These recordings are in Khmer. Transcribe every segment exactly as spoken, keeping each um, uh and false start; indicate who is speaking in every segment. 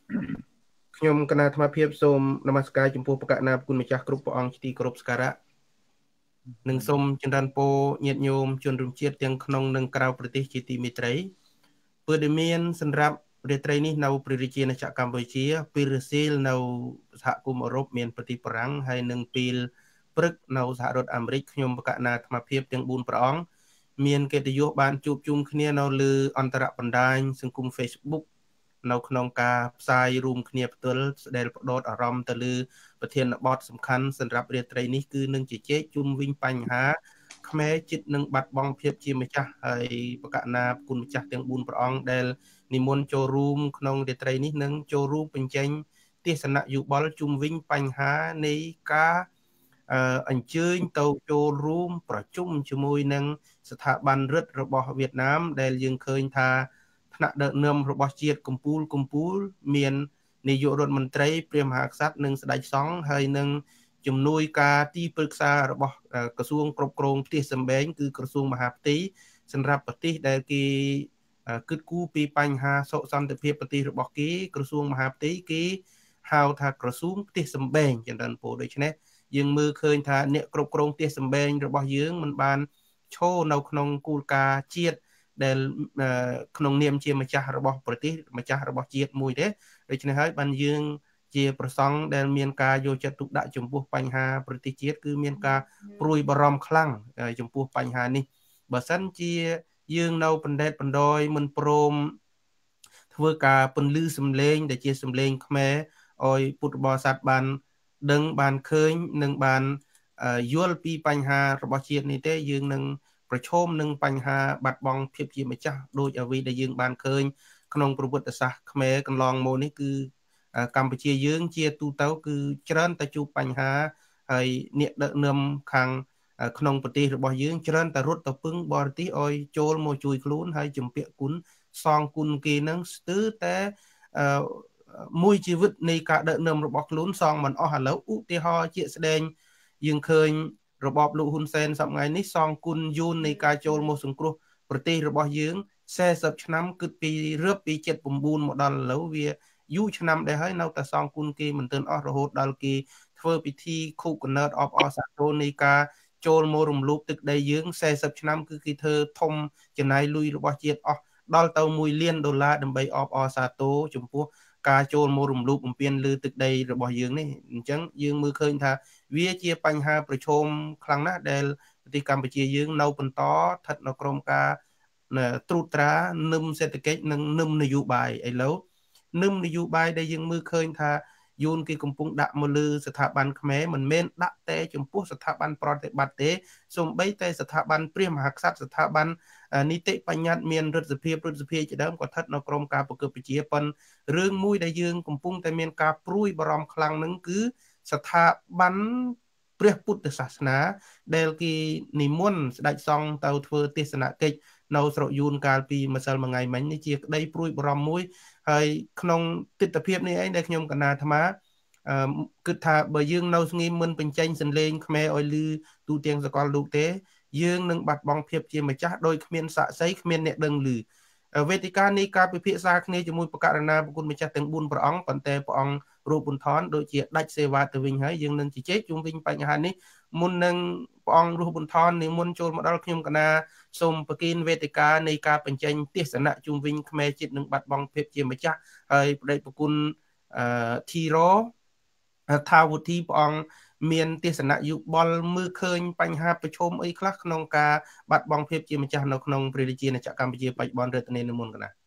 Speaker 1: ខ្ញុំគណៈអាត្មាភាពសូមនមស្ការចំពោះប្រកាសណាគុណម្ចាស់គ្រប់ព្រះអង្គជាទីគោរពសក្ការៈនិងសូមចម្រើនពរញាតិញោមជនរួមជាតិទាំងក្នុងនិងក្រៅប្រទេសជាទីមេត្រីពើដែលមានសម្រាប់រាត្រីនេះនៅព្រះរាជាណាចក្រកម្ពុជាពេលរសៀលនៅសហគមន៍អឺរ៉ុបមានប្រទេសបារាំងហើយនិងពេលព្រឹកនៅសហរដ្ឋអាមេរិកខ្ញុំប្រកាសណាអាត្មាភាពទាំងបួនព្រះអង្គមានកិត្តិយសបានជួបជុំគ្នានៅលើអន្តរបណ្ដាញសង្គម Facebook នៅក្នុងការផ្សាយរួមគ្នាផ្ទាល់ដែលផ្ដោតអារម្មណ៍ទៅលើប្រធានបទសំខាន់សម្រាប់រាត្រីនេះគឺនឹងជជែកជុំវិញបញ្ហាខ្មែរចិត្តនឹងបាត់បង់ភាពជាម្ចាស់ហើយប្រកាសណាគុណម្ចាស់ទាំងបួនព្រះអង្គដែលនិមន្តចូលរួមក្នុងរាត្រីនេះនឹងចូលរួមបញ្ចេញទស្សនៈយោបល់ជុំវិញបញ្ហានៃការអញ្ជើញទៅចូលរួមប្រជុំជាមួយនឹងស្ថាប័នរដ្ឋរបស់វៀតណាមដែលយើងឃើញថាថ្នាក់ដឹកនាំរបស់ជាតិកម្ពុជាកម្ពុជាមាននាយករដ្ឋមន្ត្រីព្រះមហាក្សត្រនិងស្ដេចសង្ឃហើយនឹងជំនួយការទីប្រឹក្សារបស់ក្រសួងគ្រប់គ្រងផ្ទះសម្បែងគឺក្រសួងមហាផ្ទៃសម្រាប់ប្រទេសដែលគេគិតគូរពីបញ្ហាសុខសន្តិភាពប្រទេសរបស់គេក្រសួងមហាផ្ទៃគេហៅថាក្រសួងផ្ទះសម្បែងចម្រើនពរដូច្នេះយើងមើលឃើញថាអ្នកគ្រប់គ្រងផ្ទះសម្បែងរបស់យើងមិនបានឈរនៅក្នុងគោលការណ៍ជាតិដែលក្នុងនាមជាម្ចាស់របស់ប្រទេសម្ចាស់របស់ជាតិមួយទេដូច្នេះហើយបានយើងជាប្រសង់ដែលមានការយកចិត្តទុកដាក់ចំពោះបញ្ហាប្រទេសជាតិគឺមានការព្រួយបារម្ភខ្លាំងចំពោះបញ្ហានេះបើសិនជាយើងនៅបណ្ដេតបណ្ដោយមិនព្រមធ្វើការពន្លឺសំឡេងដែលជាសំឡេងខ្មែរឲ្យពុទ្ធបរិស័ទបានដឹងបានឃើញនិងបានយល់ពីបញ្ហារបស់ជាតិនេះទេយើងនឹងប្រឈមនឹងបញ្ហាបាត់បង់ភាពជាម្ចាស់ដោយអ្វីដែលយើងបានឃើញក្នុងប្រវត្តិសាស្ត្រខ្មែរកន្លងមកនេះគឺកម្ពុជាយើងជាទូទៅគឺច្រើនតែជួបបញ្ហាហើយអ្នកដឹកនាំខាងក្នុងប្រទេសរបស់យើងច្រើនតែរត់ទៅពឹងបរទេសឲ្យចូលមកជួយខ្លួនហើយជំពាក់គុណសងគុណគេនឹងស្ទើរតែមួយជីវិតនៃការដឹកនាំរបស់ខ្លួនសងមិនអស់ឥឡូវឧទាហរណ៍ជាក់ស្ដែងយើងឃើញរបបលោកហ៊ុនសែនសប្តាហ៍នេះសងគុណយូននៃការចូលមកសង្គ្រោះប្រទេសរបស់យើងสี่สิบឆ្នាំគិតពីរាប់ពីเจ็ดสิบเก้าមកដល់ឥឡូវវាយូរឆ្នាំដែរហើយនៅតែសងគុណគេមិនទាន់អស់រហូតដល់គេធ្វើពិធីខូបកំណើតអបអរសាទរនៃការចូលមករំលោភទឹកដីយើងสี่สิบឆ្នាំគឺគេធ្វើធំចំណាយលុយរបស់ជាតិអស់ដល់ទៅមួយលានដុល្លារដើម្បីអបអរសាទរចំពោះការចូលមករំលោភបំពានលើទឹកដីរបស់យើងនេះអញ្ចឹងយើងមើលឃើញថាវាជាបញ្ហាប្រឈមខ្លាំងណាស់ដែលប្រទេសកម្ពុជាយើងនៅបន្តស្ថិតនៅក្រោមការត្រួតត្រានឹមសេដ្ឋកិច្ចនិងនឹមនយោបាយឥឡូវនឹមនយោបាយដែលយើងមើលឃើញថាយូនគេកំពុងដាក់មកលើស្ថាប័នខ្មែរមិនមែនដាក់តែចំពោះស្ថាប័នប្រតិបត្តិទេសូម្បីតែស្ថាប័នព្រះមហាក្សត្រស្ថាប័ននីតិបញ្ញត្តិមានរដ្ឋសភារដ្ឋសភាជាដើមក៏ស្ថិតនៅក្រោមការប្រកបប្រជាប៉ុនរឿងមួយដែលយើងកំពុងតែមានការព្រួយបារម្ភខ្លាំងនឹងគឺស្ថាប័នព្រះពុទ្ធសាសនាដែលគេនិមន្តស្ដេចសង្ឃទៅធ្វើទេសនកិច្ចនៅស្រុកយួនកាលពីម្សិលមួយថ្ងៃមិញនេះជាក្តីព្រួយបារម្ភមួយហើយក្នុងទស្សនវិជ្ជានេះឯងដែលខ្ញុំកណាអាត្មាអឺគិតថាបើយើងនៅស្ងៀមមិនបញ្ចេញសន្លេងខ្មែរឲ្យឮទូទាំងសកលលោកទេយើងនឹងបាត់បង់ភាពជាម្ចាស់ដោយគ្មានសាក្សីគ្មានអ្នកដឹងឮវេទិកានៃការពិភាក្សាគ្នាជាមួយបកករណាប្រគុណម្ចាស់ទាំងបួនព្រះអង្គប៉ុន្តែព្រះអង្គរូបបុនថនដូចជាដាច់សេវាទៅវិញហើយយើងនឹងជជែកជុំវិញបញ្ហានេះមុននឹងព្រះអង្គរូបបុនថននិមន្តចូលមកដល់ខ្ញុំកណាសូមប្រគិនវេទិកានៃការបញ្ចេញទស្សនៈជុំវិញខ្មែរជាតិនឹងបាត់បង់ភាពជាម្ចាស់ហើយបដិប្រគុណអឺធីរ៉ូថាវុធីព្រះអង្គមានទស្សនៈយោបល់មើលឃើញបញ្ហាប្រឈមអីខ្លះក្នុងការបាត់បង់ភាពជាម្ចាស់នៅក្នុងព្រះរាជាណាចក្រកម្ពុជាបច្ចុប្បន្នរដ្ឋនេនិមន្តកណា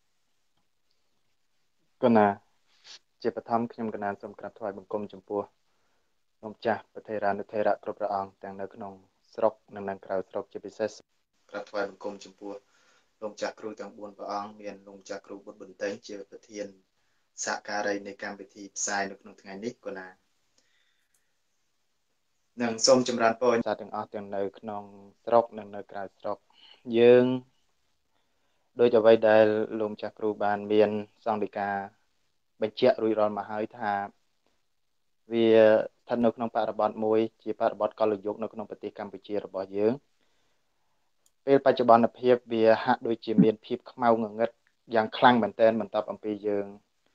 Speaker 2: កណាជាបឋមខ្ញុំកណាសូមក្រាបថ្វាយបង្គំចំពោះលោកម្ចាស់ប្រធេរានុធេរៈគ្រប់ព្រះអង្គទាំងនៅក្នុងស្រុកនិងនៅក្រៅស្រុកជាពិសេសក្រាបថ្វាយបង្គំចំពោះលោកម្ចាស់គ្រូទាំងបួនព្រះអង្គមានលោកម្ចាស់គ្រូបុត្របន្ទែងជាប្រធានសហការីនៃកម្មវិធីផ្សាយនៅក្នុងថ្ងៃនេះកណានិងសូមចម្រើនពរសាទាំងអស់ទាំងនៅក្នុងស្រុកនិងនៅក្រៅស្រុកយើងដោយអ្វីដែលលោកម្ចាស់គ្រូបានមានសង្ឃដីកាបញ្ជាក់រួចរាល់មកហើយថាវាស្ថិតនៅក្នុងបរិបទមួយជាបរិបទកលយុគនៅក្នុងប្រទេសកម្ពុជារបស់យើងពេលបច្ចុប្បន្នភាពវាហាក់ដូចជាមានភាពខ្មៅងងឹតយ៉ាងខ្លាំងមែនទែនបន្ទាប់អំពីយើង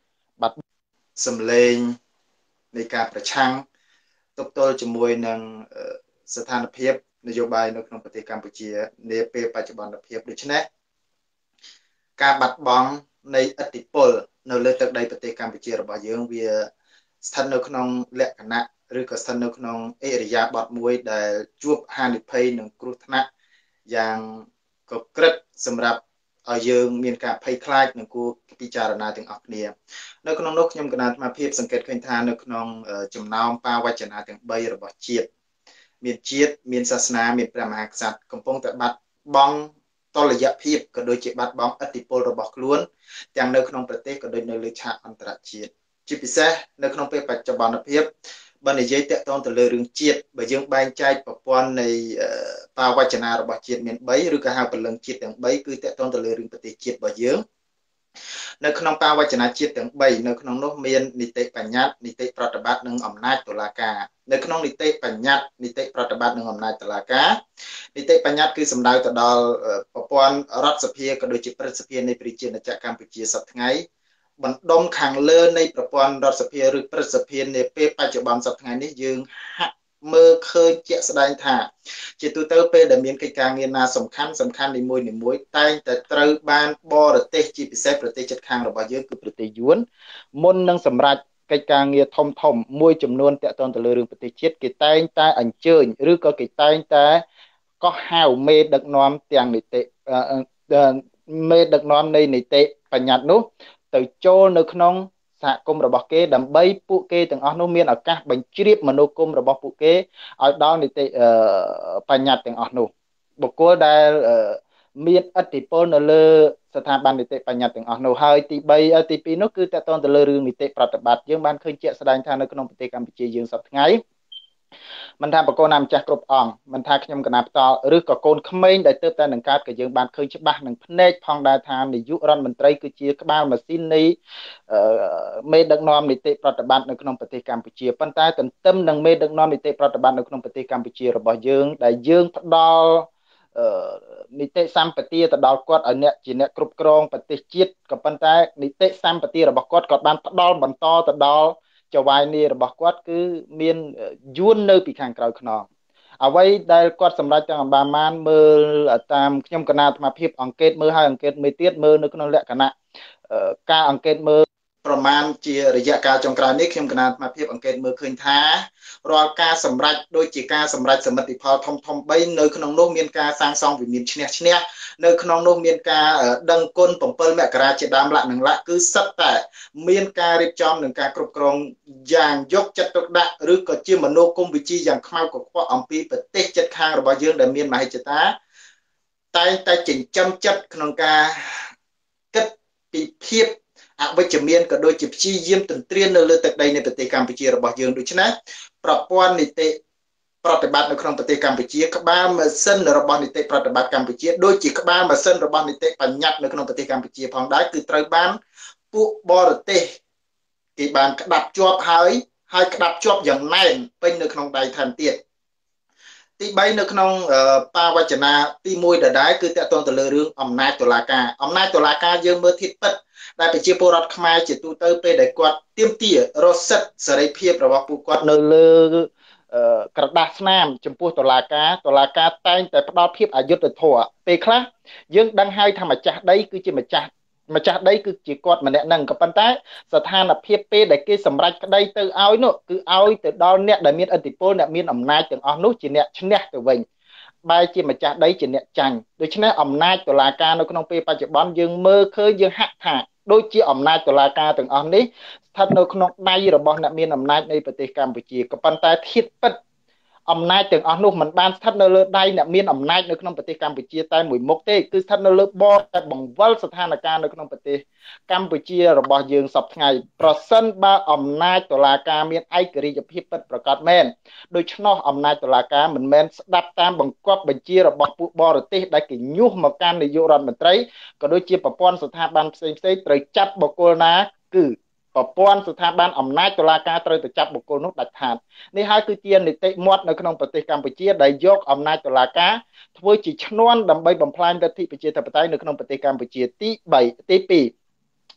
Speaker 2: បាត់សម្លេងនៃការប្រឆាំងទប់ទល់ជាមួយនឹងស្ថានភាពនយោបាយនៅក្នុងប្រទេសកម្ពុជានាពេលបច្ចុប្បន្នភាពដូច្នេះការបាត់បង់នៃឥទ្ធិពលនៅលើទឹកដីប្រទេសកម្ពុជារបស់យើងវាស្ថិតនៅក្នុងលក្ខណៈឬក៏ស្ថិតនៅក្នុងអេរិយាបថមួយដែលជួបហានិភ័យនិងគ្រោះថ្នាក់យ៉ាងកក្រិតសម្រាប់ឲ្យយើងមានការភ័យខ្លាចនិងគួរពិចារណាទាំងអស់គ្នានៅក្នុងនោះខ្ញុំគណៈអាត្មាភាពសង្កេតឃើញថានៅក្នុងចំណោមបាវចនាទាំង3របស់ជាតិមានជាតិមានសាសនាមានព្រះមហាក្សត្រកំពុងតែបាត់បង់តលយៈភាពក៏ដូចជាបាត់បង់ឥទ្ធិពលរបស់ខ្លួនទាំងនៅក្នុងប្រទេសក៏ដូចនៅលើឆាកអន្តរជាតិជាពិសេសនៅក្នុងពេលបច្ចុប្បន្នភាពបើនិយាយតាក់ទងទៅលើរឿងជាតិបើយើងបែងចែកប្រព័ន្ធនៃបាវចនារបស់ជាតិមាន3ឬក៏ហៅពលឹងជាតិទាំង3គឺតាក់ទងទៅលើរឿងប្រទេសជាតិរបស់យើងនៅក្នុងបាវចនាជាតិទាំង3នៅក្នុងនោះមាននីតិបញ្ញត្តិនីតិប្រតិបត្តិនិងអំណាចតុលាការនៅក្នុងនីតិបញ្ញត្តិនីតិប្រតិបត្តិនិងអំណាចតុលាការនីតិបញ្ញត្តិគឺសំដៅទៅដល់ប្រព័ន្ធរដ្ឋសភាក៏ដូចជាព្រឹទ្ធសភានៃប្រជាណាចក្រកម្ពុជាសប្តាហ៍ថ្ងៃបណ្ដុំខាងលើនៃប្រព័ន្ធរដ្ឋសភាឬព្រឹទ្ធសភានាពេលបច្ចុប្បន្នសប្តាហ៍ថ្ងៃនេះយើងហាក់មើលឃើញជាក់ស្ដែងថាជាទូទៅពេលដែលមានកិច្ចការងារណាសំខាន់សំខាន់នីមួយនីមួយតែងតែត្រូវបានបរទេសជាពិសេសប្រទេសជិតខាងរបស់យើងគឺប្រទេសយួនមុននឹងសម្រាប់កិច្ចការងារធំធំមួយចំនួនតាក់ទងទៅលើរឿងប្រទេសជាតិគេតែងតែអញ្ជើញឬក៏គេតែងតែកោះហៅមេដឹកនាំទាំងនីតិមេដឹកនាំនៃនីតិបញ្ញត្តិនោះទៅចូលនៅក្នុងសហគមន៍របស់គេដើម្បីពួកគេទាំងអស់នោះមានឱកាសបញ្ជ្រាបមនោគមរបស់ពួកគេឲ្យដល់នីតិបញ្ញត្តិទាំងអស់នោះបុគ្គលដែលមានឥទ្ធិពលនៅលើស្ថាប័ននីតិបញ្ញត្តិទាំងអស់នោះហើយទី3ទី2នោះគឺតកតងទៅលើរឿងនីតិប្រតិបត្តិយើងបានឃើញជាក់ស្ដែងថានៅក្នុងប្រទេសកម្ពុជាយើងសប្តាហ៍ថ្ងៃមិនថាបកគោណាម្ចាស់គ្រប់អង្គមិនថាខ្ញុំកណាផ្ដាល់ឬក៏កូនក្មេងដែលទើបតែនឹងកើតក៏យើងបានឃើញច្បាស់នឹងភ្នែកផងដែរថានាយករដ្ឋមន្ត្រីគឺជាក្បាលម៉ាស៊ីននៃមេដឹកនាំនីតិប្រតិបត្តិនៅក្នុងប្រទេសកម្ពុជាប៉ុន្តែទន្ទឹមនឹងមេដឹកនាំនីតិប្រតិបត្តិនៅក្នុងប្រទេសកម្ពុជារបស់យើងដែលយើងផ្ដល់នីតិសម្បទាទៅដល់គាត់ឲ្យអ្នកជាអ្នកគ្រប់គ្រងប្រទេសជាតិក៏ប៉ុន្តែនីតិសម្បទារបស់គាត់ក៏បានផ្ដល់បន្តទៅដល់ចៅហ្វាយនីរបស់គាត់គឺមានយួននៅពីខាងក្រោយខ្នងអ្វីដែលគាត់សម្រាប់ទាំងអម្បាមានមើលតាមខ្ញុំកណាអាត្មាភាពអង្កេតមើលហើយអង្កេតមួយទៀតមើលនៅក្នុងលក្ខណៈការអង្កេតមើលប្រមាណជារយៈកាលចុងក្រោយនេះខ្ញុំកណាអាត្មាភាពអង្កេតមើលឃើញថារាល់ការសម្រេចដូចជាការសម្រេចសមិទ្ធផលធំធំ3នៅក្នុងនោះមានការសាងសង់វិមានឈ្នះឈ្នះនៅក្នុងនោះមានការដឹងគុណ7មករាជាដើមលក្ខនឹងលក្ខគឺសិតតែមានការរៀបចំនិងការគ្រប់គ្រងយ៉ាងយកចិត្តទុកដាក់ឬក៏ជាមនោគមវិជ្ជាយ៉ាងខ្មៅកខ្វក់អំពីប្រទេសជិតខាងរបស់យើងដែលមានមហិច្ឆតាតែងតែចិញ្ចឹមចិត្តក្នុងការគិតពីភាពអវិជ្ជមានក៏ដូចជាព្យាយាមទន្ទ្រាននៅលើទឹកដីនៃប្រទេសកម្ពុជារបស់យើងដូច្នេះប្រព័ន្ធនីតិប្រតិបត្តិនៅក្នុងប្រទេសកម្ពុជាក្បាលម៉ាស៊ីនរបស់នីតិប្រតិបត្តិកម្ពុជាដូចជាក្បាលម៉ាស៊ីនរបស់នីតិបញ្ញត្តិនៅក្នុងប្រទេសកម្ពុជាផងដែរគឺត្រូវបានពួកបរទេសគេបានក្តាប់ជាប់ហើយហើយក្តាប់ជាប់យ៉ាងណែនពេញនៅក្នុងដៃថែមទៀតទី3នៅក្នុងបាវចនាទី1ដដែលគឺតកតងទៅលើរឿងអំណាចតុលាការអំណាចតុលាការយើងមើលធៀបពិតដែលប្រជាពលរដ្ឋខ្មែរជាទូទៅពេលដែលគាត់ទាមទាររសិទ្ធិសេរីភាពរបស់ពួកគាត់នៅលើក្រដាសស្នាមចំពោះតុលាការតុលាការតែងតែផ្ដល់ភាពអយុត្តិធម៌ពេលខ្លះយើងដឹងហើយថាម្ចាស់ដីគឺជាម្ចាស់ម្ចាស់ដីគឺជាគាត់ម្នាក់ហ្នឹងក៏ប៉ុន្តែស្ថានភាពពេលដែលគេសម្រេចក្តីទៅឲ្យនោះគឺឲ្យទៅដល់អ្នកដែលមានឥទ្ធិពលអ្នកមានអំណាចទាំងអស់នោះជាអ្នកឈ្នះទៅវិញបែរជាម្ចាស់ដីជាអ្នកចាញ់ដូច្នេះអំណាចតុលាការនៅក្នុងពេលបច្ចុប្បន្នយើងមើលឃើញយើងហាក់ថាដូចជាអំណាចតុលាការទាំងអស់នេះស្ថិតនៅក្នុងដៃរបស់អ្នកមានអំណាចនៃប្រទេសកម្ពុជាក៏ប៉ុន្តែធៀបពិតអំណាចទាំងអស់នោះមិនបានស្ថិតនៅលើដៃអ្នកមានអំណាចនៅក្នុងប្រទេសកម្ពុជាតែមួយមុខទេគឺស្ថិតនៅលើបរតែបង្វិលស្ថានភាពនៅក្នុងប្រទេសកម្ពុជារបស់យើងសពថ្ងៃប្រសិនបើអំណាចតុលាការមានឯករាជ្យភាពពិតប្រាកដមែនដូច្នោះអំណាចតុលាការមិនមែនស្ដាប់តាមបង្គាប់បញ្ជារបស់ពួកបរទេសដែលគេញុះមកកាន់នាយករដ្ឋមន្ត្រីក៏ដូចជាប្រព័ន្ធស្ថាប័នផ្សេងៗត្រូវចាប់បុគ្គលណាគឺប្រព័ន្ធស្ថាប័នអំណាចតុលាការត្រូវទៅចាប់បុគ្គលនោះដាច់ខាតនេះហើយគឺជានីតិមាត់នៅក្នុងប្រទេសកម្ពុជាដែលយកអំណាចតុលាការធ្វើជាឈ្នន់ដើម្បីបំផ្លាញលទ្ធិប្រជាធិបតេយ្យនៅក្នុងប្រទេសកម្ពុជាទី3ទី2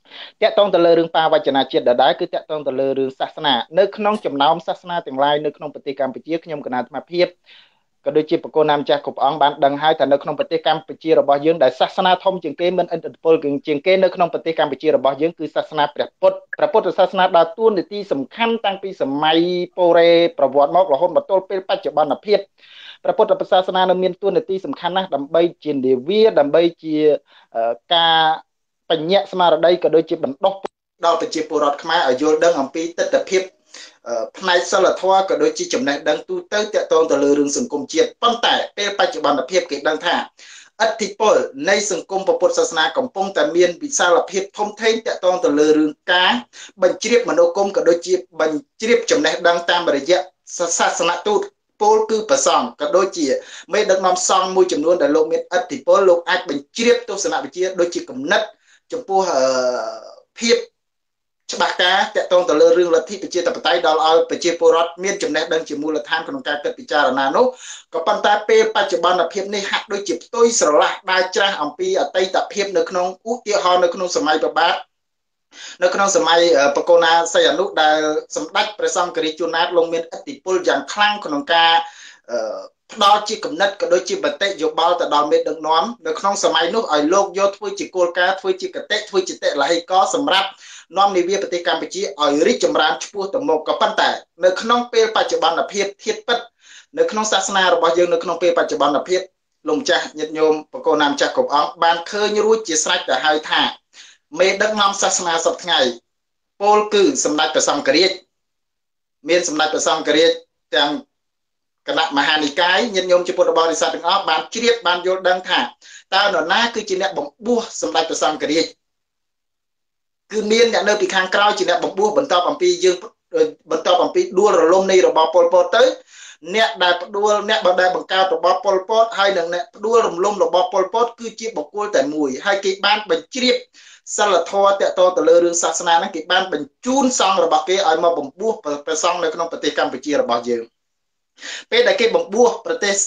Speaker 2: តាក់ទងទៅលើរឿងបាវចនាជាតិដដែលគឺតាក់ទងទៅលើរឿងសាសនានៅក្នុងចំណោមសាសនាទាំងឡាយនៅក្នុងប្រទេសកម្ពុជាខ្ញុំគណៈអាត្មាភាពក៏ដូចជាបកគោណាម្ចាស់គ្រប់អង្គបានដឹងហើយថានៅក្នុងប្រទេសកម្ពុជារបស់យើងដែលសាសនាធំជាងគេមានឥទ្ធិពលជាងគេនៅក្នុងប្រទេសកម្ពុជារបស់យើងគឺសាសនាព្រះពុទ្ធព្រះពុទ្ធសាសនាដើរតួនាទីសំខាន់តាំងពីសម័យពរេប្រវត្តិមករហូតមកទល់ពេលបច្ចុប្បន្នភាពព្រះពុទ្ធសាសនានៅមានតួនាទីសំខាន់ណាស់ដើម្បីជានាវាដើម្បីជាការបញ្ញាក់ស្មារតីក៏ដូចជាបណ្ដុះដល់ប្រជាពលរដ្ឋខ្មែរឲ្យយល់ដឹងអំពីទស្សនវិជ្ជាផ្នែកសិលធម៌ក៏ដូចជាចំណេះដឹងទូទៅទាក់ទងទៅលើរឿងសង្គមជាតិប៉ុន្តែពេលបច្ចុប្បន្នភាពគេដឹងថាឥទ្ធិពលនៃសង្គមពុទ្ធសាសនាកំពុងតែមានវិសាលភាពធំធេងទាក់ទងទៅលើរឿងការបញ្ជ្រាបមនោគមក៏ដូចជាបញ្ជ្រាបចំណេះដឹងតាមរយៈសាសនទូតពលគឺប្រសង់ក៏ដូចជាមេដឹកនាំសង្ឃមួយចំនួនដែលលោកមានឥទ្ធិពលលោកអាចបញ្ជ្រាបទស្សនវិជ្ជាដូចជាគំនិតចំពោះភាពច្បាស់ការតាក់ទងទៅលើរឿងលទ្ធិប្រជាធិបតេយ្យដល់ឲ្យប្រជាពលរដ្ឋមានចំណេះដឹងជាមូលដ្ឋានក្នុងការគិតពិចារណានោះក៏ប៉ុន្តែពេលបច្ចុប្បន្នភាពនេះហាក់ដូចជាផ្ទុយស្រឡះដើរច្រាស់អំពីអតីតភាពនៅក្នុងឧទាហរណ៍នៅក្នុងសម័យប្របាទនៅក្នុងសម័យបកគោណាសីហនុដែលសម្ដេចព្រះសង្ឃរាជជួនណាតលោកមានឥទ្ធិពលយ៉ាងខ្លាំងក្នុងការផ្ដល់ជាគំនិតក៏ដូចជាបតិយោបល់ទៅដល់មេដឹកនាំនៅក្នុងសម័យនោះឲ្យលោកយកធ្វើជាគោលការណ៍ធ្វើជាកតិធ្វើជាតិលហិកសម្រាប់នាំនាវាប្រទេសកម្ពុជាឲ្យរីកចម្រើនឆ្ពោះទៅមុខក៏ប៉ុន្តែនៅក្នុងពេលបច្ចុប្បន្នភាពធាតុពិតនៅក្នុងសាសនារបស់យើងនៅក្នុងពេលបច្ចុប្បន្នភាពលោកម្ចាស់ញាតិញោមបកគោណាម្ចាស់គ្រប់អង្គបានឃើញរួចជាស្រេចទៅហើយថាមេដឹកនាំសាសនាសពថ្ងៃពលគឺសម្ដេចព្រះសង្ឃរាជមានសម្ដេចព្រះសង្ឃរាជទាំងគណៈមហានិកាយញាតិញោមជាពុទ្ធបរិស័ទទាំងអស់បានជ្រាបបានយល់ដឹងថាតើនរណាគឺជាអ្នកបំពោះសម្ដេចព្រះសង្ឃរាជគឺមានអ្នកនៅពីខាងក្រោយជាអ្នកបំពោះបន្តអំពីយើងបន្តអំពីដួលរលំនៃរបបប៉ុលពតទៅអ្នកដែលផ្ដួលអ្នកដែលបង្កើតរបបប៉ុលពតហើយនិងអ្នកផ្ដួលរំលំរបបប៉ុលពតគឺជាបុគ្គលតែមួយហើយគេបានបញ្ជ្រាបសិលធម៌តកតទៅលើរឿងសាសនាហ្នឹងគេបានបញ្ជូនសង្ឃរបស់គេឲ្យមកបំពោះព្រះសង្ឃនៅក្នុងប្រទេសកម្ពុជារបស់យើងពេលដែលគេបំពោះប្រទេស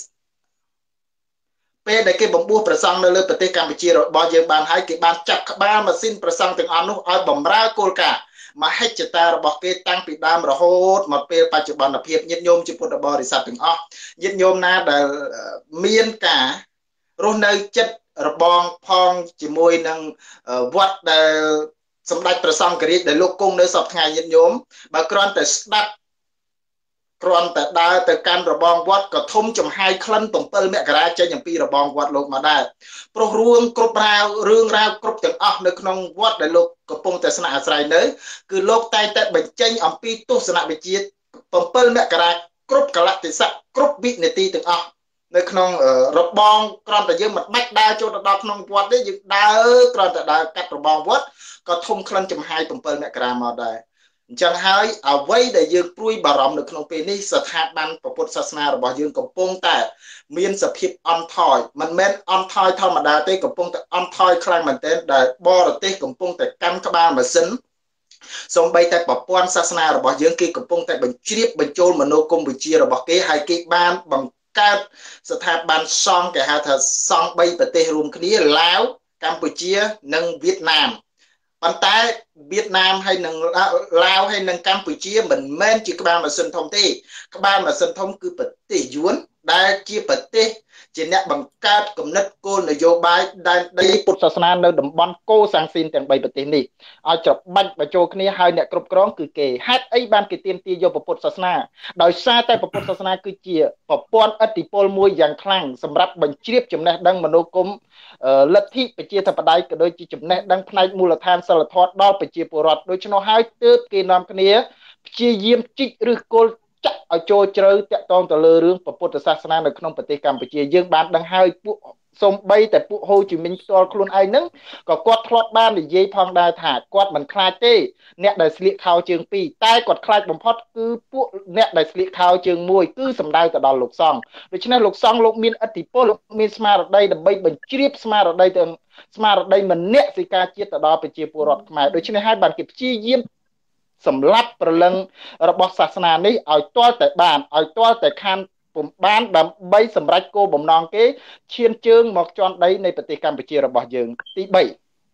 Speaker 2: ពេលដែលគេបំពោះព្រះសង្ឃនៅលើប្រទេសកម្ពុជារបស់យើងបានហើយគេបានចាប់ក្បាលម៉ាស៊ីនព្រះសង្ឃទាំងអស់នោះឲ្យបម្រើគោលការណ៍មហិច្ឆតារបស់គេតាំងពីដើមរហូតមកពេលបច្ចុប្បន្នភាពញាតិញោមជាពុទ្ធបរិស័ទទាំងអស់ញាតិញោមណាដែលមានការរស់នៅចិត្តរបងផងជាមួយនឹងវត្តដែលសម្ដេចព្រះសង្ឃរាជដែលលោកគង់នៅសពថ្ងៃញាតិញោមបើគ្រាន់តែស្ដាប់គ្រាន់តែដើរទៅកាន់របងវត្តក៏ធំចំហាយក្លិនbảyមករាចេញអំពីរបងវត្តលោកមកដែរព្រោះរឿងគ្រប់រាវរឿងរ៉ាវគ្រប់ទាំងអស់នៅក្នុងវត្តដែលលោកកំពុងតែស្នាក់អាស្រ័យនៅគឺលោកតែងតែបញ្ចេញអំពីទស្សនវិជ្ជាbảyមករាគ្រប់កលៈទេសៈគ្រប់វិនាទីទាំងអស់នៅក្នុងរបងគ្រាន់តែយើងមិនបាច់ដើរចូលទៅដល់ក្នុងវត្តទេយើងដើរគ្រាន់តែដើរកាត់របងវត្តក៏ធំក្លិនចំហាយbảyមករាមកដែរអញ្ចឹងហើយអ្វីដែលយើងព្រួយបារម្ភនៅក្នុងពេលនេះស្ថាប័នពុទ្ធសាសនារបស់យើងកំពុងតែមានសភាពអន់ថយមិនមែនអន់ថយធម្មតាទេកំពុងតែអន់ថយខ្លាំងមែនទែនដែលបរទេសកំពុងតែកាន់ក្បាលម៉ាស៊ីនសូម្បីតែប្រព័ន្ធសាសនារបស់យើងគេកំពុងតែបញ្ជ្រាបបញ្ចូលមនោគមវិជ្ជារបស់គេហើយគេបានបង្កើតស្ថាប័នសង្ឃគេហៅថាសង្ឃបីប្រទេសរួមគ្នាឡាវកម្ពុជានិងវៀតណាមប៉ុន្តែវៀតណាមហើយនិងឡាវហើយនិងកម្ពុជាមិនមែនជាក្បាលម៉ាស៊ីនធំទេក្បាលម៉ាស៊ីនធំគឺប្រទេសយួនដែលជាប្រទេសជាអ្នកបង្កើតគំនិតគោលនយោបាយដែលដីពុទ្ធសាសនានៅតំបន់កូសាំងស៊ីនទាំងបីប្រទេសនេះឲ្យច្របាច់បញ្ចូលគ្នាហើយអ្នកគ្រប់គ្រងគឺគេហេតុអីបានគេទាមទារយកពុទ្ធសាសនាដោយសារតែពុទ្ធសាសនាគឺជាប្រព័ន្ធឥទ្ធិពលមួយយ៉ាងខ្លាំងសម្រាប់បញ្ជ្រាបចំណេះដឹងមនោគមលទ្ធិប្រជាធិបតេយ្យក៏ដូចជាចំណេះដឹងផ្នែកមូលដ្ឋានសិលធម៌ដល់ប្រជាពលរដ្ឋដូច្នោះហើយទើបគេនាំគ្នាព្យាយាមជីកឬគល់ចាក់ឲ្យចូលជ្រៅតាក់ទងទៅលើរឿងពុទ្ធសាសនានៅក្នុងប្រទេសកម្ពុជាយើងបានដឹងហើយពួកសំបីតែពួកហូជីមិញផ្ទាល់ខ្លួនឯងហ្នឹងក៏គាត់ធ្លាប់បាននិយាយផងដែរថាគាត់មិនខ្លាចទេអ្នកដែលស្លៀកខោជើងពីរតែគាត់ខ្លាចបំផុតគឺពួកអ្នកដែលស្លៀកខោជើងមួយគឺសំដៅទៅដល់លោកសង្ឃដូច្នេះលោកសង្ឃលោកមានឥទ្ធិពលលោកមានស្មារតីដើម្បីបញ្ជ្រាបស្មារតីទៅស្មារតីមនសិការជាតិទៅដល់ប្រជាពលរដ្ឋខ្មែរដូច្នេះហើយបានគេព្យាយាមសម្លាប់ប្រលឹងរបស់សាសនានេះឲ្យទាល់តែបានឲ្យទាល់តែខានពុំបានដើម្បីសម្រេចគោលបំណងគេឈានជើងមកជន់ដីនៃប្រទេសកម្ពុជារបស់យើងទី3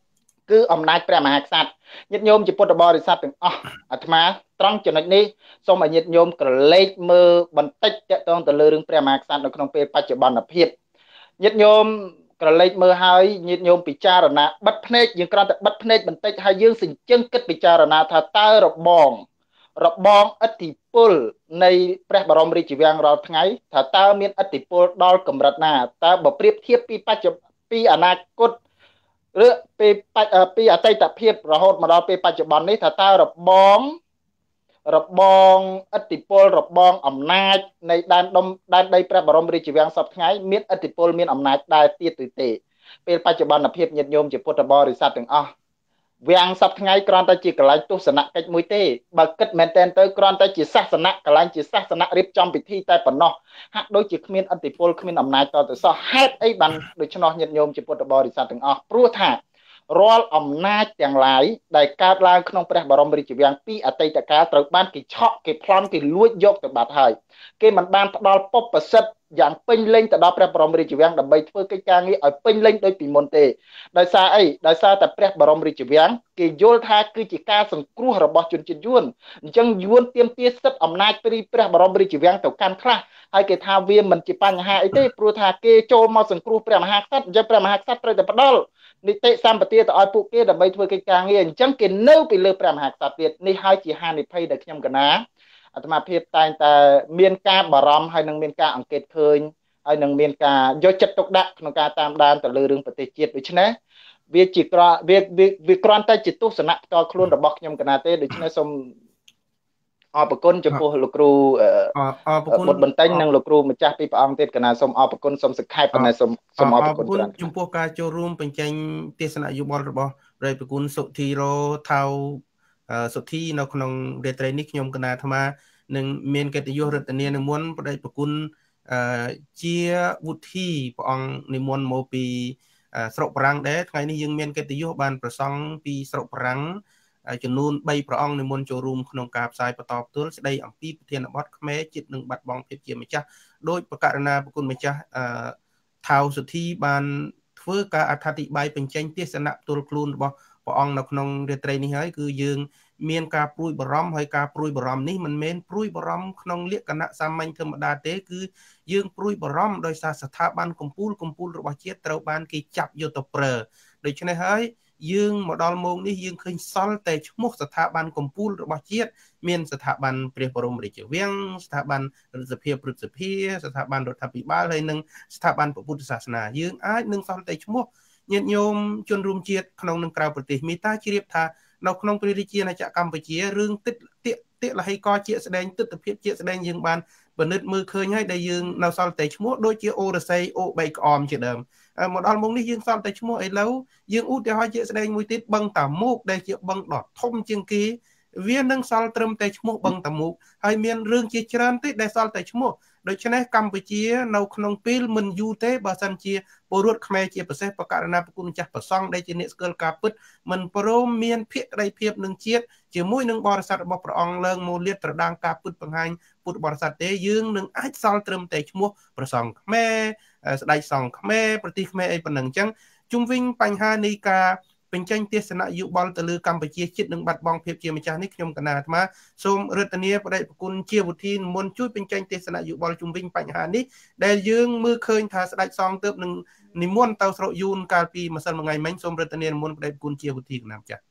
Speaker 2: គឺអំណាចព្រះមហាក្សត្រញាតិញោមជាពុទ្ធបរិស័ទទាំងអស់អាត្មាត្រង់ចំណុចនេះសូមឲ្យញាតិញោមក្រឡេកមើលបន្តិចទាក់ទងទៅលើរឿងព្រះមហាក្សត្រនៅក្នុងពេលបច្ចុប្បន្នភាពញាតិញោមក្រឡេកមើលហើយញាតិញោមពិចារណាបិទភ្នែកយើងគ្រាន់តែបិទភ្នែកបន្តិចហើយយើងសេចក្ដីគិតពិចារណាថាតើរបងរបងឥទ្ធិពលនៃព្រះបរមរាជវាំងរាល់ថ្ងៃថាតើមានឥទ្ធិពលដល់កម្រិតណាតើបើប្រៀបធៀបពីបច្ចុប្បន្នពីអនាគតឬពីពីអតីតភាពរហូតមកដល់ពេលបច្ចុប្បន្ននេះថាតើរបងរបងឥទ្ធិពលរបងអំណាចនៃដែនដុំដែនដីព្រះបរមរាជវាំងសពថ្ងៃមានឥទ្ធិពលមានអំណាចដែរទៀតឬទេពេលបច្ចុប្បន្នភាពញាតិញោមជាពុទ្ធបរិស័ទទាំងអស់វាំងសពថ្ងៃគ្រាន់តែជាកន្លែងទស្សនកិច្ចមួយទេបើគិតមែនតែនទៅគ្រាន់តែជាសាសនៈកន្លែងជាសាសនៈរៀបចំពិធីតែប៉ុណ្ណោះហាក់ដូចជាគ្មានឥទ្ធិពលគ្មានអំណាចតទៅសោះហេតុអីបានដូច្នោះញាតិញោមជាពុទ្ធបរិស័ទទាំងអស់ព្រោះថារាល់អំណាចទាំងឡាយដែលកើតឡើងក្នុងព្រះបរមរាជវាំងពីអតីតកាលត្រូវបានគេឆក់គេប្លន់គេលួចយកទៅបាត់ហើយគេមិនបានផ្ដល់ពុព្វសិទ្ធិយ៉ាងពេញលេញទៅដល់ព្រះបរមរាជវាំងដើម្បីធ្វើកិច្ចការងារឲ្យពេញលេញដូចពីមុនទេដោយសារអីដោយសារតែព្រះបរមរាជវាំងគេយល់ថាគឺជាការសង្គ្រោះរបស់ជនជាតិយួនអញ្ចឹងយួនទាមទារសិទ្ធិអំណាចពីព្រះបរមរាជវាំងទៅកាន់ខ្លះហើយគេថាវាមិនជាបញ្ហាអីទេព្រោះថាគេចូលមកសង្គ្រោះព្រះមហាក្សត្រអញ្ចឹងព្រះមហាក្សត្រត្រូវតែផ្ដល់នីតិសម្បទាទៅឲ្យពួកគេដើម្បីធ្វើកិច្ចការងារអញ្ចឹងគេនៅពីលើព្រះមហាក្សត្រទៀតនេះហើយជាហានិភ័យដែលខ្ញុំកណាអាត្មាភាពតែងតែមានការបារម្ភហើយនឹងមានការអង្កេតឃើញហើយនឹងមានការយកចិត្តទុកដាក់ក្នុងការតាមដានទៅលើរឿងប្រទេសជាតិដូច្នេះវាជាក្រវាវាគ្រាន់តែជាទស្សនៈផ្ទាល់ខ្លួនរបស់ខ្ញុំកណាទេដូច្នេះសូមអរគុណចំពោះលោកគ្រូអរគុណបុត្របន្ទិញនិងលោកគ្រូម្ចាស់ពីព្រះអង្គទៀតកណាសូមអរគុណសូមសង្ខេបប៉ុណ្ណេះសូមសូមអរគុណច្រើន
Speaker 1: ចំពោះការចូលរួមបញ្ចេញទេសនយោបល់របស់ព្រះប្រគុណសុធីរោថៅសុធីនៅក្នុងរាត្រីនេះខ្ញុំកណាអាត្មានឹងមានកិត្តិយសរតនានិមន្តព្រះប្រគុណជាវុធីព្រះអង្គនិមន្តមកពីស្រុកបារាំងដែរថ្ងៃនេះយើងមានកិត្តិយសបានប្រសង់ពីស្រុកបារាំងចំនួនបីព្រះអង្គនិមន្តចូលរួមក្នុងការផ្សាយបន្តផ្ទាល់ស្ដីអំពីប្រធានបទខ្មែរជាតិនឹងបាត់បង់ភាពជាម្ចាស់ដោយប្រកាសណាប្រគុណម្ចាស់ថៅសុធីបានធ្វើការអត្ថាធិប្បាយបញ្ចេញទេសនៈផ្ទាល់ខ្លួនរបស់ព្រះអង្គនៅក្នុងរាត្រីនេះហើយគឺយើងមានការព្រួយបារម្ភហើយការព្រួយបារម្ភនេះមិនមែនព្រួយបារម្ភក្នុងលក្ខណៈសាមញ្ញធម្មតាទេគឺយើងព្រួយបារម្ភដោយសារស្ថាប័នកម្ពុជាកម្ពុជារបស់ជាតិត្រូវបានគេចាប់យកទៅប្រើដូច្នេះហើយយើងមកដល់ម៉ោងនេះយើងឃើញសល់តែឈ្មោះស្ថាប័នកម្ពុជារបស់ជាតិមានស្ថាប័នព្រះបរមរាជវាំងស្ថាប័នរដ្ឋសភាព្រឹទ្ធសភាស្ថាប័នរដ្ឋាភិបាលហើយនិងស្ថាប័នពុទ្ធសាសនាយើងអាចនឹងសល់តែឈ្មោះញាតិញោមជនរួមជាតិក្នុងនិងក្រៅប្រទេសមេតាជ្រាបថានៅក្នុងព្រះរាជាណាចក្រកម្ពុជារឿងទឹកទាក់ទាក់លហិកជាស្ដែងទស្សនវិជ្ជាស្ដែងយើងបានពិនិត្យមើលឃើញហើយដែលយើងនៅសល់តែឈ្មោះដូចជាអូរស័យអូបីក្អមជាដើមមកដល់មុខនេះយើងសល់តែឈ្មោះឥឡូវយើងឧទាហរណ៍ជាស្ដែងមួយទៀតបឹងតាមុកដែលជាបឹងដ៏ធំជាងគេវានឹងសល់ត្រឹមតែឈ្មោះបឹងតាមុកហើយមានរឿងជាច្រើនទេដែលសល់តែឈ្មោះដូច្នេះកម្ពុជានៅក្នុងពេលមិនយូរទេបើសិនជាពលរដ្ឋខ្មែរជាពិសេសបកករណាប្រគុណម្ចាស់ប្រសង់ដែលជាអ្នកស្គាល់ការពិតមិនព្រមមានភក្តីភាពនឹងជាតិជាមួយនឹងបរិស័ទរបស់ព្រះអង្គឡើងមកលាតត្រដាងការពិតបង្ហាញពុទ្ធបរិស័ទទេយើងនឹងអាចសល់ត្រឹមតែឈ្មោះប្រសង់ខ្មែរស្ដេចសង្ឃខ្មែរប្រទេសខ្មែរអីប៉ុណ្ណឹងអញ្ចឹងជុំវិញបញ្ហានៃការបញ្ចេញទេសនៈយោបល់ទៅលើកម្ពុជាជាតិនឹងបាត់បង់ភាពជាម្ចាស់នេះខ្ញុំកណាអាត្មាសូមរតនាបដិប្រគុណជាវុធីមុនជួយបញ្ចេញទេសនៈយោបល់ជុំវិញបញ្ហានេះដែលយើងមើលឃើញថាស្ដេចសង្ឃទើបនឹងនិមន្តទៅស្រុកយួនកាលពីម្សិលមួយថ្ងៃមិញសូមរតនានិមន្តបដិប្រគុណជាវុធីកណាម្ចាស់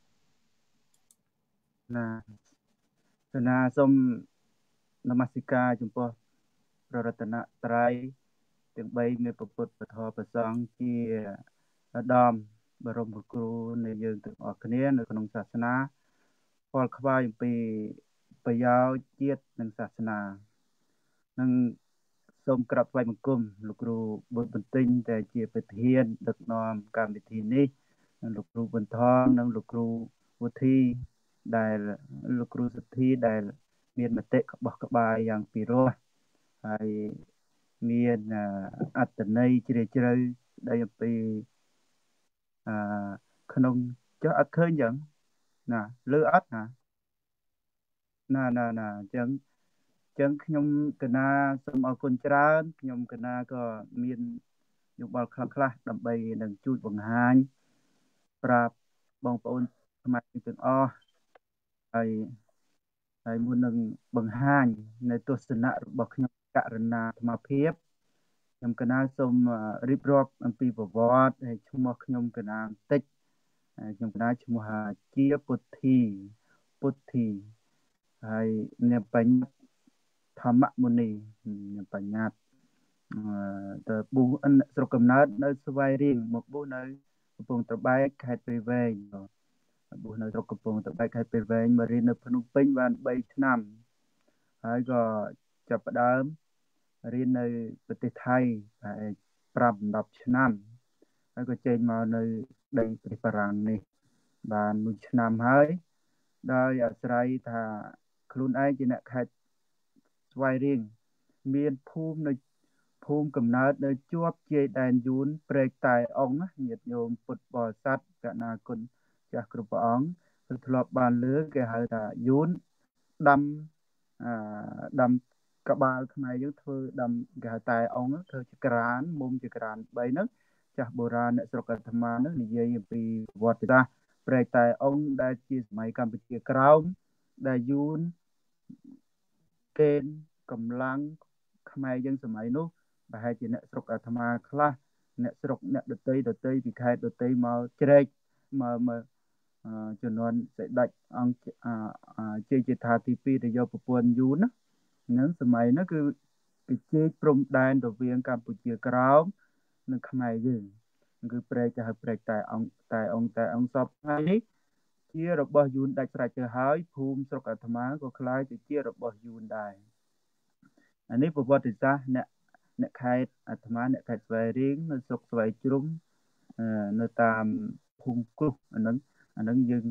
Speaker 3: ណាសនាសូមនមស្ការចំពោះព្រះរតនត្រ័យទាំងបីមានពុទ្ធពធប្រសង្ឃជាឧត្តមបរមគ្រូនៃយើងទាំងអស់គ្នានៅក្នុងសាសនាពលខ្វាយអំពីប្រយោជន៍ជាតិនិងសាសនានិងសូមក្រាបថ្វាយបង្គំលោកគ្រូបុត្របន្ទិញដែលជាប្រធានដឹកនាំកម្មវិធីនេះនិងលោកគ្រូបន្ថងនិងលោកគ្រូវុធីដែលលោកគ្រូសុធីដែលមានមតិក្បោះក្បាយយ៉ាងពិរោះហើយមានអត្តន័យជ្រាលជ្រៅដែលអំពីអឺក្នុងចុះអត់ឃើញចឹងណាលើអត់ណាណាណាណាអញ្ចឹងអញ្ចឹងខ្ញុំកណាសូមអរគុណច្រើនខ្ញុំកណាក៏មានយោបល់ខ្លះខ្លះដើម្បីនឹងជួយបង្ហាញប្រាប់បងប្អូនខ្មែរទាំងអស់ហើយហើយមុននឹងបង្ហាញនៅទស្សនៈរបស់ខ្ញុំករណីអាត្មាភាពខ្ញុំកណាលសូមរៀបរាប់អំពីប្រវត្តិហើយឈ្មោះខ្ញុំកណាលបន្តិចខ្ញុំកណាលឈ្មោះជាពុទ្ធីពុទ្ធីហើយអ្នកបញ្ញត្តិធម្មមុនីអ្នកបញ្ញត្តិទៅប៊ូស្រុកកំណើតនៅស្វាយរៀងមកប៊ូនៅកំពង់ត្របែកខេត្តព្រៃវែងប៊ូនៅស្រុកកំពង់ត្របែកខេត្តព្រៃវែងមករៀននៅភ្នំពេញបានបីឆ្នាំហើយក៏ចាប់ផ្ដើមរៀននៅប្រទេសថៃប្រហែលប្រាំដប់ឆ្នាំហើយក៏ចេញមកនៅដីប្រទេសបារាំងនេះបានមួយឆ្នាំហើយដោយអាស្រ័យថាខ្លួនឯងជាអ្នកខេត្តស្វាយរៀងមានភូមិនៅភូមិកំណើតនៅជាប់ជាយដែនយួនព្រែកតែអង្គញាតិញោមពុទ្ធបរិស័ទកណាគុណចាស់គ្រប់ព្រះអង្គគឺធ្លាប់បានលើកគេហៅថាយួនដាំអឺដាំកបាលខ្មែរយើងធ្វើដាំគេហៅតែអង្គធ្វើជាក្រានមុំជាក្រានបីហ្នឹងចាស់បុរាណអ្នកស្រុកអាត្មាហ្នឹងនិយាយអំពីប្រវត្តិសាស្ត្រព្រែកតែអង្គដែលជាសម័យកម្ពុជាក្រោមដែលយួនកេណ្ឌកម្លាំងខ្មែរយើងសម័យនោះប្រហែលជាអ្នកស្រុកអាត្មាខ្លះអ្នកស្រុកអ្នកដតីដតីពីខេត្តដតីមកជ្រែកមកមកជំនាន់សេដេចអង្គជ័យជេដ្ឋាទីពីរទៅយកប្រពន្ធយួនហ្នឹងសម័យហ្នឹងគឺគឺជែកព្រំដែនរវាងកម្ពុជាក្រោមនិងខ្មែរយើងគឺព្រែកទៅហៅព្រែកតែអង្គតែអង្គតែអង្គសពថ្ងៃនេះជារបស់យួនដាច់ស្រេចទៅហើយភូមិស្រុកអាត្មាក៏คล้ายទៅជារបស់យួនដែរអានេះប្រវត្តិសាស្ត្រអ្នកអ្នកខេត្តអាត្មាអ្នកខេត្តស្វាយរៀងនៅស្រុកស្វាយជ្រុំនៅតាមភូមិគ្រោះអាហ្នឹងអាហ្នឹងយើង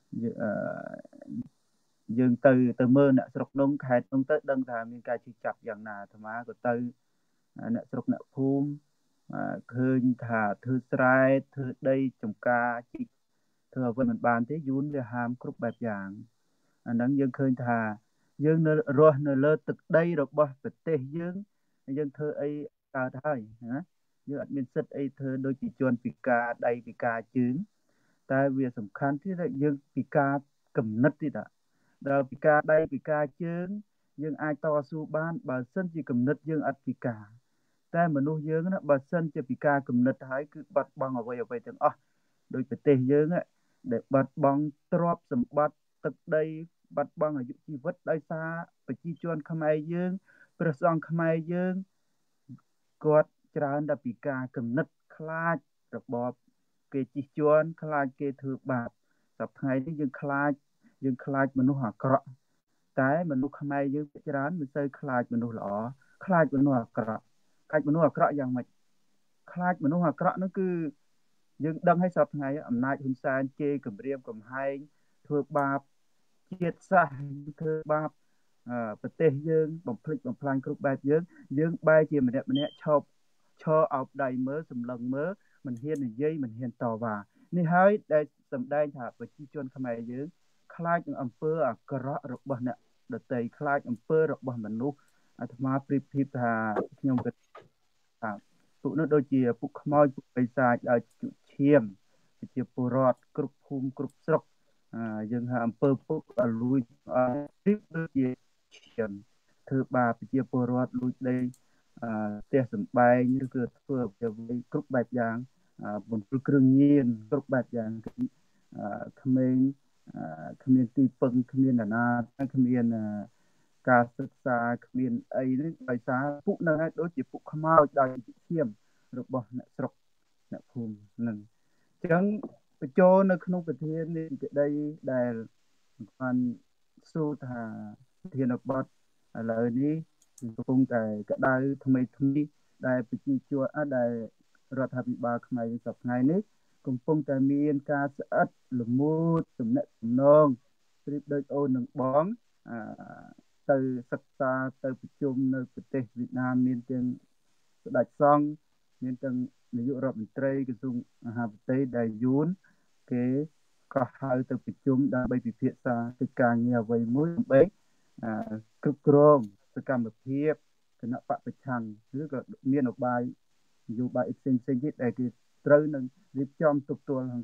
Speaker 3: យើងទៅទៅមើលអ្នកស្រុកនោះខេត្តនោះទៅដឹងថាមានការជិះចាប់យ៉ាងណាអាត្មាក៏ទៅអ្នកស្រុកអ្នកភូមិឃើញថាធ្វើស្រែធ្វើដីចម្ការជីកធ្វើអ្វីមិនបានទេយួនវាហាមគ្រប់បែបយ៉ាងអាហ្នឹងយើងឃើញថាយើងនៅរស់នៅលើទឹកដីរបស់ប្រទេសយើងយើងធ្វើអីកើតហើយណាយើងអត់មានសិទ្ធអីធ្វើដូចជាជនពិការដៃពិការជើងតែវាសំខាន់ที่យើងពិការគំនិតទៀតដល់ពិការដៃពិការជើងយើងអាចតស៊ូបានបើសិនជាគំនិតយើងអត់ពិការតែមនុស្សយើងណាបើសិនជាពិការគំនិតហើយគឺបាត់បង់អ្វីអ្វីទាំងអស់ដោយប្រទេសយើងដែលបាត់បង់ទ្រព្យសម្បត្តិទឹកដីបាត់បង់អាយុជីវិតដោយសារប្រជាជនខ្មែរយើងព្រះសង្ឃខ្មែរយើងគាត់ច្រើនតែពិការគំនិតខ្លាចរបបគេជិះជាន់ខ្លាចគេធ្វើបាបសប្តាហ៍ថ្ងៃនេះយើងខ្លាចយើងខ្លាចមនុស្សអាក្រក់តែមនុស្សខ្មែរយើងច្រើនមិនសូវខ្លាចមនុស្សល្អខ្លាចមនុស្សអាក្រក់ខ្លាចមនុស្សអាក្រក់យ៉ាងម៉េចខ្លាចមនុស្សអាក្រក់នោះគឺយើងដឹងហើយសប្តាហ៍ថ្ងៃអំណាចហ៊ុនសែនជេរគម្រាមកំហែងធ្វើបាបជាតិសាសន៍ធ្វើបាបប្រទេសយើងបំភ្លេចបំផ្លាញគ្រប់បែបយើងយើងបែរជាម្នាក់ម្នាក់ឈប់ឈរអោបដៃមើលសម្លឹងមើលមិនហ៊ាននិយាយមិនហ៊ានតវ៉ានេះហើយដែលសម្ដែងថាប្រជាជនខ្មែរយើងខ្លាចនឹងអំពើអាក្រក់របស់អ្នកដទៃខ្លាចអំពើរបស់មនុស្សអាត្មាប្រៀបធៀបថាខ្ញុំគិតថាពួកនោះដូចជាពួកខ្មោចពួកបិសាចឲ្យជុឈាមជាពលរដ្ឋគ្រប់ភូមិគ្រប់ស្រុកយើងហៅអំពើពុកលួចប្រៀបដូចជាឈាមធ្វើបាបប្រជាពលរដ្ឋលួចដីផ្ទះសម្បែងឬក៏ធ្វើអ្វីគ្រប់បែបយ៉ាងបំពុលគ្រឿងញៀនគ្រប់បែបយ៉ាងក្មេងគ្មានទីពឹងគ្មានអាណាគ្មានការសិក្សាគ្មានអីនេះដោយសារពួកនឹងហើយដូចជាពួកខ្មោចដោយឈាមរបស់អ្នកស្រុកអ្នកភូមិនឹងអញ្ចឹងបញ្ចូលនៅក្នុងប្រធាននេះសេចក្តីដែលបានសួរថាប្រធានបទឥឡូវនេះកំពុងតែក្តៅថ្មីថ្មីដែលប្រជាជនដែលរដ្ឋាភិបាលខ្មែរសប្តាហ៍ថ្ងៃនេះកំពុងតែមានការស្អិតល្មួតទំនាក់ទំនងប្រៀបដូចអូននឹងបងទៅសិក្សាទៅប្រជុំនៅប្រទេសវៀតណាមមានទាំងស្ដេចសង្ឃមានទាំងនាយករដ្ឋមន្ត្រីក្រសួងមហាផ្ទៃដែលយួនគេក៏ហៅទៅប្រជុំដើម្បីពិភាក្សាកិច្ចការងារអ្វីមួយដើម្បីគ្រប់គ្រងសកម្មភាពគណៈបព្វប្រឆាំងឬក៏មាននយោបាយនយោបាយផ្សេងផ្សេងទៀតដែលគេត្រូវនឹងរៀបចំទប់ទល់គ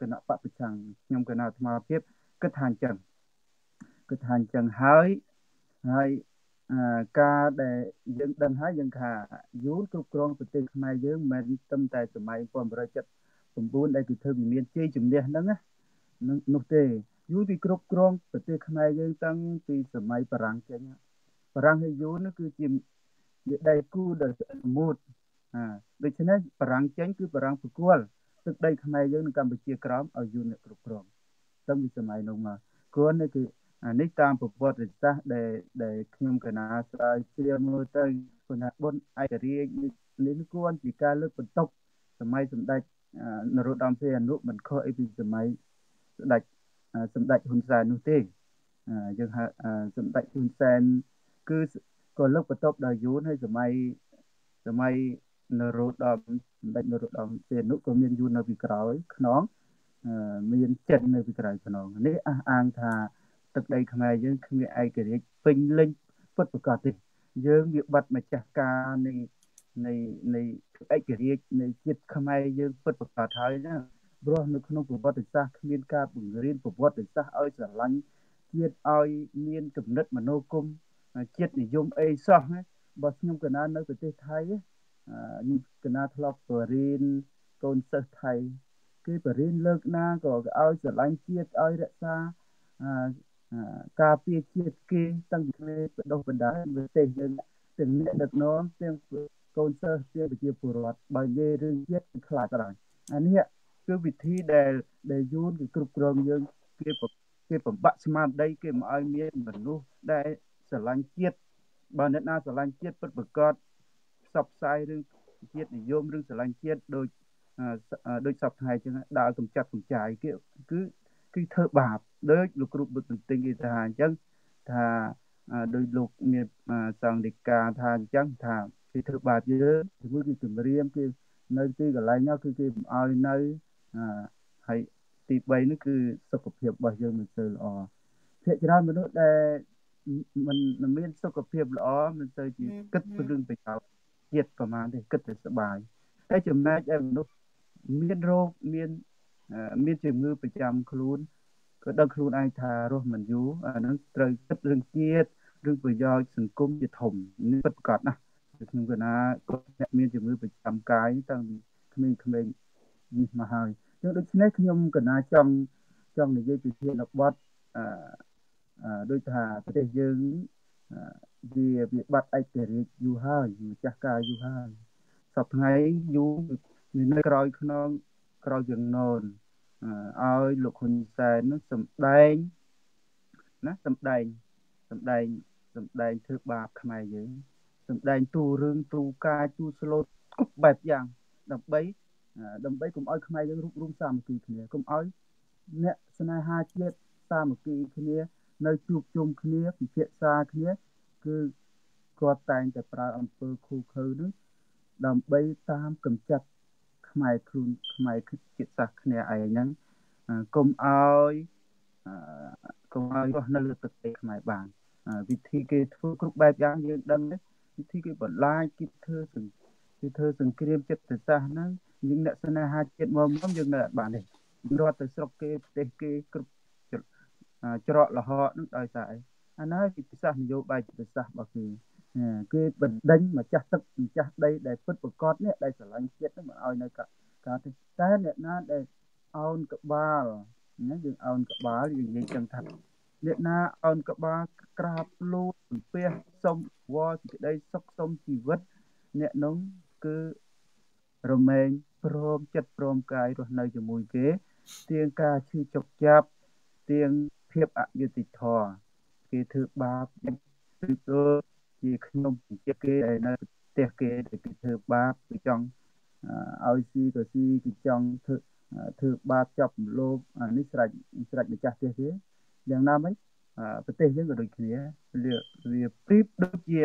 Speaker 3: គណៈបពប្រឆាំងខ្ញុំគណៈអាត្មាភាពគិតថាអញ្ចឹងគិតថាអញ្ចឹងហើយហើយការដែលយើងដឹងហើយយើងថាយូនគ្រប់គ្រងប្រទេសខ្មែរយើងមិនមែនត្រឹមតែសម័យmột nghìn bảy trăm七mươi chínដែលគេធ្វើវិមានជ័យជំនះហ្នឹងណានោះទេយូនពីគ្រប់គ្រងប្រទេសខ្មែរយើងតាំងពីសម័យបារាំងចេញបារាំងហើយយូននោះគឺជាដៃគូដ៏ស្អិតល្មួតដូច្នេះបារាំងចេញគឺបារាំងប្រគល់ទឹកដីខ្មែរយើងនៅកម្ពុជាក្រោមឲ្យយូនអ្នកគ្រប់គ្រងតាំងពីសម័យនោះមកគួរនេះគឺនេះតាមប្រវត្តិសាស្ត្រដែលដែលខ្ញុំកណាស្រាវជ្រាវមើលទៅគណៈបុណ្យឯករាជ្យនេះគួរជាការលើកបន្ទុកសម័យសម្ដេចនរោត្តមសីហនុមិនខុសអីពីសម័យសម្ដេចសម្ដេចហ៊ុនសែននោះទេយើងហៅសម្ដេចហ៊ុនសែនគឺក៏លើកបន្ទប់ដល់យូនហើយសម័យសម័យនរោត្តមសម្ដេចនរោត្តមសីហនុក៏មានយូននៅពីក្រោយខ្នងមានចិននៅពីក្រោយខ្នងនេះអះអាងថាទឹកដីខ្មែរយើងគ្មានឯករាជ្យពេញលេញពិតប្រាកដទេយើងវាបាត់ម្ចាស់ការនៃនៃនៃឯករាជ្យនៃជាតិខ្មែរយើងពិតប្រាកដហើយណាព្រោះនៅក្នុងប្រវត្តិសាស្ត្រគ្មានការបង្រៀនប្រវត្តិសាស្ត្រឲ្យស្រឡាញ់ជាតិឲ្យមានគំនិតមនោគមជាតិនិយមអីសោះបើខ្ញុំកណានៅប្រទេសថៃខ្ញុំកណាធ្លាប់បរៀនកូនសិស្សថៃគេបរៀនលើកណាក៏ឲ្យស្រឡាញ់ជាតិឲ្យរក្សាការពារជាតិគេតាំងពីក្មេងបដិបដាប្រទេសយើងទាំងអ្នកដឹកនាំទាំងកូនសិស្សទាំងប្រជាពលរដ្ឋបើនិយាយរឿងជាតិខ្លាចដែរអានេះគឺវិធីដែលដែលយូនគឺគ្រប់គ្រងយើងគេគេបំបាក់ស្មារតីគេមិនឲ្យមានមនុស្សដែលស្រឡាញ់ជាតិបើអ្នកណាស្រឡាញ់ជាតិពិតប្រាកដផ្សព្វផ្សាយរឿងជាតិនិយមរឿងស្រឡាញ់ជាតិដូចដូចសពថ្ងៃចឹងដើរកំចាត់កំចាយគេគឺគឺធ្វើបាបដូចលោកគ្រូបុត្របន្ទិញគេថាអញ្ចឹងថាដោយលោកមានសង្ឃដីកាថាអញ្ចឹងថាគេធ្វើបាបយើងជាមួយគឺគម្រាមគេនៅទីកន្លែងនោះគឺគេមិនឲ្យនៅហើយទីបីនោះគឺសុខភាពរបស់យើងមិនសូវល្អភាគច្រើនមនុស្សដែលមិនមានសុខភាពល្អមិនសូវជាគិតពីរឿងប្រយោជន៍ជាតិប្រហែលទេគិតតែសុបាយតែចំណែកឯមនុស្សមានរោគមានមានជំងឺប្រចាំខ្លួនក៏ដឹងខ្លួនឯងថារស់មិនយូរអាហ្នឹងត្រូវគិតរឿងជាតិរឿងប្រយោជន៍សង្គមជាធំនេះពិតប្រាកដណាស់ខ្ញុំគណាក៏អ្នកមានជំងឺប្រចាំកាយតាំងពីក្មេងៗនេះមកហើយចឹងដូច្នេះខ្ញុំគណាចង់ចង់និយាយពីធានបទអឺដូចថាប្រទេសយើងវាវាបាត់ឯករាជ្យយូរហើយម្ចាស់ការយូរហើយសប្តាហ៍ថ្ងៃយូរនៅក្រោយខ្នងក្រោយជាងណូនឲ្យលោកហ៊ុនសែននឹងសម្ដែងណាសម្ដែងសម្ដែងសម្ដែងធ្វើបាបខ្មែរយើងសម្ដែងទូរឿងទូការទូស្លូតគ្រប់បែបយ៉ាងដើម្បីដើម្បីកុំឲ្យខ្មែរយើងរួបរวมសាមគ្គីគ្នាកុំឲ្យអ្នកស្នេហាជាតិសាមគ្គីគ្នានៅជួបជុំគ្នាពិភាក្សាគ្នាគឺគាត់តែងតែប្រើអំពើឃូឃៅនឹងដើម្បីតាមកំចាត់ខ្មែរខ្លួនខ្មែរជាតិសាសន៍គ្នាឯងហ្នឹងកុំឲ្យកុំឲ្យរស់នៅលើទឹកដីខ្មែរបានវិធីគេធ្វើគ្រប់បែបយ៉ាងយើងដឹងវិធីគេបន្លាចគេធ្វើគេធ្វើសង្គ្រាមចិត្តសាស្ត្រហ្នឹងយើងអ្នកស្នេហាជាតិមកមកយើងនៅអត់បានទេរត់ទៅស្រុកគេប្រទេសគេគ្រប់ច្រកលហកហ្នឹងដោយសារអីអានោះវិធីសាស្ត្រនយោបាយចិត្តសាស្ត្ររបស់គេគេបណ្ដេញម្ចាស់ទឹកម្ចាស់ដីដែលពិតប្រាកដនេះដែលស្រឡាញ់ជាតិហ្នឹងមិនឲ្យនៅកើតទេតែអ្នកណាដែលអោនក្បាលណាយើងអោនក្បាលយើងនិយាយចឹងថាអ្នកណាអោនក្បាលក្រាបលូតសំពះសុំវល់សេចក្តីសុខសុំជីវិតអ្នកនោះគឺរមែងព្រមចិត្តព្រមកាយរស់នៅជាមួយគេទៀងការឈឺចុកចាប់ទៀងភាពអយុត្តិធម៌គេធ្វើបាបដូចជាខ្ញុំជាគេដែលនៅផ្ទះគេដែលគេធ្វើបាបគេចង់ឲ្យស៊ីក៏ស៊ីគេចង់ធ្វើធ្វើបាបចាប់លោកនេះស្រេចស្រេចម្ចាស់ផ្ទះទេយ៉ាងណាមិញប្រទេសយើងក៏ដូចគ្នាវាប្រៀបដូចជា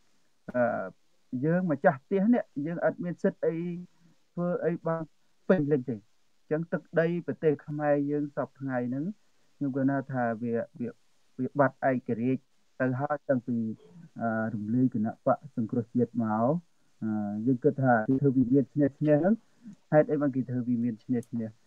Speaker 3: យើងម្ចាស់ផ្ទះនេះយើងអត់មានសិទ្ធិអីធ្វើអីបានពេញលេញទេអញ្ចឹងទឹកដីប្រទេសខ្មែរយើងសពថ្ងៃហ្នឹងខ្ញុំគិតថាវាវាវាបាត់ឯករាជ្យទៅហើយតាំងពីរំលាយគណៈបកសង្គ្រោះជាតិមកយើងគិតថាគេធ្វើវិមានឈ្នះឈ្នះហ្នឹងហេតុអីបានគេធ្វើវិមានឈ្នះឈ្នះ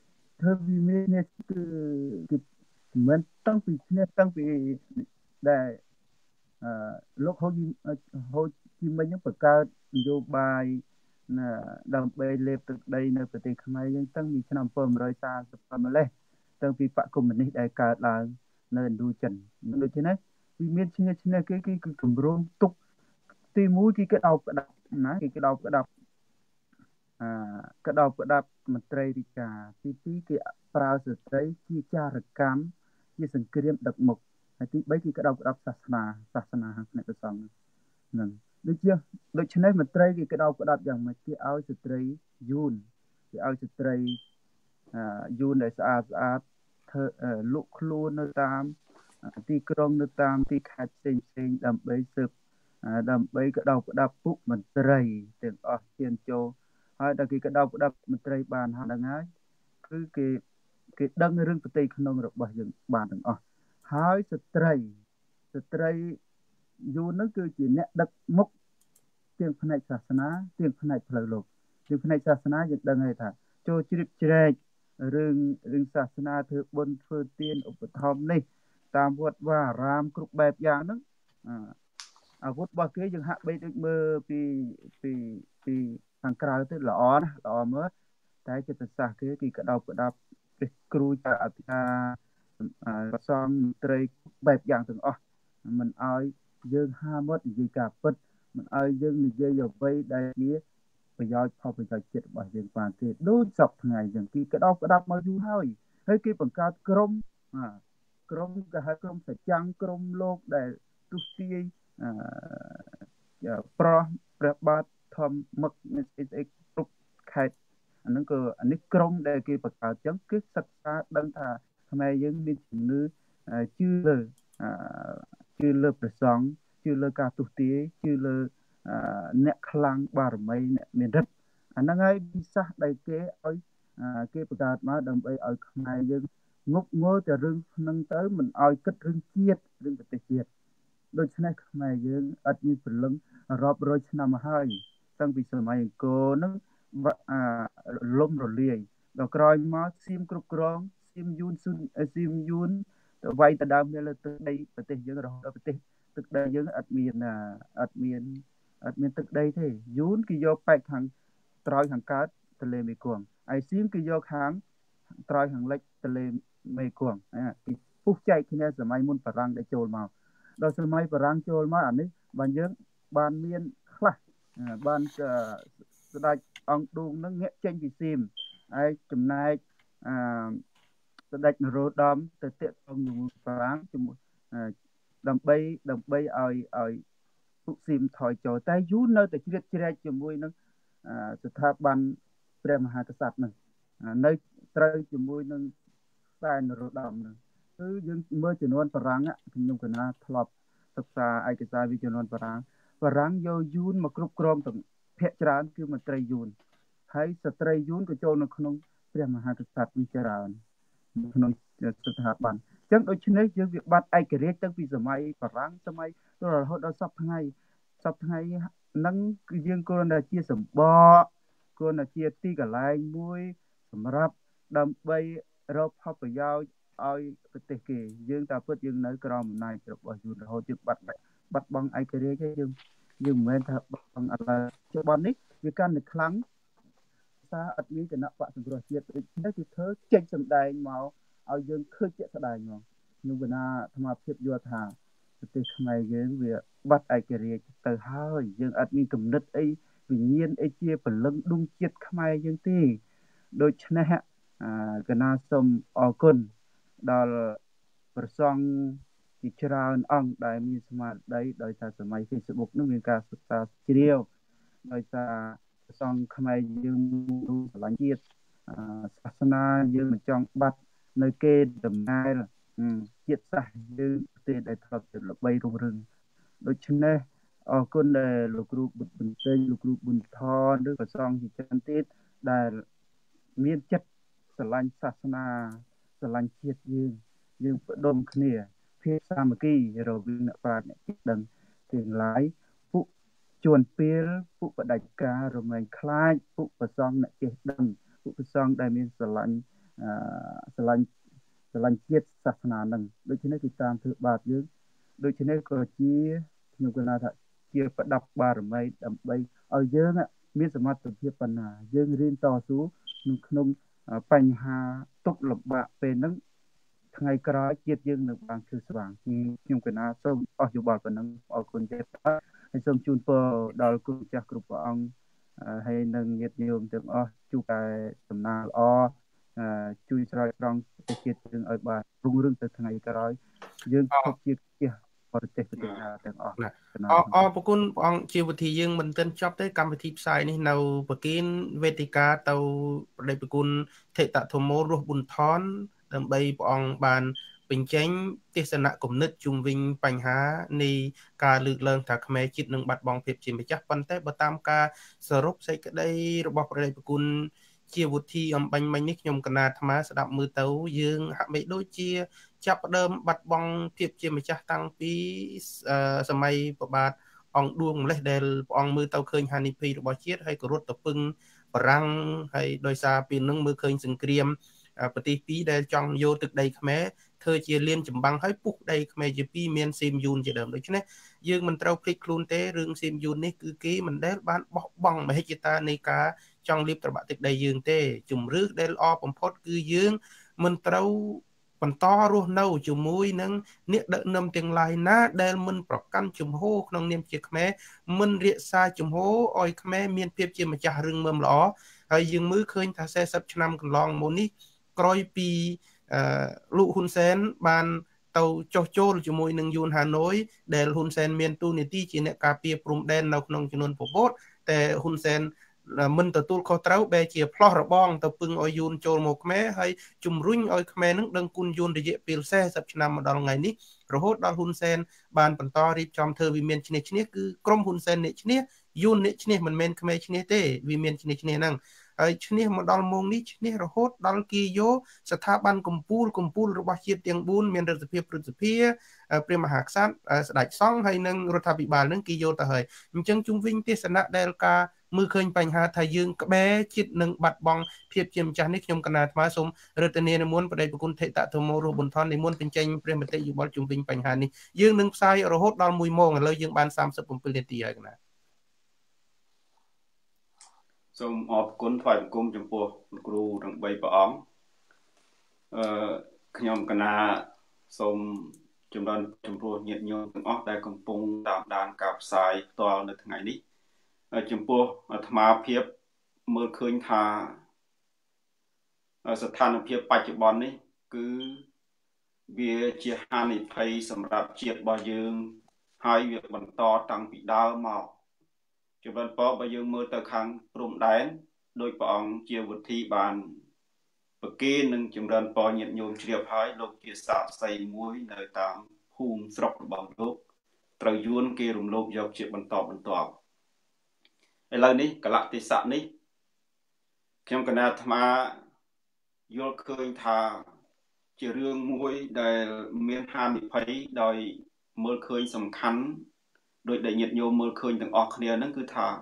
Speaker 3: ធ្វើវិមាននេះគឺគឺមិនតាំងពីគ្នាតាំងពីដែលអឺលោកហូជីហូជីមិញនឹងបង្កើតនយោបាយណាដើម្បីលេបទឹកដីនៅប្រទេសខ្មែរយើងតាំងពីឆ្នាំmột nghìn chín trăm ba mươiម្លេះតាំងពីបកកុម្មុយនីសដែលកើតឡើងនៅឥណ្ឌូចិនដូច្នេះវិមានឈ្នះឈ្នះគេគឺគម្រោងទុកទីមួយគេក្តោបក្តាប់ណាគេក្តោបក្តាប់អឺក្តោបក្តាប់មន្ត្រីរាជការទីពីរគេប្រើស្ត្រីជាចារកម្មជាសង្គ្រាមដឹកមុខហើយទីបីគេក្តោបក្តាប់សាសនាសាសនាខាងអ្នកប្រសង់ហ្នឹងដូចជាដូច្នេះមន្ត្រីគេក្តោបក្តាប់យ៉ាងម៉េចគេឲ្យស្ត្រីយួនគេឲ្យស្ត្រីអឺយួនដែលស្អាតស្អាតធ្វើលក់ខ្លួននៅតាមទីក្រុងនៅតាមទីខេត្តផ្សេងផ្សេងដើម្បីស៊ើបដើម្បីក្តោបក្តាប់ពួកមន្ត្រីទាំងអស់ជាចូលហើយដល់គេក្តោបក្តាប់មន្ត្រីបានហើយហ្នឹងហើយគឺគេគេដឹងរឿងប្រទេសក្នុងរបស់យើងបានទាំងអស់ហើយស្ត្រីស្ត្រីយួនហ្នឹងគឺជាអ្នកដឹកមុខទាំងផ្នែកសាសនាទាំងផ្នែកផ្លូវលោកទាំងផ្នែកសាសនាយើងដឹងហើយថាចូលជ្រាបជ្រែករឿងរឿងសាសនាធ្វើបុណ្យធ្វើទានឧបត្ថម្ភនេះតាមវត្តវាអារាមគ្រប់បែបយ៉ាងហ្នឹងអាវុធរបស់គេយើងហាក់បីដូចមើលពីពីពីខាងក្រៅទៅល្អណាស់ល្អមើលតែចិត្តសាស្ត្រគេគេក្តោបក្តាប់ព្រះគ្រូចៅអធិការប្រសងមន្ត្រីបែបយ៉ាងទាំងអស់មិនឲ្យយើងហាមាត់និយាយការពិតមិនឲ្យយើងនិយាយអ្វីដែលជាប្រយោជន៍ផលប្រយោជន៍ជាតិរបស់យើងបានទេដូចសពថ្ងៃអញ្ចឹងគេក្តោបក្តាប់មកយូរហើយហើយគេបង្កើតក្រុមក្រុមគេហៅក្រុមសច្ចាំងក្រុមលោកដែលទុស្ទាយអឺប្រោះព្រះបាទធម្មឹកនេះអីគ្រប់ខេត្តអាហ្នឹងក៏អានេះក្រុមដែលគេបង្កើតអញ្ចឹងគឺសិក្សាដឹងថាខ្មែរយើងមានជំនឿជឿលើជឿលើព្រះសង្ឃជឿលើការទុស្ទាយជឿលើអ្នកខ្លាំងបារមីអ្នកមានឫទ្ធិអាហ្នឹងហើយវិសាសដែលគេឲ្យគេបង្កើតមកដើម្បីឲ្យខ្មែរយើងងប់ងល់តែរឿងហ្នឹងទៅមិនឲ្យគិតរឿងជាតិរឿងប្រទេសជាតិដូច្នេះខ្មែរយើងអត់មានព្រលឹងរាប់រយឆ្នាំមកហើយតាំងពីសម័យអង្គរហ្នឹងលំរលាយដល់ក្រោយមកសៀមគ្រប់គ្រងសៀមយួនស៊ុនសៀមយួនទៅវាយទៅដើមនៅលើទឹកដីប្រទេសយើងរហូតដល់ប្រទេសទឹកដីយើងអត់មានអត់មានអត់មានទឹកដីទេយួនគេយកប៉ែកខាងត្រើយខាងកើតទន្លេមេគង្គហើយសៀមគេយកខាងត្រើយខាងលិចទន្លេមេគង្គពីពុះចែកគ្នាសម័យមុនបារាំងដែលចូលមកដល់សម័យបារាំងចូលមកអានេះបានយើងបានមានខ្លះបានស្ដេចអង្គឌួងនឹងងាកចេញពីសៀមហើយចំណែកអឺស្ដេចនរោត្តមទៅតាក់ទងជាមួយបារាំងជាមួយដើម្បីដើម្បីឲ្យឲ្យពួកសៀមថយចូលតែយូរនៅតែជ្រៀតជ្រែកជាមួយនឹងស្ថាប័នព្រះមហាក្សត្រនឹងនៅត្រូវជាមួយនឹងខ្សែនរោត្តមនឹងគឺយើងមើលចំនួនបារាំងខ្ញុំកណាធ្លាប់សិក្សាឯកសារវិជំនាន់បារាំងបារាំងយកយួនមកគ្រប់គ្រងទាំងភាគច្រើនគឺមន្ត្រីយួនហើយស្ត្រីយួនក៏ចូលនៅក្នុងព្រះមហាក្សត្រវិច្រើនក្នុងស្ថាប័នអញ្ចឹងដូច្នេះយើងវាបាត់ឯករាជ្យតាំងពីសម័យបារាំងសម័យរហូតដល់សពថ្ងៃសពថ្ងៃហ្នឹងគឺយើងគ្រាន់តែជាសម្បកគ្រាន់តែជាទីកន្លែងមួយសម្រាប់ដើម្បីរកផលប្រយោជន៍ឲ្យប្រទេសគេយើងតែពិតយើងនៅក្រោមអំណាចរបស់យួនរហូតយើងបាត់បាត់បង់ឯករាជ្យហើយយើងយើងមិនមែនថាបាត់បង់អត់ឡើយបននេះវាកាន់តែខ្លាំងសារអត់មានគណៈបកសង្គ្រោះជាតិដូចនេះគឺធ្វើចេញសម្ដែងមកឲ្យយើងឃើញជាក់ស្ដែងមកខ្ញុំកណាអាត្មាភាពយល់ថាប្រទេសខ្មែរយើងវាបាត់ឯករាជ្យទៅហើយយើងអត់មានគំនិតអីវិញ្ញាណអីជាពលឹងដួងជាតិខ្មែរយើងទេដូច្នេះកណាសូមអរគុណដល់ប្រសង់ជាច្រើនអង្គដែលមានស្មារតីដោយសារសម័យ Facebook នោះមានការសិក្សាជ្រាវដោយសារប្រសង់ខ្មែរយើងស្រឡាញ់ជាតិសាសនាយើងមិនចង់បាត់នៅគេដំណើរជាតិសាសន៍យើងប្រទេសដែលធ្លាប់ល្បីរុងរឿងដូច្នេះអរគុណដែលលោកគ្រូបុត្របន្ទែងលោកគ្រូប៊ុនថនឬប្រសង់ជាច្រើនទៀតដែលមានចិត្តស្រឡាញ់សាសនាស្រឡាញ់ជាតិយើងយើងបដិមគ្នាភាពសាមគ្គីរវាងអ្នកប្រាជ្ញអ្នកចេះដឹងទាំងឡាយពួកជួនពេលពួកបដិការរមែងខ្លាចពួកប្រសង់អ្នកចេះដឹងពួកប្រសង់ដែលមានស្រឡាញ់ស្រឡាញ់ស្រឡាញ់ជាតិសាសនានឹងដូច្នេះគឺតាមធ្វើបាបយើងដូច្នេះក៏ជាខ្ញុំគណៈថាជាប្រដាប់បារមីដើម្បីឲ្យយើងមានសមត្ថភាពបណ្ណាយើងរៀនតស៊ូក្នុងបញ្ហាទុកលំបាកពេលហ្នឹងថ្ងៃក្រោយជាតិយើងនឹងបានគឺស្វាងខ្ញុំគណៈសូមអស់យោបល់ប៉ុណ្ណឹងអរគុណទៀតហើយសូមជូនពរដល់គុណចាស់គ្រប់ព្រះអង្គហើយនឹងញាតិញោមទាំងអស់ជួបតែដំណើរល្អជួយស្រោចស្រង់ប្រទេសជាតិយើងឲ្យបានរុងរឿងទៅថ្ងៃក្រោយយើងខកជាតិជាបរទេសប្រទេសណាទាំងអស់
Speaker 1: អរអរគុណព្រះអង្គជាវិធីយើងមិនទាន់ចប់ទេកម្មវិធីផ្សាយនេះនៅប្រគិនវេទិកាទៅប្រដេប្រគុណថេតធម្មរស់ប៊ុនថនដើម្បីព្រះអង្គបានបញ្ចេញទេសនៈគំនិតជុំវិញបញ្ហានៃការលើកឡើងថាខ្មែរជាតិនឹងបាត់បង់ភាពជាម្ចាស់ប៉ុន្តែបើតាមការសរុបសេចក្តីរបស់ប្រដេប្រគុណជាវិធីអំបញ្ញមិញនេះខ្ញុំកណាអាត្មាស្ដាប់មើលទៅយើងហាក់បីដូចជាចាប់ផ្ដើមបាត់បង់ភាពជាម្ចាស់តាំងពីសម័យព្រះបាទអង្គឌួងម្លេះដែលព្រះអង្គមើលទៅឃើញហានិភ័យរបស់ជាតិហើយក៏រត់ទៅពឹងបារាំងហើយដោយសារពេលនឹងមើលឃើញសង្គ្រាមប្រទេសពីរដែលចង់យកទឹកដីខ្មែរធ្វើជាលៀនចម្បាំងហើយពុះដីខ្មែរជាពីរមានសៀមយូនជាដើមដូច្នេះយើងមិនត្រូវភ្លេចខ្លួនទេរឿងសៀមយូននេះគឺគេមិនដែលបានបោះបង់មហិច្ឆតានៃការចង់លាបត្របាក់ទឹកដីយើងទេជំរឿសដែលល្អបំផុតគឺយើងមិនត្រូវបន្តរស់នៅជាមួយនឹងអ្នកដឹកនាំទាំងឡាយណាដែលមិនប្រកាន់ជំហរក្នុងនាមជាខ្មែរមិនរក្សាជំហរឲ្យខ្មែរមានភាពជាម្ចាស់រឹងមាំល្អហើយយើងមើលឃើញថាសែសិបឆ្នាំកន្លងមកនេះក្រោយពីលោកហ៊ុនសែនបានទៅចោះចូលជាមួយនឹងយួនហាណូយដែលហ៊ុនសែនមានតួនាទីជាអ្នកការពារព្រំដែននៅក្នុងចំនួនពពតតែហ៊ុនសែនមិនទទួលខុសត្រូវបែជាផ្លោះរបងទៅពឹងឲ្យយួនចូលមកខ្មែរហើយជំរុញឲ្យខ្មែរនឹងដឹងគុណយួនរយៈពេលសែសិបឆ្នាំមកដល់ថ្ងៃនេះរហូតដល់ហ៊ុនសែនបានបន្តរៀបចំធ្វើវិមានឈ្នះឈ្នះគឺក្រុមហ៊ុនសែនអ្នកឈ្នះយួនអ្នកឈ្នះមិនមែនខ្មែរឈ្នះទេវិមានឈ្នះឈ្នះហ្នឹងហើយឈ្នះមកដល់ម៉ោងនេះឈ្នះរហូតដល់គីយោស្ថាប័នកម្ពុជាកម្ពុជារបស់ជាតិទាំងបួនមានរដ្ឋាភិបាលព្រឹទ្ធសភាព្រះមហាក្សត្រស្ដេចសង្ឃហើយនិងរដ្ឋាភិបាលនឹងគីយោទៅហើយអញ្ចឹងជុំវិញទេសនៈដែលការមើលឃើញបញ្ហាថាយើងក្បែរជាតិនឹងបាត់បង់ភាពជាម្ចាស់នេះខ្ញុំកណាអាត្មាសូមរតនានិមន្តបដិប្រគុណថេតធម្មរស់ប៊ុនថននិមន្តបញ្ចេញព្រះមតិយោបល់ជុំវិញបញ្ហានេះយើងនឹងផ្សាយរហូតដល់មួយម៉ោងឥឡូវយើងបានសាមសិប7នាទីហើយកណា
Speaker 4: សូមអរគុណថ្វាយបង្គំចំពោះលោកគ្រូទាំងបីព្រះអង្គអឺខ្ញុំកណាសូមចម្រើនចំពោះញាតិញោមទាំងអស់ដែលកំពុងតាមដានការផ្សាយផ្ទាល់នៅថ្ងៃនេះចំពោះអាត្មាភាពមើលឃើញថាស្ថានភាពបច្ចុប្បន្ននេះគឺវាជាហានិភ័យសម្រាប់ជាតិរបស់យើងហើយវាបន្តតាំងពីដើមមកជំរាបពរបើយើងមើលទៅខាងព្រំដែនដោយព្រះអង្គជាវិធីបានប្រគេននឹងចម្រើនពរញាតិញោមជ្រាបហើយលោកជាសាក្សីមួយនៅតាមភូមិស្រុករបស់លោកត្រូវយួនគេរំលោភយកជាបន្តបន្ទាប់ឥឡូវនេះកលៈទេសៈនេះខ្ញុំកណាអាត្មាយល់ឃើញថាជារឿងមួយដែលមានហានិភ័យដោយមើលឃើញសំខាន់ដោយដែលញាតិញោមមើលឃើញទាំងអស់គ្នាហ្នឹងគឺថា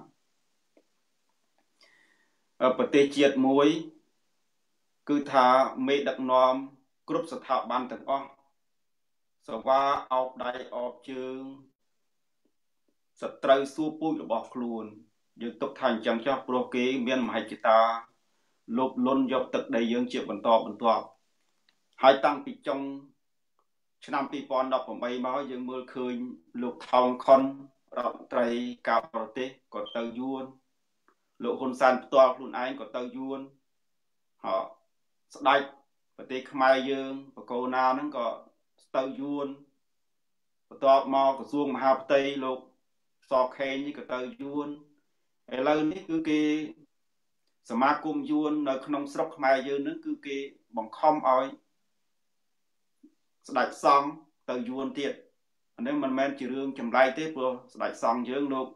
Speaker 4: ប្រទេសជាតិមួយគឺថាមេដឹកនាំគ្រប់ស្ថាប័នទាំងអស់សវ៉ាអោបដៃអោបជើងសត្រូវសួរពូជរបស់ខ្លួនយើងទុកថាអញ្ចឹងចោះព្រោះគេមានមហិច្ឆតាលោភលន់យកទឹកដីយើងជាបន្តបន្ទាប់ហើយតាំងពីចុងឆ្នាំពីរពាន់ដប់ប្រាំបីមកយើងមើលឃើញលោកថោងខុនរដ្ឋមន្ត្រីការបរទេសក៏ទៅយួនលោកហ៊ុនសែនផ្ទាល់ខ្លួនឯងក៏ទៅយួនហ៎ស្ដេចប្រទេសខ្មែរយើងបកូណាហ្នឹងក៏ទៅយួនបន្ទាប់មកក្រសួងមហាផ្ទៃលោកសខេងនេះក៏ទៅយួនឥឡូវនេះគឺគេសមាគមយួននៅក្នុងស្រុកខ្មែរយើងហ្នឹងគឺគេបង្ខំឲ្យស្ដេចសង្ឃទៅយួនទៀតអានេះមិនមែនជារឿងចម្លែកទេព្រោះស្ដេចសង្ឃយើងលោក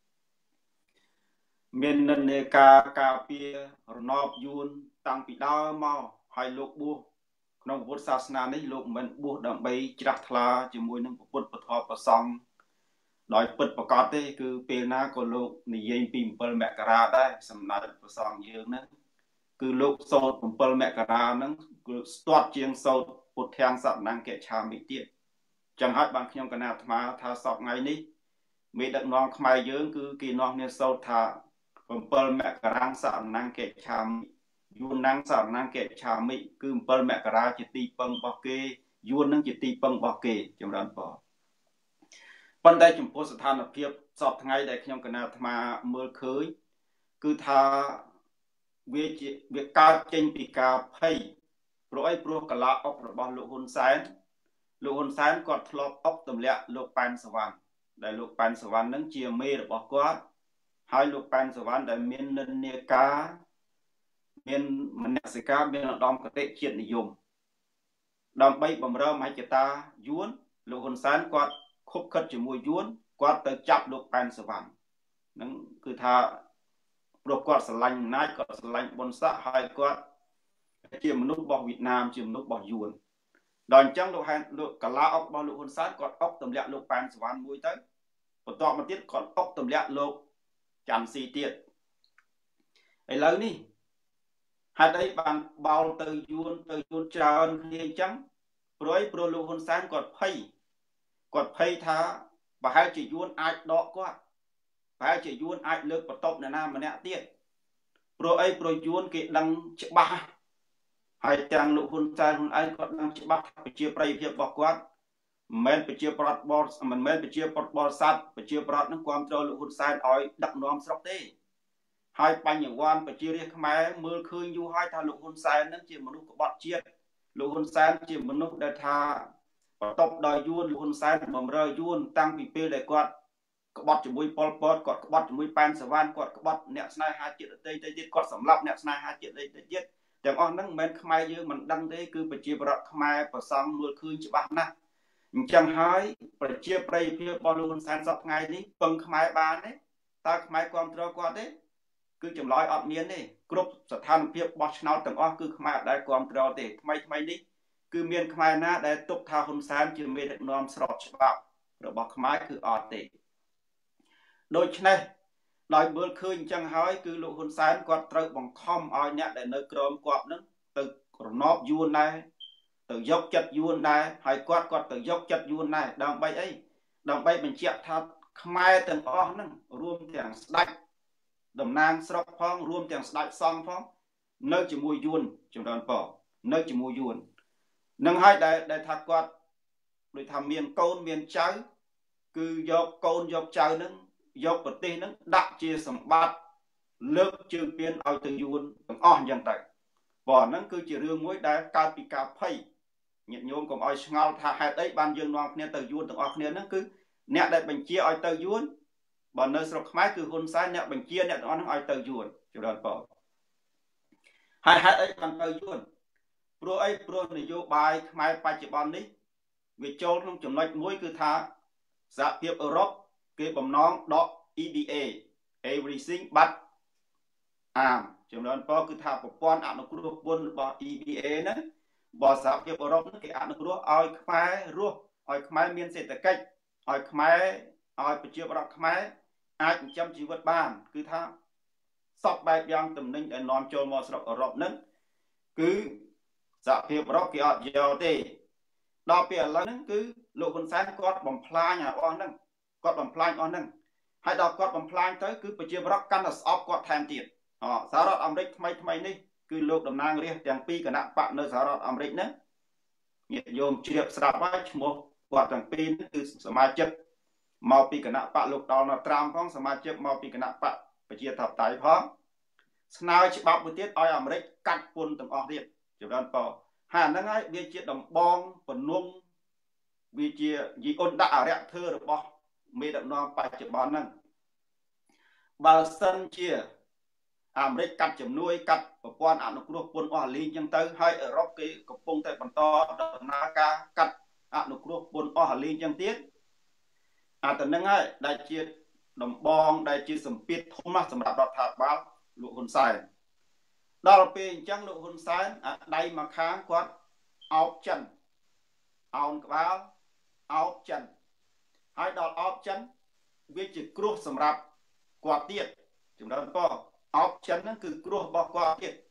Speaker 4: មាននិន្នាការការពាររណបយួនតាំងពីដើមមកហើយលោកបួសក្នុងពុទ្ធសាសនានេះលោកមិនបួសដើម្បីជ្រះថ្លាជាមួយនឹងពុទ្ធពធប្រសង់ដោយពិតប្រកបទេគឺពេលណាក៏លោកនិយាយពី7មករាដែរសម្ដេចប្រសង់យើងហ្នឹងគឺលោកសោត7មករាហ្នឹងគឺស្ទាត់ជាងសោតពុទ្ធាំងសរណង្គឆាមិទៀតចឹងហើយបានខ្ញុំកណាអាត្មាថាសពថ្ងៃនេះមេដឹកនាំខ្មែរយើងគឺគេនាំគ្នាសោតថា7មករាសរណង្គឆាមិយួនណាំងសរណង្គឆាមិគឺ7មករាជាទីពឹងរបស់គេយួននឹងជាទីពឹងរបស់គេចម្រើនពរប៉ុន្តែចំពោះស្ថានភាពសពថ្ងៃដែលខ្ញុំកណាអាត្មាមើលឃើញគឺថាវាជាវាកើតចេញពីការភ័យព្រោះអីព្រោះកលាអុករបស់លោកហ៊ុនសែនលោកហ៊ុនសែនគាត់ធ្លាប់អុកទម្លាក់លោកប៉ែនសវណ្ណដែលលោកប៉ែនសវណ្ណនឹងជាមេរបស់គាត់ហើយលោកប៉ែនសវណ្ណដែលមាននិន្នាការមានមនសិការមានឧត្តមគតិជាតិនិយមដើម្បីបំរើមហិច្ឆតាយួនលោកហ៊ុនសែនគាត់ខົບខិតជាមួយយួនគាត់ទៅចាប់លោកប៉ែនសវណ្ណហ្នឹងគឺថាព្រោះគាត់ស្រឡាញ់អំណាចគាត់ស្រឡាញ់បុណ្យស័ក្តិហើយគាត់ជាមនុស្សរបស់វៀតណាមជាមនុស្សរបស់យួនដល់អញ្ចឹងលោកហែនលោកកលាអុករបស់លោកហ៊ុនសែនគាត់អុកទម្លាក់លោកប៉ែនសវណ្ណមួយទៅបន្ទាប់មកទៀតគាត់អុកទម្លាក់លោកចាំស៊ីទៀតឥឡូវនេះហេតុអីបានបោលទៅយួនទៅយួនច្រើនគ្នាអញ្ចឹងព្រោះអីព្រោះលោកហ៊ុនសែនគាត់ភ័យគាត់ភ័យថាប្រហែលជាយួនអាចដកគាត់ប្រហែលជាយួនអាចលើកបន្ទប់នរណាម្នាក់ទៀតព្រោះអីព្រោះយួនគេដឹងច្បាស់ហើយទាំងលោកហ៊ុនសែនខ្លួនឯងគាត់ដឹងច្បាស់ប្រជាប្រិយភាពរបស់គាត់មិនមែនប្រជាប្រដ្ឋបរមិនមែនប្រជាប្រដ្ឋបរស័តប្រជាប្រដ្ឋនឹងគ្រប់គ្រងលោកហ៊ុនសែនឲ្យដឹកនាំស្រុកទេហើយបញ្ញវន្តប្រជារាស្ត្រខ្មែរមើលឃើញយូរហើយថាលោកហ៊ុនសែននឹងជាមនុស្សក្បត់ជាតិលោកហ៊ុនសែនជាមនុស្សដែលថាបន្ទាប់ដោយយួនលោកហ៊ុនសែនបំរើយួនតាំងពីពេលដែលគាត់ក្បត់ជាមួយប៉ុលពតគាត់ក្បត់ជាមួយប៉ែនសវណ្ណគាត់ក្បត់អ្នកស្នេហាជាតិដទៃទៅទៀតគាត់សម្លាប់អ្នកស្នេហាជាតិដទៃទៅទៀតទាំងអស់ហ្នឹងមិនមែនខ្មែរយើងមិនដឹងទេគឺប្រជាប្រដ្ឋខ្មែរប្រសង់មើលឃើញច្បាស់ណាស់អញ្ចឹងហើយប្រជាប្រិយភាពរបស់លោកហ៊ុនសែនសពថ្ងៃនេះពឹងខ្មែរបានទេតើខ្មែរគ្រប់គ្រងគាត់ទេគឺចម្លើយអត់មានទេគ្រប់ស្ថានភាពបោះឆ្នោតទាំងអស់គឺខ្មែរអត់ដែលគ្រប់គ្រងទេថ្មីថ្មីនេះគឺមានខ្មែរណាដែលទុកថាហ៊ុនសែនជាមេដឹកនាំស្របច្បាប់របស់ខ្មែរគឺអត់ទេដូច្នេះដោយមើលឃើញអញ្ចឹងហើយគឺលោកហ៊ុនសែនគាត់ត្រូវបង្ខំឲ្យអ្នកដែលនៅក្រោមគាត់នឹងទៅរណបយួនដែរទៅយកចិត្តយួនដែរហើយគាត់គាត់ទៅយកចិត្តយួនដែរដើម្បីអីដើម្បីបញ្ជាក់ថាខ្មែរទាំងអស់ហ្នឹងរួមទាំងស្ដេចតំណាងស្រុកផងរួមទាំងស្ដេចសង្ឃផងនៅជាមួយយួនចម្រើនពរនៅជាមួយយួននឹងហើយដែលដែលថាគាត់ដូចថាមានកូនមានចៅគឺយកកូនយកចៅហ្នឹងយកប្រទេសហ្នឹងដាក់ជាសម្បត្តិលើកជើងពៀនឲ្យទៅយួនទាំងអស់អញ្ចឹងទៅព្រោះហ្នឹងគឺជារឿងមួយដែលកើតពីការភ័យញាតិញោមកុំឲ្យឆ្ងល់ថាហេតុអីបានយើងនាំគ្នាទៅយួនទាំងអស់គ្នាហ្នឹងគឺអ្នកដែលបញ្ជាឲ្យទៅយួនបើនៅស្រុកខ្មែរគឺហ៊ុនសែនអ្នកបញ្ជាអ្នកទាំងអស់ហ្នឹងឲ្យទៅយួនចម្រើនពរហើយហេតុអីបានទៅយួនព្រោះអីព្រោះនយោបាយខ្មែរបច្ចុប្បន្ននេះវាចូលក្នុងចំណុចមួយគឺថាសហភាពអឺរ៉ុបគេបំណងដក E B A everything but arm ចំនួនពគឺថាប្រព័ន្ធអនុគ្រោះពន្ធរបស់ E B A ហ្នឹងបើសហភាពអឺរ៉ុបគេអនុគ្រោះឲ្យខ្មែររស់ឲ្យខ្មែរមានសេដ្ឋកិច្ចឲ្យខ្មែរឲ្យប្រជាប្រដ្ឋខ្មែរអាចចិញ្ចឹមជីវិតបានគឺថាសពបែបយ៉ាងតំណែងដែលនាំចូលមកស្រុកអឺរ៉ុបហ្នឹងគឺសហភាពអឺរ៉ុបគេអត់យកទេដល់ពេលឥឡូវហ្នឹងគឺលោកហ៊ុនសែនគាត់បំផ្លាញអាអស់ហ្នឹងគាត់បំផ្លាញអស់ហ្នឹងហើយដល់គាត់បំផ្លាញទៅគឺប្រជាប្រដ្ឋកាន់តែស្អប់គាត់ថែមទៀតអសហរដ្ឋអាមេរិកថ្មីថ្មីនេះគឺលោកតំណាងរាស្ត្រទាំងពីរគណៈបកនៅសហរដ្ឋអាមេរិកហ្នឹងញាតិញោមជ្រាបស្រាប់ហើយឈ្មោះគាត់ទាំងពីរនេះគឺសមាជិកមកពីគណៈបកលោកដុលណាល់ត្រាំផងសមាជិកមកពីគណៈបកប្រជាធិបតេយ្យផងស្នើច្បាប់មួយទៀតឲ្យអាមេរិកកាត់ពន្ធទាំងអស់ទៀតចម្រើនពរហើយអាហ្នឹងហើយវាជាដំបងពនងវាជាយីអ៊ុនដាក់អរិយធិរបស់មេដឹកនាំបច្ចុប្បន្នហ្នឹងបើសិនជាអាមេរិកកាត់ជំនួយកាត់ប្រព័ន្ធអនុគ្រោះពន្ធអស់លីងចឹងទៅហើយអឺរ៉ុបគេកំពុងតែបន្តដំណើរការកាត់អនុគ្រោះពន្ធអស់លីងចឹងទៀតអាទៅនឹងហើយដែលជាដំបងដែលជាសម្ពាធធំណាស់សម្រាប់រដ្ឋាភិបាលលោកហ៊ុនសែនដល់ពេលអញ្ចឹងលោកហ៊ុនសែនអាដៃមកខាងគាត់អោបចិនអោនក្បាលអោបចិនហើយដល់អោបចិនវាជាគ្រោះសម្រាប់គាត់ទៀតចម្រើនពរអោបចិនហ្នឹងគឺគ្រោះរបស់គាត់ទៀត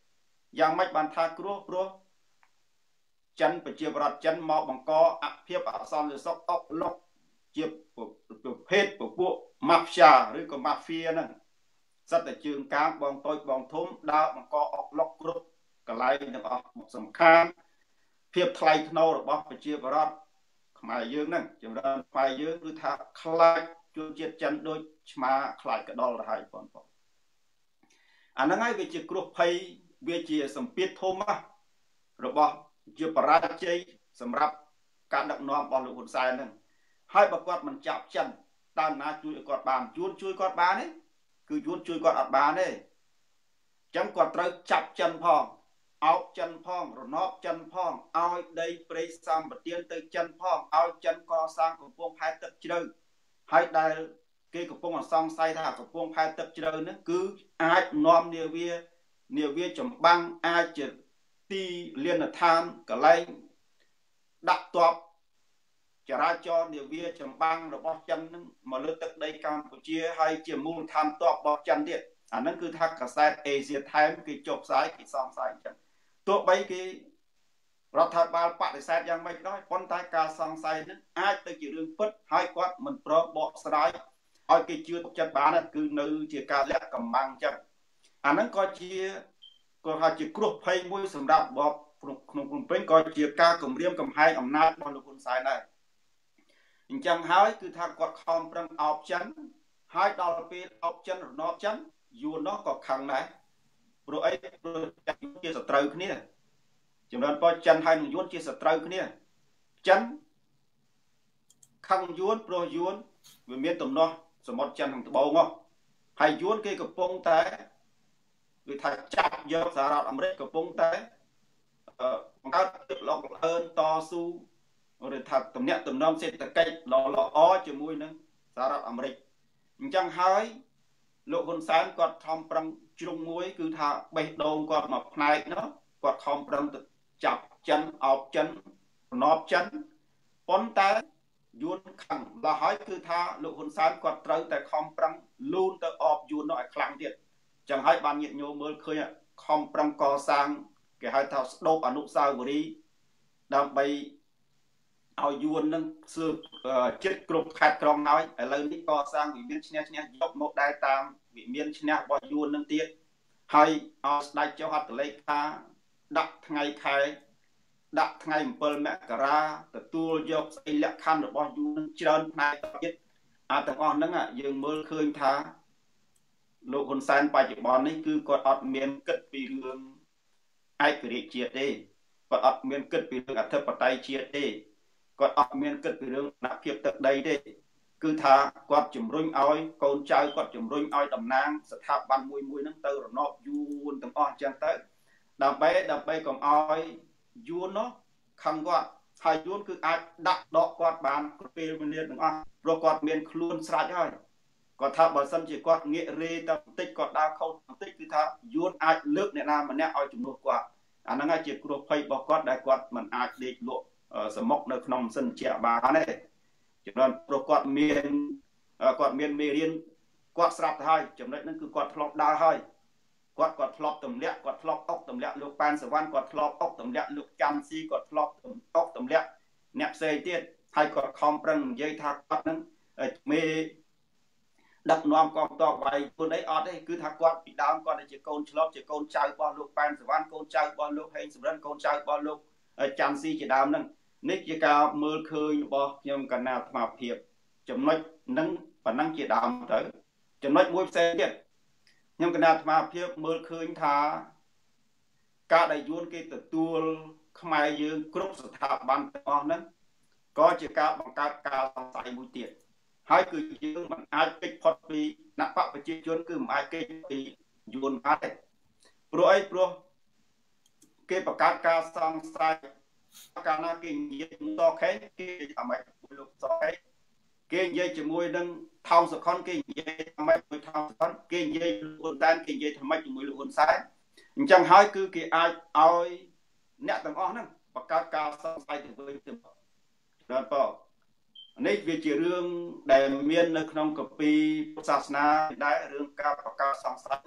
Speaker 4: យ៉ាងម៉េចបានថាគ្រោះព្រោះចិនប្រជាប្រដ្ឋចិនមកបង្កអភិបអសន្តិសុខអុកលុកជាប្រភេទពពួកម៉ាហ្វយ៉ាឬក៏ម៉ាហ្វៀហ្នឹងសិតតែជើងកាងបងតូចបងធំដើរបង្កអុកលុកគ្រប់កន្លែងទាំងអស់សំខាន់ភាពថ្លៃថ្នូររបស់ប្រជាប្រដ្ឋខ្មែរយើងហ្នឹងចម្រើនខ្មែរយើងគឺថាខ្លាចជនជាតិចិនដូចឆ្មាខ្លាចកដុលទៅហើយបងប្អូនអាហ្នឹងហើយវាជាគ្រោះភ័យវាជាសម្ពាធធំរបស់ជាបរាជ័យសម្រាប់ការដឹកនាំរបស់លោកហ៊ុនសែនហ្នឹងហើយបើគាត់មិនចាប់ចិនតើណាជួយឲ្យគាត់បានយួនជួយគាត់បានទេគឺយួនជួយគាត់អត់បានទេអញ្ចឹងគាត់ត្រូវចាប់ចិនផងអោបចិនផងរណបចិនផងឲ្យដីព្រៃសម្បទានទៅចិនផងឲ្យចិនកសាងកំពង់ផែទឹកជ្រៅហើយដែលគេកំពុងសង្ស័យថាកំពង់ផែទឹកជ្រៅហ្នឹងគឺអាចនាំនាវានាវាចម្បាំងអាចជាទីលានដ្ឋានកន្លែងដាក់ទ័ពចរាចរណ៍នាវាចម្បាំងរបស់ចិនហ្នឹងមកលើទឹកដីកម្ពុជាហើយជាមូលដ្ឋានទ័ពរបស់ចិនទៀតអាហ្នឹងគឺថាកាសែត Asia Times គេចុះផ្សាយគេសង្ស័យអញ្ចឹងទោះបីគេរដ្ឋាភិបាលបដិសេធយ៉ាងម៉េចក៏ដោយប៉ុន្តែការសង្ស័យហ្នឹងអាចទៅជារឿងពិតហើយគាត់មិនព្រមបកស្រាយឲ្យគេជឿទុកចិត្តបានគឺនៅជាការលាក់កំបាំងអញ្ចឹងអាហ្នឹងក៏ជាក៏ថាជាគ្រោះភ័យមួយសម្រាប់របបក្នុងភ្នំពេញក៏ជាការគំរាមកំហែងអំណាចរបស់លោកហ៊ុនសែនដែរអញ្ចឹងហើយគឺថាគាត់ខំប្រឹងអោបចិនហើយដល់ពេលអោបចិនរណបចិនយួននោះក៏ខឹងដែរព្រោះអីព្រោះជាសត្រូវគ្នាចម្រើនពរចិនហើយនឹងយួនជាសត្រូវគ្នាចិនខឹងយួនព្រោះយួនវាមានទំនាស់សមុទ្រចិនខាងត្បូងហ៎ហើយយួនគេកំពុងតែគឺថាចាប់យកសហរដ្ឋអាមេរិកកំពុងតែបង្កើតទឹកលោកអឿនតស៊ូឬថាតំណាក់តំណងសេដ្ឋកិច្ចល្អល្អជាមួយនឹងសហរដ្ឋអាមេរិកអញ្ចឹងហើយលោកហ៊ុនសែនគាត់ខំប្រឹងជ្រុងមួយគឺថាបេះដូងគាត់មកផ្នែកនោះគាត់ខំប្រឹងទៅចាប់ចិនអោបចិនរណបចិនប៉ុន្តែយួនខឹងដល់ហើយគឺថាលោកហ៊ុនសែនគាត់ត្រូវតែខំប្រឹងលូនទៅអបយួននោះឲ្យខ្លាំងទៀតចឹងហើយបានញាតិញោមមើលឃើញខំប្រឹងកសាងគេហៅថាស្ដូបអនុស្សាវរីយ៍ដើម្បីឲ្យយួននឹងសើចិត្តគ្រប់ខេត្តក្រុងហើយឥឡូវនេះកសាងវិមានឈ្នះឈ្នះយកមកដែរតាមវិមានឈ្នះរបស់យួននឹងទៀតហើយឲ្យស្ដេចចុះហត្ថលេខាដាក់ថ្ងៃខែដាក់ថ្ងៃអំពិលមករាទទួលយកស្អីលក្ខខណ្ឌរបស់យួននឹងច្រើនផ្នែកទៀតអាទាំងអស់ហ្នឹងយើងមើលឃើញថាលោកហ៊ុនសែនបច្ចុប្បន្ននេះគឺគាត់អត់មានគិតពីរឿងឯករាជ្យជាតិទេគាត់អត់មានគិតពីរឿងអធិបតេយ្យជាតិទេគាត់អត់មានគិតពីរឿងអភិបទឹកដីទេគឺថាគាត់ជំរុញឲ្យកូនចៅគាត់ជំរុញឲ្យតំណាងស្ថាប័នមួយមួយហ្នឹងទៅរណបយួនទាំងអស់អញ្ចឹងទៅដើម្បីដើម្បីកុំឲ្យយួននោះខឹងគាត់ហើយយួនគឺអាចដាក់ដកគាត់បានពេលវេលាទាំងអស់ព្រោះគាត់មានខ្លួនស្រេចហើយគាត់ថាបើសិនជាគាត់ងាករេតែបន្តិចគាត់ដើរខុសបន្តិចគឺថាយួនអាចលើកអ្នកណាម្នាក់ឲ្យជំនួសគាត់អាហ្នឹងហើយជាគ្រោះភ័យរបស់គាត់ដែលគាត់មិនអាចដេកលក់សមុកនៅក្នុងសិនជាបានទេចំណុចព្រោះគាត់មានគាត់មានមេរៀនគាត់ស្រាប់ទៅហើយចំណុចហ្នឹងគឺគាត់ធ្លាប់ដើរហើយគាត់គាត់ធ្លាប់ទម្លាក់គាត់ធ្លាប់អុកទម្លាក់លោកប៉ែនសវណ្ណគាត់ធ្លាប់អុកទម្លាក់លោកចាំស៊ីគាត់ធ្លាប់អុកទម្លាក់អ្នកផ្សេងទៀតហើយគាត់ខំប្រឹងនិយាយថាគាត់ហ្នឹងមេដឹកនាំកងទ័ពវាយខ្លួនអីអត់ទេគឺថាគាត់ពីដើមគាត់ជាកូនឆ្លប់ជាកូនចៅរបស់លោកប៉ែនសវណ្ណកូនចៅរបស់លោកហេងសំរិនកូនចៅរបស់លោកចាំស៊ីជាដើមហ្នឹងនេះជាការមើលឃើញរបស់ខ្ញុំកណ្ណាអាត្មាភាពចំណុចហ្នឹងប៉ុណ្ណឹងជាដើមទៅចំណុចមួយផ្សេងទៀតខ្ញុំកណ្ណាអាត្មាភាពមើលឃើញថាការដែលយួនគេទទួលខ្មែរយើងគ្រប់ស្ថាប័នទាំងអស់ហ្នឹងក៏ជាការបង្កើតការសង្ស័យមួយទៀតហើយគឺយើងមិនអាចគេចផុតពីណបប្រជាជនគឺមិនអាចគេចពីយួនបានទេព្រោះអីព្រោះគេបង្កើតការសង្ស័យកាលណាគេនិយាយតខេគេអាម៉េចលោកសខេគេនិយាយជាមួយនឹងថោងសុខុនគេនិយាយអាម៉េចមួយថោងសុខុនគេនិយាយលោកហ៊ុនសែនគេនិយាយថ្មីជាមួយលោកហ៊ុនសែនអញ្ចឹងហើយគឺគេអាចឲ្យអ្នកទាំងអស់ហ្នឹងបង្កើតការសង្ស័យទៅវិញទៅមកដល់តនេះវាជារឿងដែលមាននៅក្នុងកាពីពុទ្ធសាសនាដែររឿងការបង្កើតសង្ស័យហ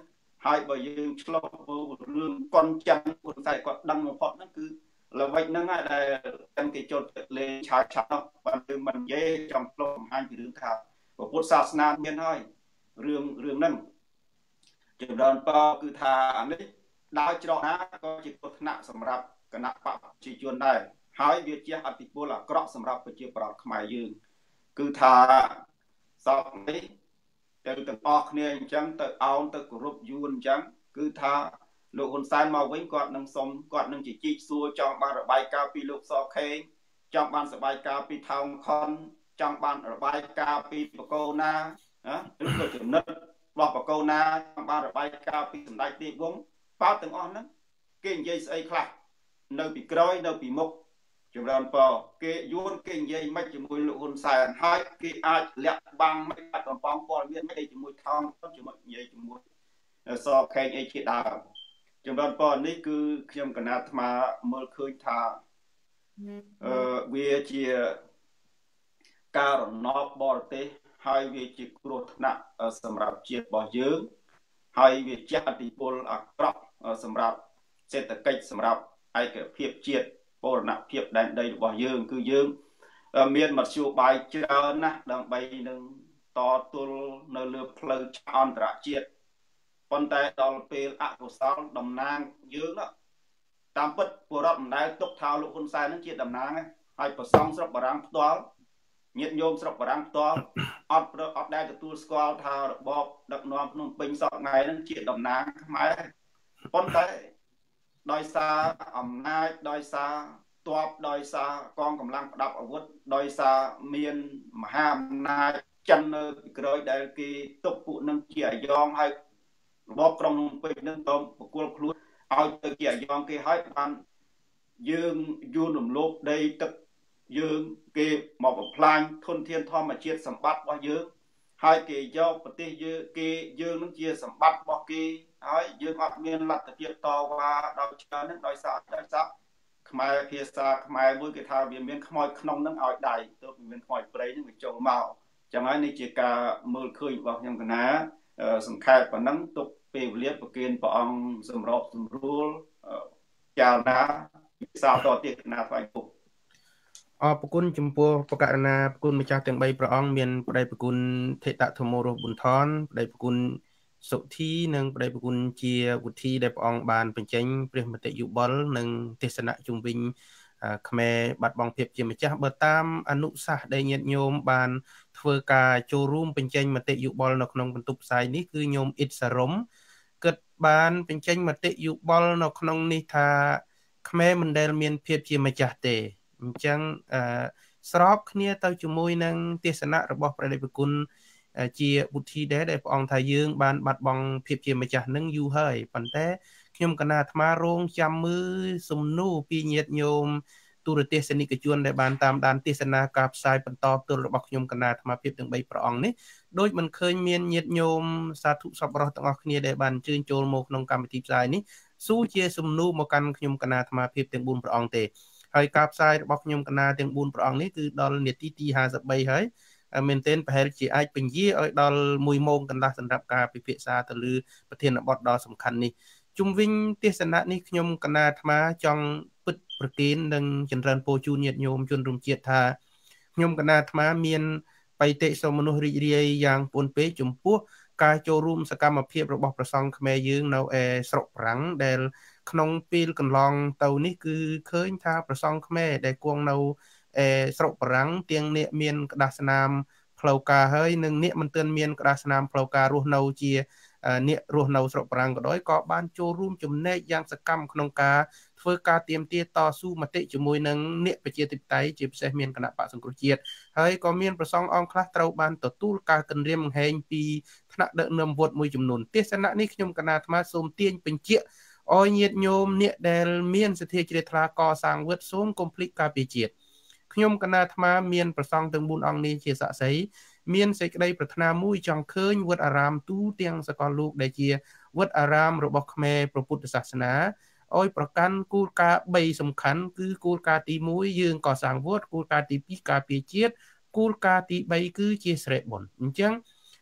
Speaker 4: ហើយបើយើងឆ្លុះរឿងកុនចឹងខ្លួនតែគាត់ដឹងបំផុតហ្នឹងគឺល្បិចហ្នឹងហើយដែលទាំងគេចូលចិត្តលេងឆាឆាប់បើយើងមិននិយាយចង់ឆ្លុះបង្ហាញពីរឿងថាពុទ្ធសាសនាមានហើយរឿងរឿងហ្នឹងចម្រើនពរគឺថាអានេះដោយច្រកណាក៏ជាគ្រោះថ្នាក់សម្រាប់គណៈបព្វជិជនដែរហើយវាជាអតិពលអាក្រក់សម្រាប់ប្រជាប្រដ្ឋខ្មែរយើងគឺថាសពនេះទៅទាំងអស់គ្នាអញ្ចឹងទៅអោនទៅគោរពយួនអញ្ចឹងគឺថាលោកហ៊ុនសែនមកវិញគាត់នឹងសុំគាត់នឹងជជែកសួរចង់បានរបាយការណ៍ពីលោកសខេងចង់បានរបាយការណ៍ពីថោងខុនចង់បានរបាយការណ៍ពីបកូនណាណាឬក៏ចំណិតរបស់បកូនណាចង់បានរបាយការណ៍ពីសម្ដេចទេពវង្សប៉ោទាំងអស់ហ្នឹងគេនិយាយស្អីខ្លះនៅពីក្រោយនៅពីមុខចម្រើនពរគេយួនគេនិយាយមិនជាមួយលោកហ៊ុនសែនហើយគេអាចលាក់បាំងមិនអាចកំប៉ងព័ត៌មានមិនជាមួយថោងជាមួយនិយាយជាមួយសខេងអីជាដើមចម្រើនពរនេះគឺខ្ញុំកណាត់អាត្មាមើលឃើញថាអឺវាជាការរំដោបបរទេសហើយវាជាគ្រោះថ្នាក់សម្រាប់ជាតិរបស់យើងហើយវាជះឥទ្ធិពលអាក្រក់សម្រាប់សេដ្ឋកិច្ចសម្រាប់ឯកភាពជាតិបូរណភាពដែនដីរបស់យើងគឺយើងមានមធ្យោបាយច្រើនណាស់ដើម្បីនឹងតទល់នៅលើផ្លូវអន្តរជាតិប៉ុន្តែដល់ពេលអកុសលតំណាងយើងតាមពិតពលរដ្ឋមិនដែលទុកថាលោកហ៊ុនសែននឹងជាតំណាងហើយប្រសង់ស្រុកបារាំងផ្ទាល់ញាតិញោមស្រុកបារាំងផ្ទាល់អត់អត់ដែលទទួលស្គាល់ថារបបដឹកនាំភ្នំពេញសពថ្ងៃនឹងជាតំណាងខ្មែរប៉ុន្តែដោយសារអំណាចដោយសារទ័ពដោយសារកងកម្លាំងប្រដាប់អាវុធដោយសារមានមហាអំណាចចិននៅពីក្រោយដែលគេទុកពួកនឹងជាអាយ៉ងហើយរបបក្រុងភ្នំពេញនឹងក៏បកគលខ្លួនឲ្យទៅជាអាយ៉ងគេហើយបានយើងយួនរំលោភដីទឹកយើងគេមកបំផ្លាញធនធានធម្មជាតិសម្បត្តិរបស់យើងហើយគេយកប្រទេសយើងគេយើងនឹងជាសម្បត្តិរបស់គេហើយយើងអត់មានលទ្ធភាពតវ៉ាដល់ច្រើននឹងដោយសារដោយសារខ្មែរភាសាខ្មែរមួយគេថាវាមានខ្មោចក្នុងនឹងឲ្យដៃទៅវាមានខ្មោចព្រៃនឹងវាចូលមកចឹងហើយនេះជាការមើលឃើញរបស់ខ្ញុំកណាសង្ខេបប៉ុណ្ណឹងទុកពេលវេលាប្រគិនព្រះអង្គសម្របសម្រួលចាលណាពិសាតទៀតកណាថ្វាយពុក
Speaker 1: អរគុណចំពោះបកករណាប្រគុណម្ចាស់ទាំងបីព្រះអង្គមានប្តីប្រគុណថេតធម្មរស់ប៊ុនថនប្តីប្រគុណសុធីនិងប្តីប្រគុណជាវុធីដែលព្រះអង្គបានបញ្ចេញព្រះមតិយោបល់និងទេសនៈជុំវិញខ្មែរបាត់បង់ភាពជាម្ចាស់បើតាមអនុសាសន៍ដែលញាតិញោមបានធ្វើការចូលរួមបញ្ចេញមតិយោបល់នៅក្នុងបន្ទប់ផ្សាយនេះគឺញោមអ៊ីតសារ៉ុមគិតបានបញ្ចេញមតិយោបល់នៅក្នុងនេះថាខ្មែរមិនដែលមានភាពជាម្ចាស់ទេអញ្ចឹងស្របគ្នាទៅជាមួយនឹងទេសនៈរបស់ព្រះដេចប្រគុណជាវុធីដែរដែលព្រះអង្គថាយើងបានបាត់បង់ភាពជាម្ចាស់នឹងយូរហើយប៉ុន្តែខ្ញុំកណាអាត្មារងចាំមើលសំណួរពីញាតិញោមទូរទស្សនិកជនដែលបានតាមដានទេសនាការផ្សាយបន្តផ្ទាល់របស់ខ្ញុំកណាអាត្មាភាពទាំងបីព្រះអង្គនេះដូចមិនឃើញមានញាតិញោមសាធុសប្បុរសទាំងអស់គ្នាដែលបានអញ្ជើញចូលមកក្នុងកម្មវិធីផ្សាយនេះសួរជាសំណួរមកកាន់ខ្ញុំកណាអាត្មាភាពទាំងបួនព្រះអង្គទេហើយការផ្សាយរបស់ខ្ញុំកណាទាំងបួនព្រះអង្គនេះគឺដល់នាទីទីห้าสิบสามហើយមែនទែនប្រហែលជាអាចពន្យាឲ្យដល់មួយម៉ោងកន្លះសម្រាប់ការពិភាក្សាទៅលើប្រធានបទដ៏សំខាន់នេះជុំវិញទេសនៈនេះខ្ញុំកណាអាត្មាចង់ពិតប្រកេននិងចម្រើនពរជូនញាតិញោមជនរួមជាតិថាខ្ញុំកណាអាត្មាមានបៃតិសោមនស្សរីករាយយ៉ាងពន់ពេកចំពោះការចូលរួមសកម្មភាពរបស់ព្រះសង្ឃខ្មែរយើងនៅឯស្រុកប្រាំងដែលក្នុងពេលកន្លងទៅនេះគឺឃើញថាព្រះសង្ឃខ្មែរដែលគង់នៅឯស្រុកបារាំងទាំងអ្នកមានក្តារស្នាមផ្លូវការហើយនិងអ្នកមិនទាន់មានក្តារស្នាមផ្លូវការរស់នៅជាអ្នករស់នៅស្រុកបារាំងក៏ដោយក៏បានចូលរួមចំណែកយ៉ាងសកម្មក្នុងការធ្វើការទាមទារតស៊ូមតិជាមួយនឹងអ្នកប្រជាធិបតេយ្យជាពិសេសមានគណៈបកសង្គ្រោះជាតិហើយក៏មានប្រសង់អង្គខ្លះត្រូវបានទទួលការគម្រាមកំហែងពីថ្នាក់ដឹកនាំវត្តមួយចំនួនទេសនៈនេះខ្ញុំកណាអាត្មាសូមទាញបញ្ជាក់អរញាតិញោមអ្នកដែលមានសទ្ធាជ្រះថ្លាកសាងវត្តសូមកុំភ្លេចការពារជាតិខ្ញុំកណាអាត្មាមានប្រសង់ទាំងបួនអង្គនេះជាសាក្សីមានសេចក្តីប្រាថ្នាមួយចង់ឃើញវត្តអារាមទូទាំងសកលលោកដែលជាវត្តអារាមរបស់ខ្មែរព្រះពុទ្ធសាសនាឲ្យប្រកាន់គោលការណ៍បីសំខាន់គឺគោលការណ៍ទីមួយយើងកសាងវត្តគោលការណ៍ទីពីរការពារជាតិគោលការណ៍ទីបីគឺជាសិរីបុណ្យអញ្ចឹង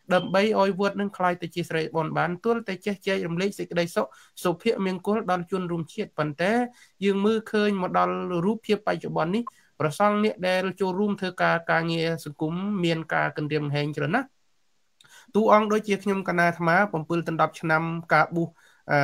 Speaker 1: ដើម្បីឲ្យវត្តនឹងខ្លាយទៅជាស្រីបនបានទល់តែចេះចែករំលែកសេចក្តីសុខសុភមង្គលដល់ជនរួមជាតិប៉ុន្តែយើងមើលឃើញមកដល់រូបភាពបច្ចុប្បន្ននេះប្រសង់អ្នកដែលចូលរួមធ្វើការការងារសង្គមមានការគន្រាមហែងច្រើនណាស់តួអង្គដូចជាខ្ញុំកណាអាត្មា7ដល់10ឆ្នាំការប៊ូសអឺ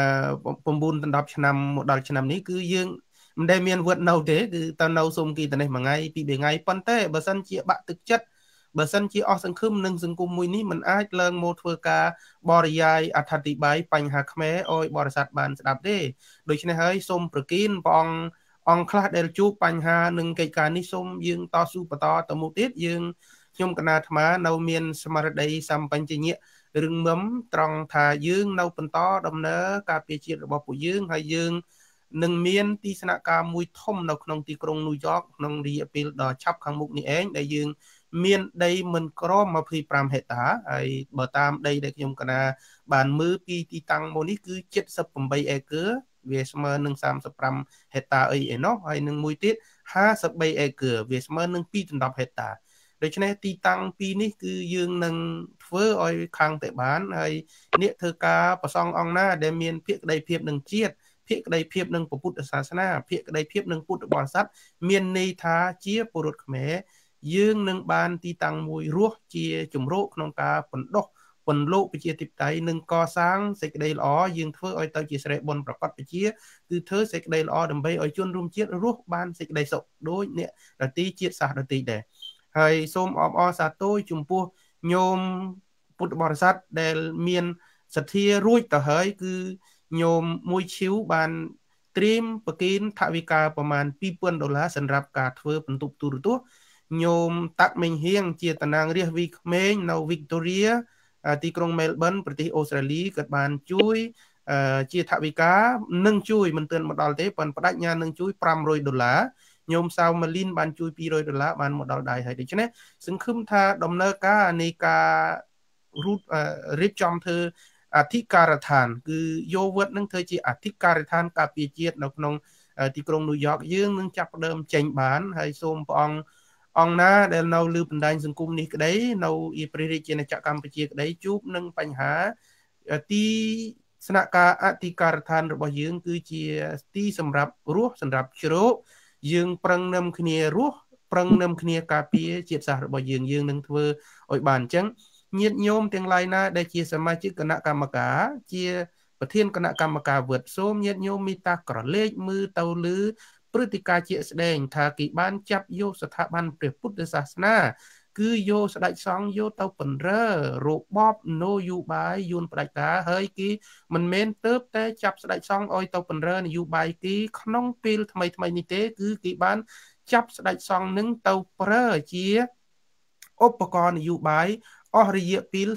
Speaker 1: 9ដល់10ឆ្នាំមកដល់ឆ្នាំនេះគឺយើងមិនដែលមានវត្តនៅទេគឺតើនៅសុំគីតនេះមួយថ្ងៃពីរថ្ងៃប៉ុន្តែបើសិនជាបាក់ទឹកចិត្តបើសិនជាអស់សង្ឃឹមនឹងសង្គមមួយនេះมันអាចឡើងមកធ្វើការបរិយាយអត្ថាធិប្បាយបញ្ហាខ្មែរឲ្យបរិស័ទបានស្ដាប់ទេដូច្នេះហើយសូមប្រគិនព្រះអង្គអង្គខ្លះដែលជួបបញ្ហានឹងកិច្ចការនេះសូមយើងតស៊ូបន្តទៅមុខទៀតយើងខ្ញុំកណាអាត្មានៅមានស្មារតីសម្បញ្ញញ្ញៈរឹងមាំត្រង់ថាយើងនៅបន្តដំណើរការពារជាតិរបស់ពួកយើងហើយយើងនឹងមានទីស្នាក់ការមួយធំនៅក្នុងទីក្រុងញូវយ៉កក្នុងរយៈពេលដ៏ឆាប់ខាងមុខនេះឯងដែលយើងមានដីមិនក្រម25ហិកតាហើយបើតាមដីដែលខ្ញុំកណាបានមើលពីទីតាំងមកនេះគឺ78អេកឺវាស្មើនឹង35ហិកតាអីឯណោះហើយនឹងមួយទៀត53អេកឺវាស្មើនឹង2ដណ្ដប់ហិកតាដូច្នេះទីតាំងពីរនេះគឺយើងនឹងធ្វើឲ្យខាងតែបានហើយអ្នកធ្វើការប្រសង់អង្គណាដែលមានភក្ដីភាពនឹងជាតិភក្ដីភាពនឹងពុទ្ធសាសនាភក្ដីភាពនឹងពុទ្ធបរិស័ទមានន័យថាជាពលរដ្ឋខ្មែរយើងនឹងបានទីតាំងមួយរស់ជាជំរកក្នុងការបណ្ដុះពន្លកប្រជាធិបតេយ្យនិងកសាងសេចក្តីល្អយើងធ្វើឲ្យទៅជាស្រីបុណ្យប្រកបប្រជាគឺធ្វើសេចក្តីល្អដើម្បីឲ្យជនរួមជាតិរស់បានសេចក្តីសុខដូចអ្នកដទៃជាតិសាសន៍ដទៃដែរហើយសូមអបអរសាទរចំពោះញោមពុទ្ធបរិស័ទដែលមានសទ្ធារួចទៅហើយគឺញោមមួយឈីវបានត្រៀមប្រគិនថវិកាប្រមាណ2000ដុល្លារសម្រាប់ការធ្វើបន្ទប់ទូរទស្សន៍ញោមតាក់មេងហៀងជាតំណាងរាស្ត្រវីក្មេងនៅ Victoria ទីក្រុង Melbourne ប្រទេសអូស្ត្រាលីគាត់បានជួយជាថវិកានឹងជួយមិនទាន់មកដល់ទេប៉ុន្តែបដិញ្ញានឹងជួយ500ដុល្លារញោមសាវម៉ាលីនបានជួយ200ដុល្លារបានមកដល់ដៃហើយដូច្នេះសង្ឃឹមថាដំណើរការនៃការរូតរៀបចំធ្វើអធិការដ្ឋានគឺយកវត្តនឹងធ្វើជាអធិការដ្ឋានការពារជាតិនៅក្នុងទីក្រុងញូវយ៉កយើងនឹងចាប់ផ្ដើមចេញបានហើយសូមព្រះអង្គអង្គណាដែលនៅលើបណ្ដាញសង្គមនេះក្តីនៅព្រះរាជាណាចក្រកម្ពុជាក្តីជួបនឹងបញ្ហាទីស្នាក់ការអធិការដ្ឋានរបស់យើងគឺជាទីសម្រាប់រស់សម្រាប់ជ្រកយើងប្រឹងនឹមគ្នារស់ប្រឹងនឹមគ្នាការពារជាតិសាសន៍របស់យើងយើងនឹងធ្វើឲ្យបានអញ្ចឹងញាតិញោមទាំងឡាយណាដែលជាសមាជិកគណៈកម្មការជាប្រធានគណៈកម្មការវត្តសូមញាតិញោមមេត្តាក្រឡេកមើលទៅលើព្រឹត្តិការណ៍ជាក់ស្ដែងថាគេបានចាប់យកស្ថាប័នព្រះពុទ្ធសាសនាគឺយកស្ដេចសង្ឃយកទៅពន្រើរបបនយោបាយយួនផ្ដាច់ការហើយគេមិនមែនទៅតែចាប់ស្ដេចសង្ឃឲ្យទៅពន្រើនយោបាយគេក្នុងពេលថ្មីថ្មីនេះទេគឺគេបានចាប់ស្ដេចសង្ឃនឹងទៅប្រើជាឧបករណ៍នយោបាយអស់រយៈពេល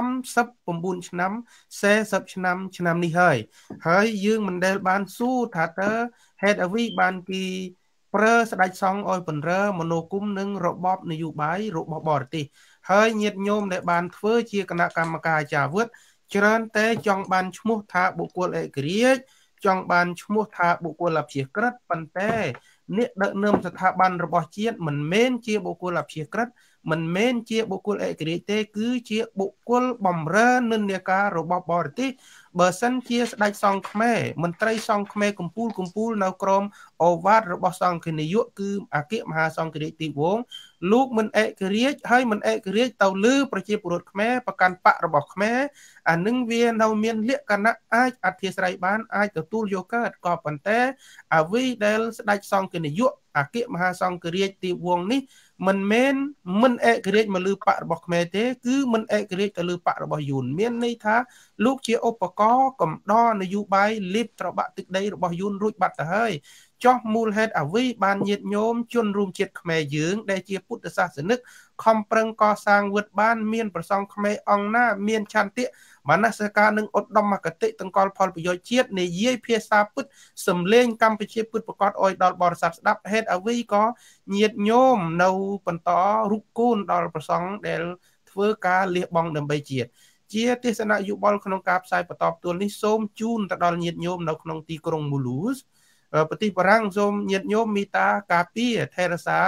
Speaker 1: 39ឆ្នាំ40ឆ្នាំឆ្នាំនេះហើយហើយយើងមិនដែលបានសួរថាតើហេតុអ្វីបានគេប្រើស្ដេចសង្ឃឲ្យពន្រើមនោគមនឹងរបបនយោបាយរបស់បរទេសហើយញាតិញោមដែលបានធ្វើជាគណៈកម្មការអាចារ្យវត្តច្រើនតែចង់បានឈ្មោះថាបុគ្គលឯករាជ្យចង់បានឈ្មោះថាបុគ្គលអព្យាក្រឹតប៉ុន្តែអ្នកដឹកនាំស្ថាប័នរបស់ជាតិមិនមែនជាបុគ្គលអព្យាក្រឹតមិនមែនជាបុគ្គលឯករាជ្យទេគឺជាបុគ្គលបំរើនិន្នាការរបស់បរទេសបើសិនជាស្ដេចសង្ឃខ្មែរមន្ត្រីសង្ឃខ្មែរកម្ពុជាកម្ពុជានៅក្រមអូវាទរបស់សង្ឃនាយកគឺអគ្គមហាសង្ឃរាជទីវងលោកមិនឯករាជ្យហើយមិនឯករាជ្យទៅលើប្រជាពលរដ្ឋខ្មែរប្រកាន់បករបស់ខ្មែរអានឹងវានៅមានលក្ខណៈអាចអធិស្ឋានបានអាចទទួលយកកើតក៏ប៉ុន្តែអ្វីដែលស្ដេចសង្ឃនាយកអគ្គមហាសង្ឃរាជទីវងនេះមិនមែនមិនឯករាជ្យមកលើបករបស់ខ្មែរទេគឺមិនឯករាជ្យទៅលើបករបស់យួនមានន័យថាលោកជាឧបករណ៍កំដរនយោបាយលេបត្របាក់ទឹកដីរបស់យួនរួចបាត់ទៅហើយចោះមូលហេតុអ្វីបានញាតិញោមជនរួមជាតិខ្មែរយើងដែលជាពុទ្ធសាសនិកខំប្រឹងកសាងវត្តបានមានប្រសង់ខ្មែរអង្គណាមានឆន្ទៈមនសិការនិងឧត្តមគតិតង្កល់ផលប្រយោជន៍ជាតិនិយាយភាសាពុទ្ធសំលេងកម្ពុជាពុទ្ធប្រកាសអោយដល់បរិស័ទស្ដាប់ហេតុអ្វីក៏ញាតិញោមនៅបន្តរុកគូនដល់ប្រសង់ដែលធ្វើការលះបង់ដើម្បីជាតិជាទេសនៈយោបល់ក្នុងការផ្សាយបន្តផ្ទាល់នេះសូមជូនទៅដល់ញាតិញោមនៅក្នុងទីក្រុងមូលូសប្រទេសបារាំងសូមញាតិញោមមេត្តាការពារថែរក្សា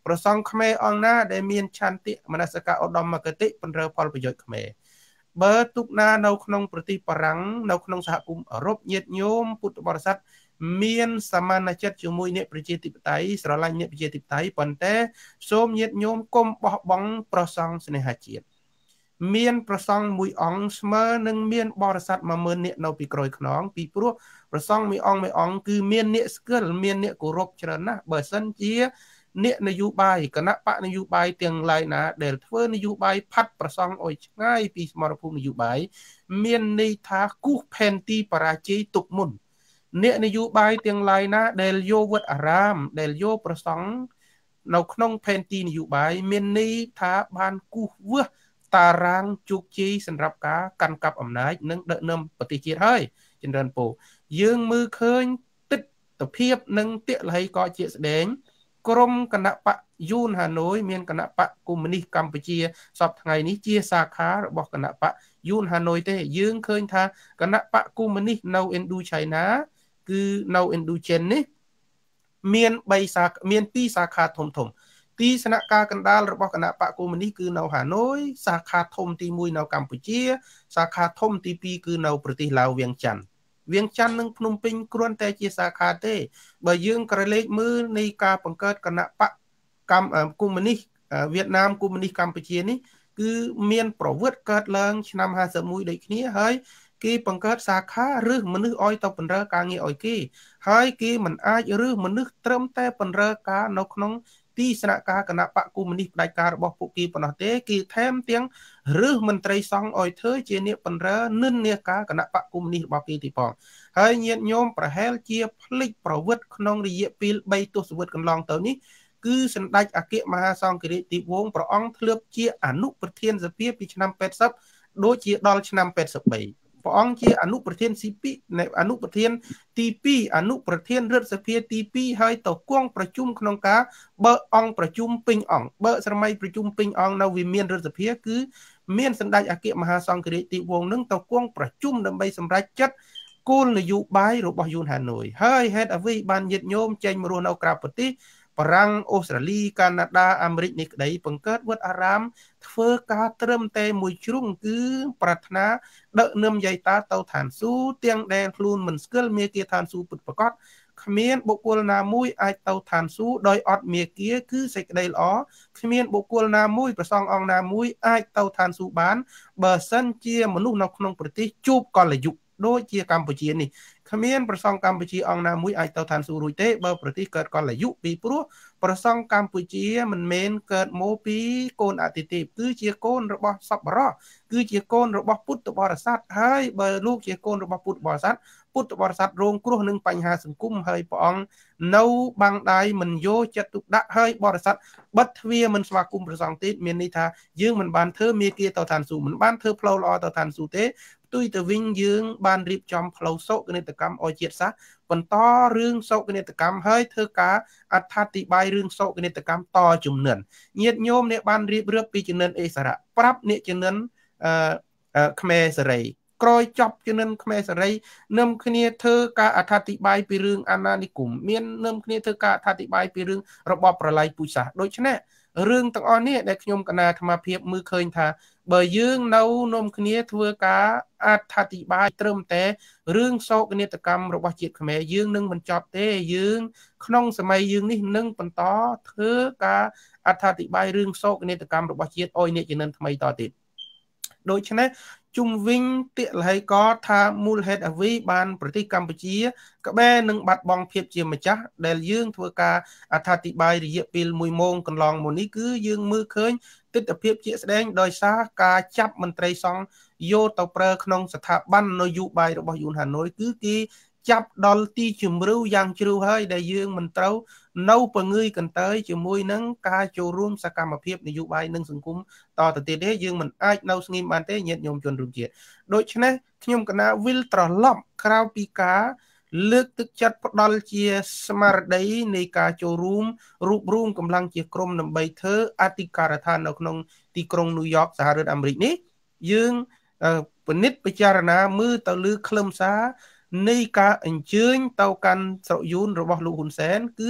Speaker 1: ប្រសង់ខ្មែរអង្គណាដែលមានឆន្ទៈមនសិការឧត្តមគតិបណ្រើផលប្រយោជន៍ខ្មែរបើទុកណានៅក្នុងប្រទេសបារាំងនៅក្នុងសហគមន៍អឺរ៉ុបញាតិញោមពុទ្ធបរិស័ទមានសមានចិត្តជាមួយអ្នកប្រជាធិបតេយ្យស្រឡាញ់អ្នកប្រជាធិបតេយ្យប៉ុន្តែសូមញាតិញោមកុំបោះបង់ប្រសង់ស្នេហាជាតិមានប្រសង់មួយអង្គស្មើនឹងមានបរិស័ទ មួយម៉ឺន នាក់នៅពីក្រោយខ្នងពីព្រោះប្រសង់មួយអង្គមួយអង្គគឺមានអ្នកស្គាល់មានអ្នកគោរពច្រើនណាស់បើសិនជាអ្នកនយោបាយគណៈបកនយោបាយទាំងឡាយណាដែលធ្វើនយោបាយផាត់ប្រសង់អុយឆ្ងាយពីសមរភូមិនយោបាយមានន័យថាគូសផែនទីបរាជ័យទុកមុនអ្នកនយោបាយទាំងឡាយណាដែលយកវត្តអារាមដែលយកប្រសង់នៅក្នុងផែនទីនយោបាយមានន័យថាបានគូសវឹសតារាងជោគជ័យសម្រាប់ការកាន់កាប់អំណាចនិងដឹកនាំប្រទេសជាតិហើយចម្រើនពរយើងមើលឃើញទិដ្ឋភាពនិងទិលហីក៏ជាស្ដែងក្រុមគណៈបកយួនហាណូយមានគណៈបកកុម្មុយនីសកម្ពុជាសពថ្ងៃនេះជាសាខារបស់គណៈបកយួនហាណូយទេយើងឃើញថាគណៈបកកុម្មុយនីសនៅឥណ្ឌូឆៃណាគឺនៅឥណ្ឌូចិននេះមានបីសាខាមានពីរសាខាធំធំទីស្នាក់ការកណ្ដាលរបស់គណៈបកកុម្មុយនីសគឺនៅហាណូយសាខាធំទីមួយនៅកម្ពុជាសាខាធំទីពីរគឺនៅប្រទេសឡាវវៀងច័ន្ទវៀងច័ន្ទនិងភ្នំពេញគ្រាន់តែជាសាខាទេបើយើងក្រឡេកមើលនៃការបង្កើតគណៈបកកម្មាកុម្មុយនីសវៀតណាមកុម្មុយនីសកម្ពុជានេះគឺមានប្រវត្តិកើតឡើងឆ្នាំห้าสิบเอ็ดដូចគ្នាហើយគេបង្កើតសាខាឬមនុស្សឲ្យទៅបម្រើការងារឲ្យគេហើយគេមិនអាចឬមនុស្សត្រឹមតែបម្រើការនៅក្នុងទីស្នាក់ការគណៈបកកុម្មុយនីសផ្ដាច់ការរបស់ពួកគេប៉ុណ្ណោះទេគេថែមទាំងឬមន្ត្រីសង្ឃឲ្យធ្វើជាអ្នកបម្រើនិន្នាការគណៈបកកុម្មុយនីសរបស់គេទីផងហើយញាតិញោមប្រហែលជាផ្លិចប្រវត្តិក្នុងរយៈពេលបីទសវត្សរ៍កន្លងទៅនេះគឺសម្ដេចអគ្គមហាសង្ឃរាជទីវង្សព្រះអង្គធ្លាប់ជាអនុប្រធានសភាពីឆ្នាំแปดสิบដូចជាដល់ឆ្នាំแปดสิบสามព្រះអង្គជាអនុប្រធានស៊ីពីអនុប្រធានទីពីរអនុប្រធានរដ្ឋសភាទីពីរហើយទៅគង់ប្រជុំក្នុងការបើកអង្គប្រជុំពេញអង្គបើកសម័យប្រជុំពេញអង្គនៅវិមានរដ្ឋសភាគឺមានសម្ដេចអគ្គមហាសង្ឃរាជទីវង្សនឹងទៅគង់ប្រជុំដើម្បីសម្រេចចិត្តគោលនយោបាយរបស់យួនហាណូយហើយហេតុអ្វីបានញាតិញោមចេញមករស់នៅក្រៅប្រទេសបារាំងអូស្ត្រាលីកាណាដាអាមេរិកនេះក្តីបង្កើតវត្តអារាមធ្វើការត្រឹមតែមួយជ្រុងគឺប្រាថ្នាដឹកនាំយាយតាទៅឋានសួគ៌ទាំងដែលខ្លួនមិនស្គាល់មេគាឋានសួគ៌ពិតប្រាកដគ្មានបុគ្គលណាមួយអាចទៅឋានសួគ៌ដោយអត់មេគាគឺសេចក្តីល្អគ្មានបុគ្គលណាមួយប្រសងអង្គណាមួយអាចទៅឋានសួគ៌បានបើសិនជាមនុស្សនៅក្នុងប្រទេសជួបកលយុគដូចជាកម្ពុជានេះគ្មានប្រសង់កម្ពុជាអង្គណាមួយអាចទៅឋានសួគ៌រួចទេបើប្រទេសកើតកលយុគពីព្រោះប្រសង់កម្ពុជាមិនមែនកើតមកពីកូនអតិទេពគឺជាកូនរបស់សប្បុរសគឺជាកូនរបស់ពុទ្ធបរិស័ទហើយបើលោកជាកូនរបស់ពុទ្ធបរិស័ទពុទ្ធបរិស័ទរងគ្រោះនឹងបញ្ហាសង្គមហើយព្រះអង្គនៅបាំងដៃមិនយកចិត្តទុកដាក់ហើយបរិស័ទបិទទ្វារមិនស្វាគមន៍ព្រះសង្ឃទេមានន័យថាយើងមិនបានធ្វើមេគាទៅឋានសួគ៌មិនបានធ្វើផ្លូវល្អទៅឋានសួគ៌ទេផ្ទុយទៅវិញយើងបានរៀបចំផ្លូវសោកនិតកម្មឲ្យជាតិសាសន៍បន្តរឿងសោកនិតកម្មហើយធ្វើការអត្ថាធិប្បាយរឿងសោកនិតកម្មតជំនឿញាតិញោមអ្នកបានរៀបរាប់ពីជំនឿអេសារៈប្រាប់អ្នកជំនឿអឺខ្មែរសេរីក្រោយចប់ជំនឿខ្មែរសេរីនឹមគ្នាធ្វើការអត្ថាធិប្បាយពីរឿងអាណានិគមមាននឹមគ្នាធ្វើការអត្ថាធិប្បាយពីរឿងរបបប្រល័យពូជសាសន៍ដូច្នេះរឿងទាំងអស់នេះដែលខ្ញុំកណាអាត្មាភាពមើលឃើញថាបើយើងនៅនាំគ្នាធ្វើការអត្ថាធិប្បាយត្រឹមតែរឿងសោកនាដកម្មរបស់ជាតិខ្មែរយើងនឹងមិនចប់ទេយើងក្នុងសម័យយើងនេះនឹងបន្តធ្វើការអត្ថាធិប្បាយរឿងសោកនាដកម្មរបស់ជាតិឲ្យអ្នកជំនាន់ថ្មីតទៀតដូច្នេះជុំវិញទិលហេកថាមូលហេតុអ្វីបានប្រទេសកម្ពុជាក្បែរនឹងបាត់បង់ភាពជាម្ចាស់ដែលយើងធ្វើការអត្ថាធិប្បាយរយៈពេលមួយម៉ោងកន្លងមកនេះគឺយើងមើលឃើញទិដ្ឋភាពជាក់ស្ដែងដោយសារការចាប់មន្ត្រីសង្ឃយកទៅប្រើក្នុងស្ថាប័ននយោបាយរបស់យួនហាណូយគឺគេចាប់ដល់ទីជំរឿយ៉ាងជ្រៅហើយដែលយើងមិនត្រូវនៅពងើយកន្តើយជាមួយនឹងការចូលរួមសកម្មភាពនយោបាយនិងសង្គមតទៅទៀតទេយើងមិនអាចនៅស្ងៀមបានទេញាតិញោមជនរួមជាតិដូច្នេះខ្ញុំកណាវិលត្រឡប់ក្រៅពីការលើកទឹកចិត្តផ្ដល់ជាស្មារតីនៃការចូលរួមរូបរួមកម្លាំងជាក្រុមដើម្បីធ្វើអធិការដ្ឋាននៅក្នុងទីក្រុងញូវយ៉កសហរដ្ឋអាមេរិកនេះយើងពិនិត្យពិចារណាមើលទៅលើខ្លឹមសារនៃការអញ្ជើញទៅកាន់ស្រុកយួនរបស់លោកហ៊ុនសែនគឺ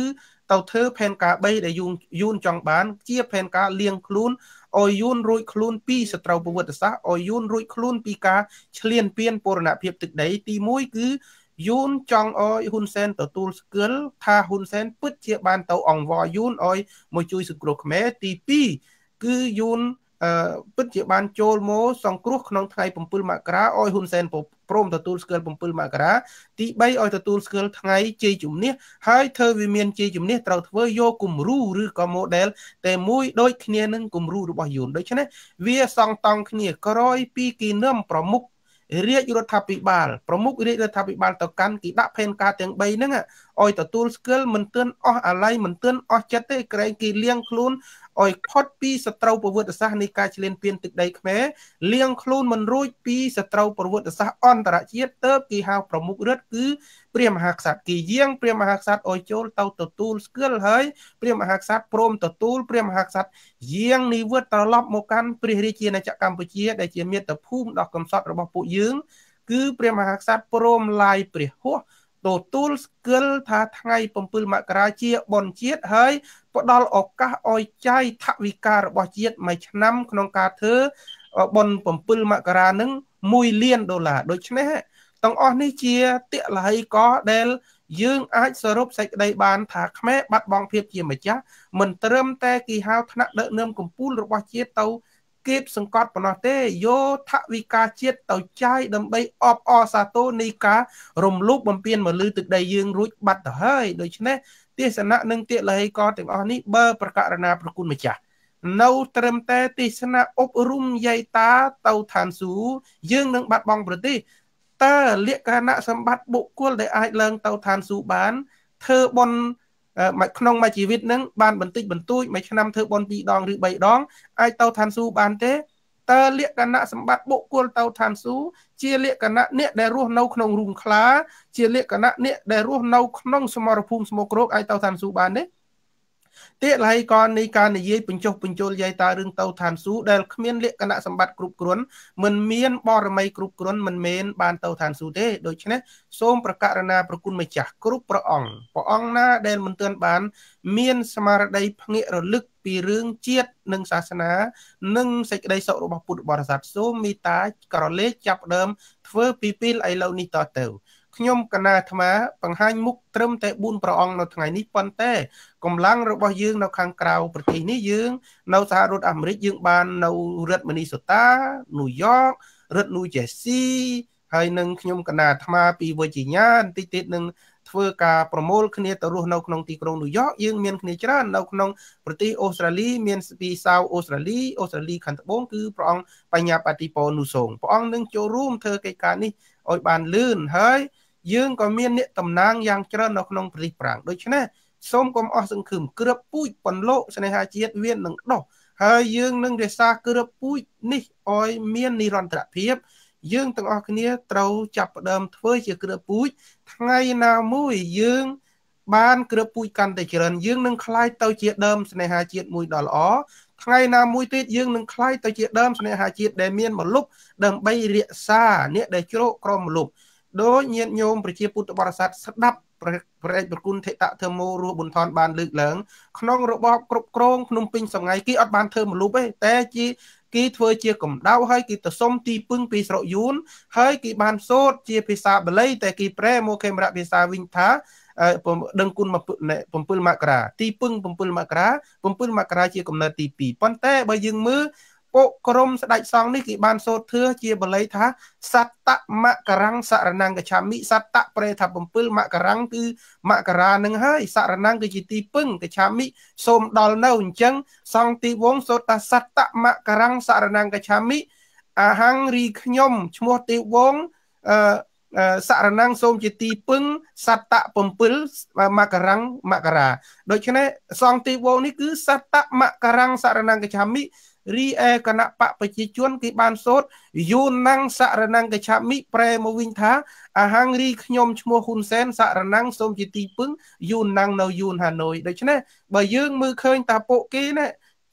Speaker 1: tàu thơ phèn cá bay để dùng yun trong bán chia phèn cá liêng khluôn ôi yun rụi khluôn pi sờ trâu bùa vật sa ôi yun rụi khluôn pi cá liên piên bồ nạp hiệp thực đấy ti mũi cứ yun trong ôi hun sen tàu tu skul tha hun sen put chia ban tàu ong vò yun ôi môi chui sự cột mé ti pi cứ yun put chia ban chôl mô song cruh nong thay bầm pul mạ cá ôi hun sen prom tàu tu skul bầm pul mạ cá ti bay ôi tàu tu skul thay chơi chủng nè hai thơ vì miền chơi chủng nè tàu thơ vô cùng ru rư có modelแต่มุ้ยโดยขี้นึงกุมรูรูบอยู่โดยฉะนั้นเวียสองตองขี้กร้อยปีกีเนื่อมประมุกเรียกรัฐบิบาลประมุกเรียกรัฐบิบาลต่อกันกีดะเพนกาเตียงใบนั่งอ่ะอ้อยต่อตูลสเกลมันเตือนอ้ออะไรมันเตือนอ้อจัดได้ไกลกีเลี้ยงคลูนอ้อยพอดปีสตราประวัติศาสตร์ในการเฉลี่ยเปลี่ยนตึกใดแม้เลี้ยงคลูนมันรุ่ยปีสตราประวัติศาสตร์อันตรายเชียเติบกีหาวประมุกเลือดคือเปรียมหักสัตว์กีเยี่ยงเปรียมหักสัตว์อ้อยโจลเตาต่อตูลสเกลเฮ้ยเปรียมหักสัตว์พรมต่อตูลเปรียมหักสัตว์เยี่ยงนิวตตลอดโมกันเปรียริเจียในจักรกัมพูชีได้เจียเมียตะพุ่มดอกกำซัดระบบปุยืงคือเปรียมหักสัตว์พรมลายเปรียหัวตัวตูลสเกลท่าทางไงปมปืนมากราเจียบนเจียเฮ้ยปดอลออกกะอ้อยใจทวิการบอเจียไม่ชนะขนมกาเธอบนปมปืนมากรานึงมุยเลียนดอลลาร์โดยเฉพาะต้องอ้อนี่เจียเตะไหลก็เดลยืงอาจสรุปใส่ได้บานถากแม่บัดบองเพียบเจียไม่จ้ามันเติมแต่กี่หาวธนาเดินเนิ่มกุมปูนระบเจียเตาเก็บสังกัดปนเตโยทวิกาเจียเตาใจดำใบออบอซาโตนิการมลูกบำเพ็ญมาลือตึกใดยืงรุดบัดเฮ้ยโดยเฉพาะเตสนะหนึ่งเตะไหลก็ถึงอ้อนี่เบอร์ประกาศนาประคุณไม่จ้าเราเติมแต่ติสนะอบรุมใหญ่ตาเตาฐานสูยืงหนึ่งบัดบองประเทศตาเรียกคณะสมบัติบุคคลได้ไอเลิงเตาทานสูบานเธอบนมาขนมมาชีวิตนั้นบานบันติบันตุ้ยไม่ชนำเธอบนปีดองหรือใบดองไอเตาทานสูบานเต้ตาเรียกคณะสมบัติบุคคลเตาทานสูเจียเรียกคณะเนี่ยได้รู้เนาขนมรุงคลาเจียเรียกคณะเนี่ยได้รู้เนาขนมสมรภูมิสมกรกไอเตาทานสูบานเน่เตะไหลก่อนในการในยี่ปัญจปัญโจลใหญ่ตาเรื่องเตาทานสูได้เมียนเรียกคณะสมบัติกรุบกรวนมันเมียนบอระไมกรุบกรวนมันเมียนบานเตาทานสูเต้โดยเฉพาะส้มประกาศนาประคุณไม่จักกรุบประองประองหน้าเดนมันเตือนบานเมียนสมาร์ไดพเงระลึกปีเรื่องเจียดหนึ่งศาสนาหนึ่งเสกได้สรุปปุตบริษัทส้มมีตากระเล็กจับเดิมเฟื่อปีปิลไอเหล่านี้ต่อเต่าขยมกนาธรรมะปังหันมุกเติมแต่บุญประองในทางนี้ปนแต่กำลังระบยืงในข้างกล่าวประเทศนี้ยืงในสหรัฐอเมริกยืงบานในรัฐมินนิโซตานิวยอร์กรัฐนิวเจอร์ซีย์ให้หนึ่งขยมกนาธรรมะปีเวจิญาณติดติดหนึ่งเพื่อการโปรโมทคณีตรุในขนมตีกรงนิวยอร์กยืงเมียนคณีจราในขนมประเทศออสเตรเลียเมียนปีซาวออสเตรเลียออสเตรเลียขันตะบงคือพระองค์ปัญญาปฏิปนุสงพระองค์หนึ่งโจรูมเธอเกิดการนี้ออยบานลื่นเฮ้ยยืงก็เมียนเนี่ยตำนางยังเจริญในขนมปริปรางโดยเฉพาะส้มกลมอสังคืมเกลือปุ้ยปนโลสในหาเจียดเวียนหนึ่งดอกเฮ้ยยืงหนึ่งเดซ่าเกลือปุ้ยนี่ออยเมียนนิรันตระเพียบยืงตั้งออกนี้เราจับเดิมเฟื่อเจียเกลือปุ้ยทั้งไงนามุ้ยยืงบ้านเกลือปุ้ยกันแต่เจริญยืงหนึ่งคล้ายเตาเจียดเดิมสในหาเจียดมุ้ยดอลอ๋อทั้งไงนามุ้ยติดยืงหนึ่งคล้ายเตาเจียดเดิมสในหาเจียดเดเมียนมาลุกเดิมใบเรียซาเนี่ยได้โจรกรมลุกโดยเงียบโยมประเทศพุทธบริษัทสดับประเทศประคุณเทตะเทอโมรูบุญทอนบานลึกเหลืองขนมระบบกรบกรองขนมปิงสมัยกี้อัดบานเทอมลุบไปแต่จีกี้เฟอร์เจียกลมดาวให้กี้ตะส้มตีปึ้งปีสระยุนให้กี้บานโซดเจียพิซาเบลัยแต่กี้แปรโมเคมระพิซาวินทาเอ่อผมดึงกุลมาเนี่ยผมปืนมากราตีปึ้งผมปืนมากราผมปืนมากราเจียกลมนาตีปีปอนแต่ใบยึงมือโปกรมสดายซองนี่กี่บานโซเถื่อเจียบเลยท้าสัตตะมะกรังสารนังกชามิสัตตะเปรทับปมปื้ลมะกรังคือมะกราหนึ่งให้สารนังคือจิตีปึ้งกชามิสมดอลเน่าจังซองตีวงโซตาสัตตะมะกรังสารนังกชามิอาหังรีขยมชมัวตีวงเอ่อสารนังสมจิตีปึ้งสัตตะปมปื้ลมะกรังมะกราโดยฉะนั้นซองตีวงนี่คือสัตตะมะกรังสารนังกชามิรีเอคณะปะปจิจวนกิบานโซดยูนังสารนังกชามิเปรมวินทาอาหังรีขยมชมัวคุณเซนสารนังสมจิตีปึ้งยูนังนาวยูนฮานอยโดยฉะนั้นบ่ยืงมือเคยตาโปกีเนี่ย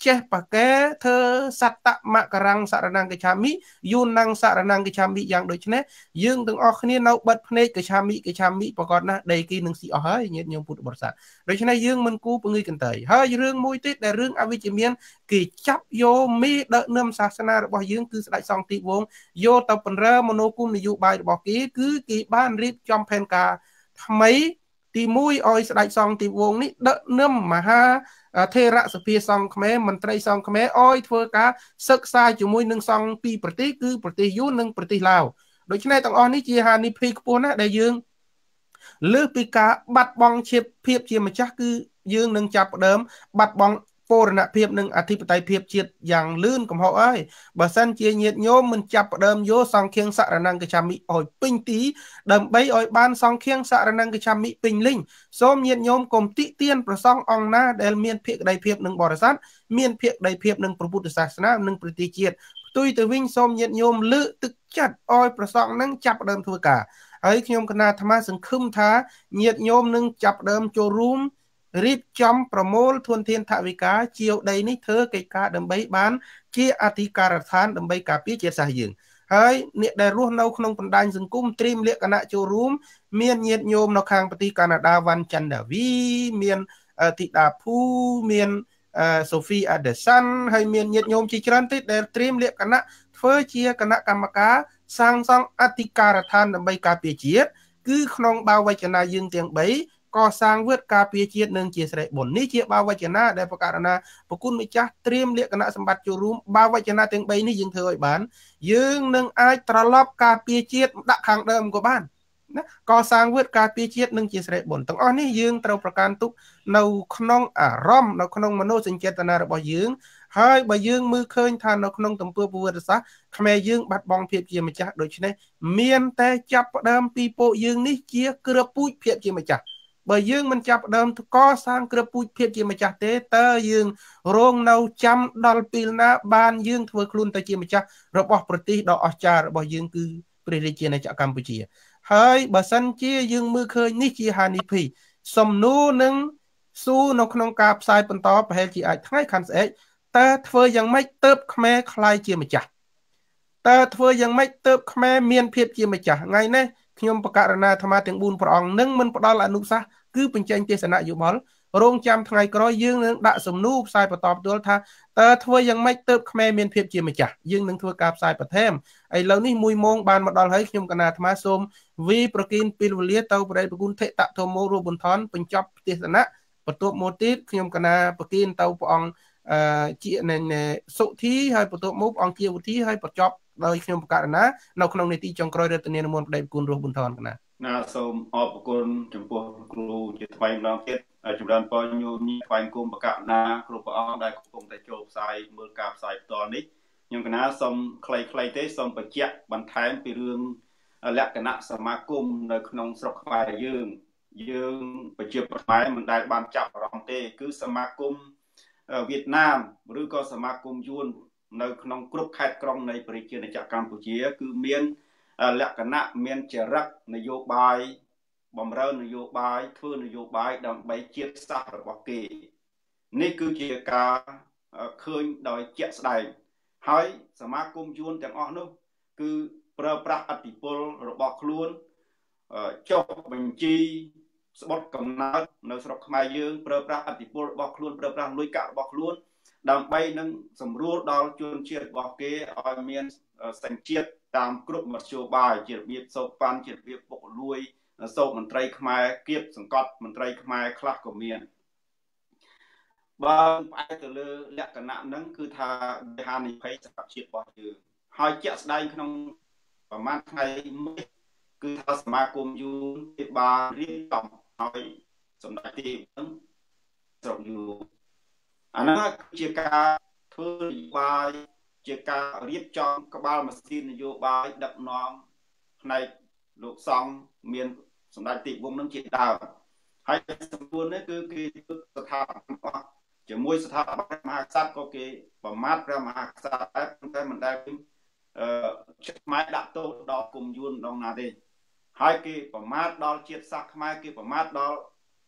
Speaker 1: ចេះប៉កែធ្វើសត្តមករាំងសារណង្កឆាមិយូនណាំងសារណង្កឆាមិយ៉ាងដូចនេះយើងទាំងអស់គ្នានៅបិទភ្នែកកឆាមិកឆាមិប្រកបណាស់ដីគីនឹងស៊ីអស់ហើយញាតិញោមពុទ្ធបរិស័ទដូច្នេះយើងមិនគូពងើយកន្តើយហើយរឿងមួយទៀតដែលរឿងអវិជ្ជមានគេចាប់យកមេដឹកនាំសាសនារបស់យើងគឺស្ដេចសង្ឃទីវងយកទៅបណ្រើមនោគមនយោបាយរបស់គេគឺគេបានរៀបចំផែនការថ្មីទីមួយឲ្យស្ដេចសង្ឃទីវងនេះដឹកនាំមហាថេរសភាសង្ឃខ្មែរមន្ត្រីសង្ឃខ្មែរឲ្យធ្វើការសិក្សាជាមួយនឹងសង្ឃពីរប្រទេសគឺប្រទេសយួននិងប្រទេសឡាវដូច្នេះទាំងអស់នេះជាហានិភ័យខ្ពស់ណាស់ដែលយើងលើសពីការបាត់បង់ជាភាពជាម្ចាស់គឺយើងនឹងចាប់ផ្ដើមបាត់បង់ពរណភាពនិងអធិបតេយ្យភាពជាតិយ៉ាងលឿនកំហុសហើយបើសិនជាញាតិញោមមិនចាប់ផ្ដើមយកសង្ឃាំងសរណង្កឆាមិឲ្យពេញទីដើម្បីឲ្យបានសង្ឃាំងសរណង្កឆាមិពេញលេញសូមញាតិញោមកុំតិទៀនប្រសង់អង្គណាដែលមានភក្ដីភាពនឹងបរិស័ទមានភក្ដីភាពនឹងព្រះពុទ្ធសាសនានិងប្រទេសជាតិផ្ទុយទៅវិញសូមញាតិញោមលើកទឹកចិត្តឲ្យប្រសង់នឹងចាប់ផ្ដើមធ្វើការហើយខ្ញុំគណៈអាត្មាសង្ឃឹមថាញាតិញោមនឹងចាប់ផ្ដើមចូលរួមរៀបចំប្រមូលធនធានថវិកាជាវដីនេះធ្វើកិច្ចការដើម្បីបានជាអធិការដ្ឋានដើម្បីការពារជាតិសាសន៍យើងហើយអ្នកដែលរស់នៅក្នុងបណ្ដាញសង្គមត្រៀមលក្ខណៈចូលរួមមានញាតិញោមនៅខាងប្រទេសកាណាដាវ៉ាន់ច័ន្ទដាវីមានធីតាភូមានសូហ្វីអាដេសាន់ហើយមានញាតិញោមជាច្រើនទៀតដែលត្រៀមលក្ខណៈធ្វើជាគណៈកម្មការសាងសង់អធិការដ្ឋានដើម្បីការពារជាតិគឺក្នុងបាវចនាយើងទាំងបីកសាងវឹកការពារជាតិនិងជាស្រីបុណ្យនេះជាបាវចនាដែលប្រកាសណាប្រគុណម្ចាស់ត្រៀមលក្ខណៈសម្បត្តិចូលរួមបាវចនាទាំងបីនេះយើងធ្វើឲ្យបានយើងនឹងអាចត្រឡប់ការពារជាតិដាក់ខាងដើមក៏បានណាកសាងវឹកការពារជាតិនិងជាស្រីបុណ្យទាំងអស់នេះយើងត្រូវប្រកាន់ទុកនៅក្នុងអារម្មណ៍នៅក្នុងមនោសញ្ចេតនារបស់យើងហើយបើយើងមើលឃើញថានៅក្នុងទំព័រប្រវត្តិសាស្ត្រខ្មែរយើងបាត់បង់ភាពជាម្ចាស់ដូច្នេះមានតែចាប់ផ្ដើមពីពួកយើងនេះជាគ្រាប់ពូជភាពជាម្ចាស់បើយើងមិនចាប់ផ្ដើមកសាងគ្រាប់ពូជភាពជាម្ចាស់ទេតើយើងរងនៅចាំដល់ពេលណាបានយើងធ្វើខ្លួនទៅជាម្ចាស់របស់ប្រទេសដ៏អស្ចារ្យរបស់យើងគឺព្រះរាជាណាចក្រកម្ពុជាហើយបើសិនជាយើងមើលឃើញនេះជាហានិភ័យសំណួរនឹងសួរនៅក្នុងការផ្សាយបន្តប្រហែលជាអាចថ្ងៃខាងស្អែកតើធ្វើយ៉ាងម៉េចទើបខ្មែរខ្លាយជាម្ចាស់តើធ្វើយ៉ាងម៉េចទើបខ្មែរមានភាពជាម្ចាស់ថ្ងៃនេះខ្ញុំបកករណាអាត្មាទាំងបួនព្រះអង្គនឹងមិនផ្ដល់អនុសាសន៍គឺបញ្ចេញទេសនៈយោបល់រងចាំថ្ងៃក្រោយយើងនឹងដាក់សំណួរផ្សាយបន្តផ្ទាល់ថាតើធ្វើយ៉ាងម៉េចទើបខ្មែរមានភាពជាម្ចាស់យើងនឹងធ្វើការផ្សាយបន្ថែមឥឡូវនេះមួយម៉ោងបានមកដល់ហើយខ្ញុំកណាអាត្មាសូមវីប្រគិនពេលវេលាទៅប្រេតប្រគុណថេតតធម្មរੂបន្ធនបញ្ចប់ទេសនៈបន្ទាប់មកទៀតខ្ញុំកណាប្រគិនទៅព្រះអង្គអឺជាសុធីហើយបន្ទាប់មកព្រះអង្គជាវុធីហើយបញ្ចប់ដោយខ្ញុំបកករណានៅក្នុងនីតិចុងក្រោយរដ្ឋនានុមន្តប្រដេប្រគុណរស់ប៊ុនថនកណា
Speaker 4: ណាសូមអរគុណចំពោះគ្រូជាថ្មីម្ដងទៀតចម្រើនពរញោមនេះថ្វាយគុំបកករណាគ្រប់ព្រះអង្គដែលកំពុងតែចូលផ្សាយមើលការផ្សាយផ្ទាល់នេះខ្ញុំកណាសូមខ្លីៗទេសូមបញ្ជាក់បន្ថែមពីរឿងលក្ខណៈសមាគមនៅក្នុងស្រុកខ្មែរយើងយើងប្រជាប្រដ្ឋខ្មែរមិនដែលបានចាប់អារម្មណ៍ទេគឺសមាគមវៀតណាមឬក៏សមាគមយួននៅក្នុងគ្រប់ខេត្តក្រុងនៃប្រជាជាតិកម្ពុជាគឺមានលក្ខណៈមានចរិតនយោបាយបំរើនយោបាយធ្វើនយោបាយដើម្បីជាតិសាសន៍របស់គេនេះគឺជាការឃើញដោយជាក់ស្ដែងហើយសមាគមយួនទាំងអស់នោះគឺប្រើប្រាស់ឥទ្ធិពលរបស់ខ្លួនចុះបញ្ជីស្បត់កំណើតនៅស្រុកខ្មែរយើងប្រើប្រាស់ឥទ្ធិពលរបស់ខ្លួនប្រើប្រាស់លុយកាក់របស់ខ្លួនដើម្បីនឹងសម្រួលដល់ជនជាតិរបស់គេឲ្យមានសញ្ជាតិតាមគ្រប់មធ្យោបាយជារបៀបសោកប៉ាន់ជារបៀបពុកលួយសោកមន្ត្រីខ្មែរគៀបសង្កត់មន្ត្រីខ្មែរខ្លះក៏មានបើផ្អែកទៅលើលក្ខណៈហ្នឹងគឺថាហានិភ័យសម្រាប់ជាតិរបស់យើងហើយជាក់ស្ដែងក្នុងប្រហែលថ្ងៃនេះគឺថាសមាគមយួនគេបានរៀបចំឲ្យសម្ដេចទីហ្នឹងស្រុកយួនអាហ្នឹងគឺជាការធ្វើនយោបាយជាការរៀបចំក្បាលម៉ាស៊ីននយោបាយដឹកនាំផ្នែកលោកសង្ឃមានសម្ដេចទីវងនឹងជាដើមហើយសម្ពួននេះគឺគេស្ថាប័នជាមួយស្ថាប័នមហាក្សត្រក៏គេប្រមាថព្រះមហាក្សត្រតែប៉ុន្តែមិនដែលអឺខ្មែរដាក់ទោសដល់គុំយួនដងណាទេហើយគេប្រមាថដល់ជាតិសាសន៍ខ្មែរគេប្រមាថដល់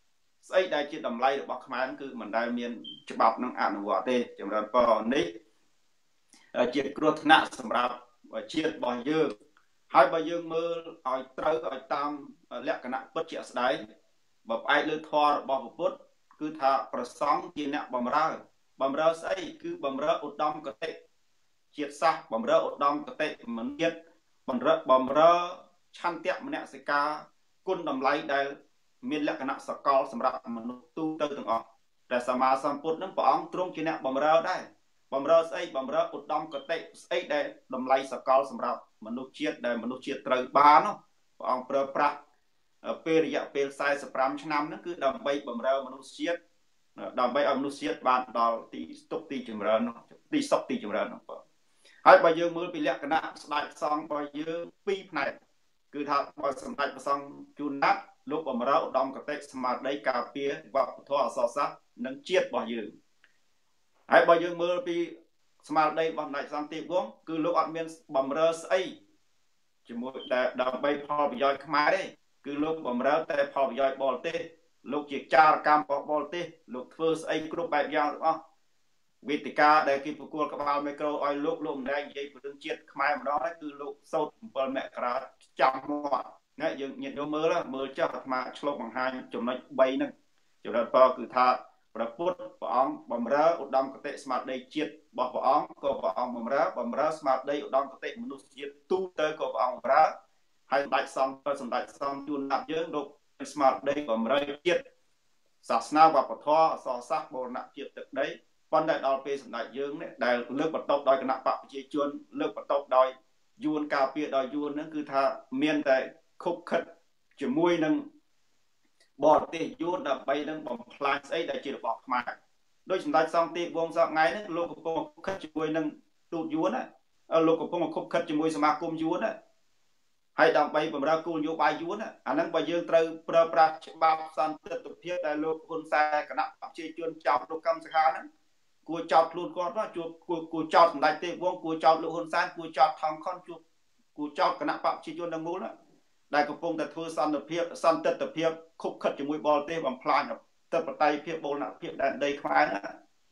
Speaker 4: ស្អីដែលជាតម្លៃរបស់ខ្មែរគឺមិនដែលមានច្បាប់នឹងអនុវត្តទេចម្រើនពរនេះជាគ្រោះថ្នាក់សម្រាប់ជាតិរបស់យើងហើយបើយើងមើលឲ្យត្រូវឲ្យតាមលក្ខណៈពិតជាក់ស្ដែងបើផ្អែកលើធម៌របស់ព្រះពុទ្ធគឺថាប្រសង់ជាអ្នកបម្រើបម្រើស្អីគឺបម្រើឧត្តមគតិជាតិសាសន៍បម្រើឧត្តមគតិមនិតបម្រើបម្រើឆន្ទៈមនសិការគុណតម្លៃដែលមានលក្ខណៈសកលសម្រាប់មនុស្សទូទៅទាំងអស់តែសម្មាសម្ពុទ្ធនឹងព្រះអង្គទ្រង់ជាអ្នកបម្រើដែរបម្រើស្អីបម្រើឧត្តមគតិស្អីដែលតម្លៃសកលសម្រាប់មនុស្សជាតិដែលមនុស្សជាតិត្រូវបានព្រះអង្គប្រើប្រាស់ពេលរយៈពេលสี่สิบห้าឆ្នាំហ្នឹងគឺដើម្បីបម្រើមនុស្សជាតិដើម្បីឲ្យមនុស្សជាតិបានដល់ទីស្តុកទីចម្រើនទីសុខទីចម្រើនហ្នឹងបងហើយបើយើងមើលពីលក្ខណៈស្ដេចសង្ឃរបស់យើងពីរផ្នែកគឺថាបើសម្ដេចព្រះសង្ឃជួនណាត់លោកបម្រើឧត្តមគតិស្មារតីការពារវប្បធម៌អក្សរសាស្ត្រនិងជាតិរបស់យើងហើយបើយើងមើលពីស្មារតីរបស់សម្ដេចសង្ឃទេពវង្សគឺលោកអត់មានបម្រើស្អីជាមួយតែដើម្បីផលប្រយោជន៍ខ្មែរទេគឺលោកបម្រើតែផលប្រយោជន៍បរទេសលោកជាចារកម្មរបស់បរទេសលោកធ្វើស្អីគ្រប់បែបយ៉ាងទាំងអស់វេទិកាដែលគេប្រគល់ក្បាលមីក្រូឲ្យលោកលោកម្ដងនិយាយពីរឿងជាតិខ្មែរម្ដងហើយគឺលោកសោតbảyមករាចាំមាត់ណាយើងញាតិញោមមើលមើលចុះអាត្មាឆ្លុកបង្ហាញចំណុចបីហ្នឹងចំណុចពគឺថាព្រះពុទ្ធព្រះអង្គបម្រើឧត្តមគតិស្មារតីជាតិរបស់ព្រះអង្គក៏ព្រះអង្គបម្រើបម្រើស្មារតីឧត្តមគតិមនុស្សជាតិទូទៅក៏ព្រះអង្គបម្រើហើយសម្ដេចសង្ឃសម្ដេចសង្ឃជួនណាត់យើងលោកស្មារតីបម្រើជាតិសាសនាវប្បធម៌អក្សរសាស្ត្របូរណជាតិទឹកដីប៉ុន្តែដល់ពេលសម្ដេចយើងនេះដែលលើកបន្ទប់ដោយគណៈបកប្រជាជនលើកបន្ទប់ដោយយួនការពារដោយយួនហ្នឹងគឺថាមានតែខុបខិតជាមួយនឹងបរទេសយួនដើម្បីនឹងបំផ្លាញស្អីដែលជារបស់ខ្មែរដោយសម្ដេចសង្ឃទេពវង្សសប្តាហ៍ហ្នឹងលោកកំពុងខុបខិតជាមួយនឹងទូតយួនណាលោកកំពុងខុបខិតជាមួយសមាគមយួនណាហើយដើម្បីបម្រើគោលនយោបាយយួនអាហ្នឹងបើយើងត្រូវប្រើប្រាស់ច្បាប់សន្តិភាពដែលលោកហ៊ុនសែនគណៈប្រជាជនចោទលោកកម្មសខាហ្នឹងគួរចោទខ្លួនគាត់ណាជួបគួរគួរចោទសម្ដេចទេពវង្សគួរចោទលោកហ៊ុនសែនគួរចោទថងខុនជួបគួរចោទគណៈបកប្រជាជនទាំងមូលណាដែលកំពុងតែធ្វើសន្តិភាពសន្តិភាពខុបខិតជាមួយបរទេសបំផ្លាញអធិបតេយ្យភាពបូរណភាពដែនដីខ្មែរណា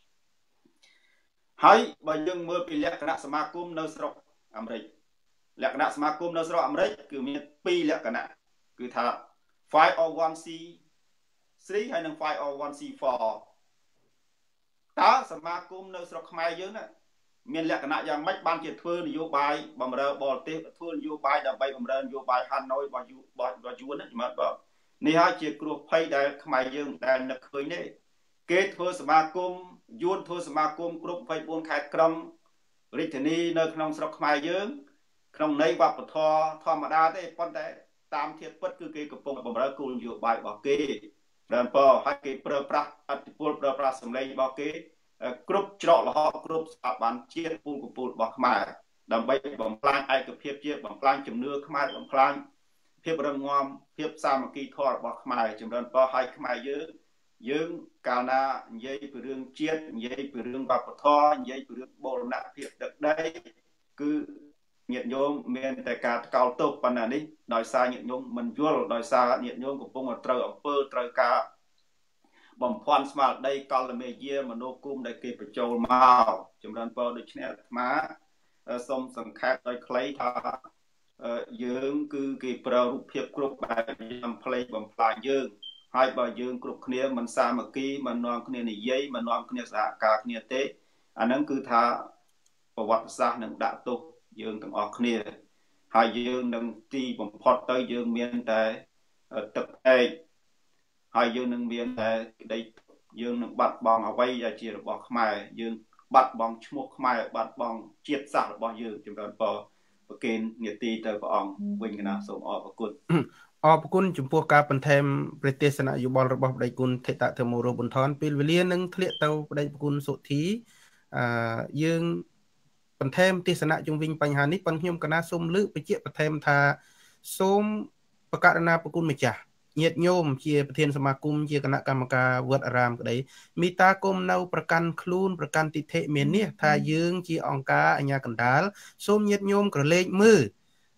Speaker 4: ហើយបើយើងមើលពីលក្ខណៈសមាគមនៅស្រុកអាមេរិកលក្ខណៈសមាគមនៅស្រុកអាមេរិកគឺមានពីរលក្ខណៈគឺថា five oh one c three ហើយនិង five oh one c four តើសមាគមនៅស្រុកខ្មែរយើងណាមានលក្ខណៈយ៉ាងម៉េចបានជាធ្វើនយោបាយបម្រើបរទេសធ្វើនយោបាយដើម្បីបម្រើនយោបាយហាណូយរបស់យូរបស់យួនណាមើលបើនេះហើយជាគ្រោះភ័យដែលខ្មែរយើងដែលនឹកឃើញទេគេធ្វើសមាគមយួនធ្វើសមាគមគ្រប់ยี่สิบสี่ខេត្តក្រុងរាជធានីនៅក្នុងស្រុកខ្មែរយើងក្នុងន័យវប្បធម៌ធម្មតាទេប៉ុន្តែតាមធៀបពិតគឺគេកំពុងបម្រើគោលនយោបាយរបស់គេដល់ពហើយគេប្រើប្រាស់អធិបុលប្រើប្រាស់សម្លេងរបស់គេគ្រប់ច្រកល្ហកគ្រប់ស្ថាប័នជាតិពូលកពូលរបស់ខ្មែរដើម្បីបំផ្លាញឯកភាពជាតិបំផ្លាញជំនឿខ្មែរបំផ្លាញភាពរឹងមាំភាពសាមគ្គីធម៌របស់ខ្មែរចម្រើនពរឲ្យខ្មែរយើងយើងកាលណានិយាយពីរឿងជាតិនិយាយពីរឿងវប្បធម៌និយាយពីរឿងបូរណភាពទឹកដីគឺញាតិញោមមានតែការថ្កោលទោសប៉ុណ្ណានេះដោយសារញាតិញោមមិនយល់ដោយសារញាតិញោមកំពុងត្រូវអំពើត្រូវការបំភាន់ស្មារតីកលមេយាមនោគមដែលគេបញ្ចូលមកចម្រើនពរដូចនេះអាត្មាសូមសង្ខេបដោយខ្លីថាយើងគឺគេប្រើរូបភាពគ្រប់បែបយ៉ាងផ្លេចបំផ្លាញយើងហើយបើយើងគ្រប់គ្នាមិនសាមគ្គីមិននាំគ្នានិយាយមិននាំគ្នាសហការគ្នាទេអាហ្នឹងគឺថាប្រវត្តិសាស្ត្រនឹងដាក់ទោសយើងទាំងអស់គ្នាហើយយើងនឹងទីបំផុតទៅយើងមានតែទឹកឯកហើយយើងនឹងមានតែក្តីយើងនឹងបាត់បង់អ្វីដែលជារបស់ខ្មែរយើងបាត់បង់ឈ្មោះខ្មែរបាត់បង់ជាតិសាសន៍របស់យើងចម្រើនពរប្រគេននាទីទៅព្រះអង្គវិញកណាសូមអរគុណ
Speaker 1: អរគុណចំពោះការបន្ថែមព្រះទេសនាយោបល់របស់ប្តីគុណថេតធម្មរោបន្ថនពេលវេលានឹងធ្លាក់ទៅប្តីគុណសុធីអឺយើងបន្ថែមទេសនាជុំវិញបញ្ហានេះប៉ុន្តែខ្ញុំកណាសូមលើកបញ្ជាក់បន្ថែមថាសូមប្រកាសណាប្រគុណម្ចាស់ញាតិញោមជាប្រធានសមាគមជាគណៈកម្មការវត្តអារាមក្តីមេត្តាគុំនៅប្រកាន់ខ្លួនប្រកាន់ទិដ្ឋិមាននេះថាយើងជាអង្គការអាជ្ញាកណ្ដាលសូមញាតិញោមក្រឡេកមើល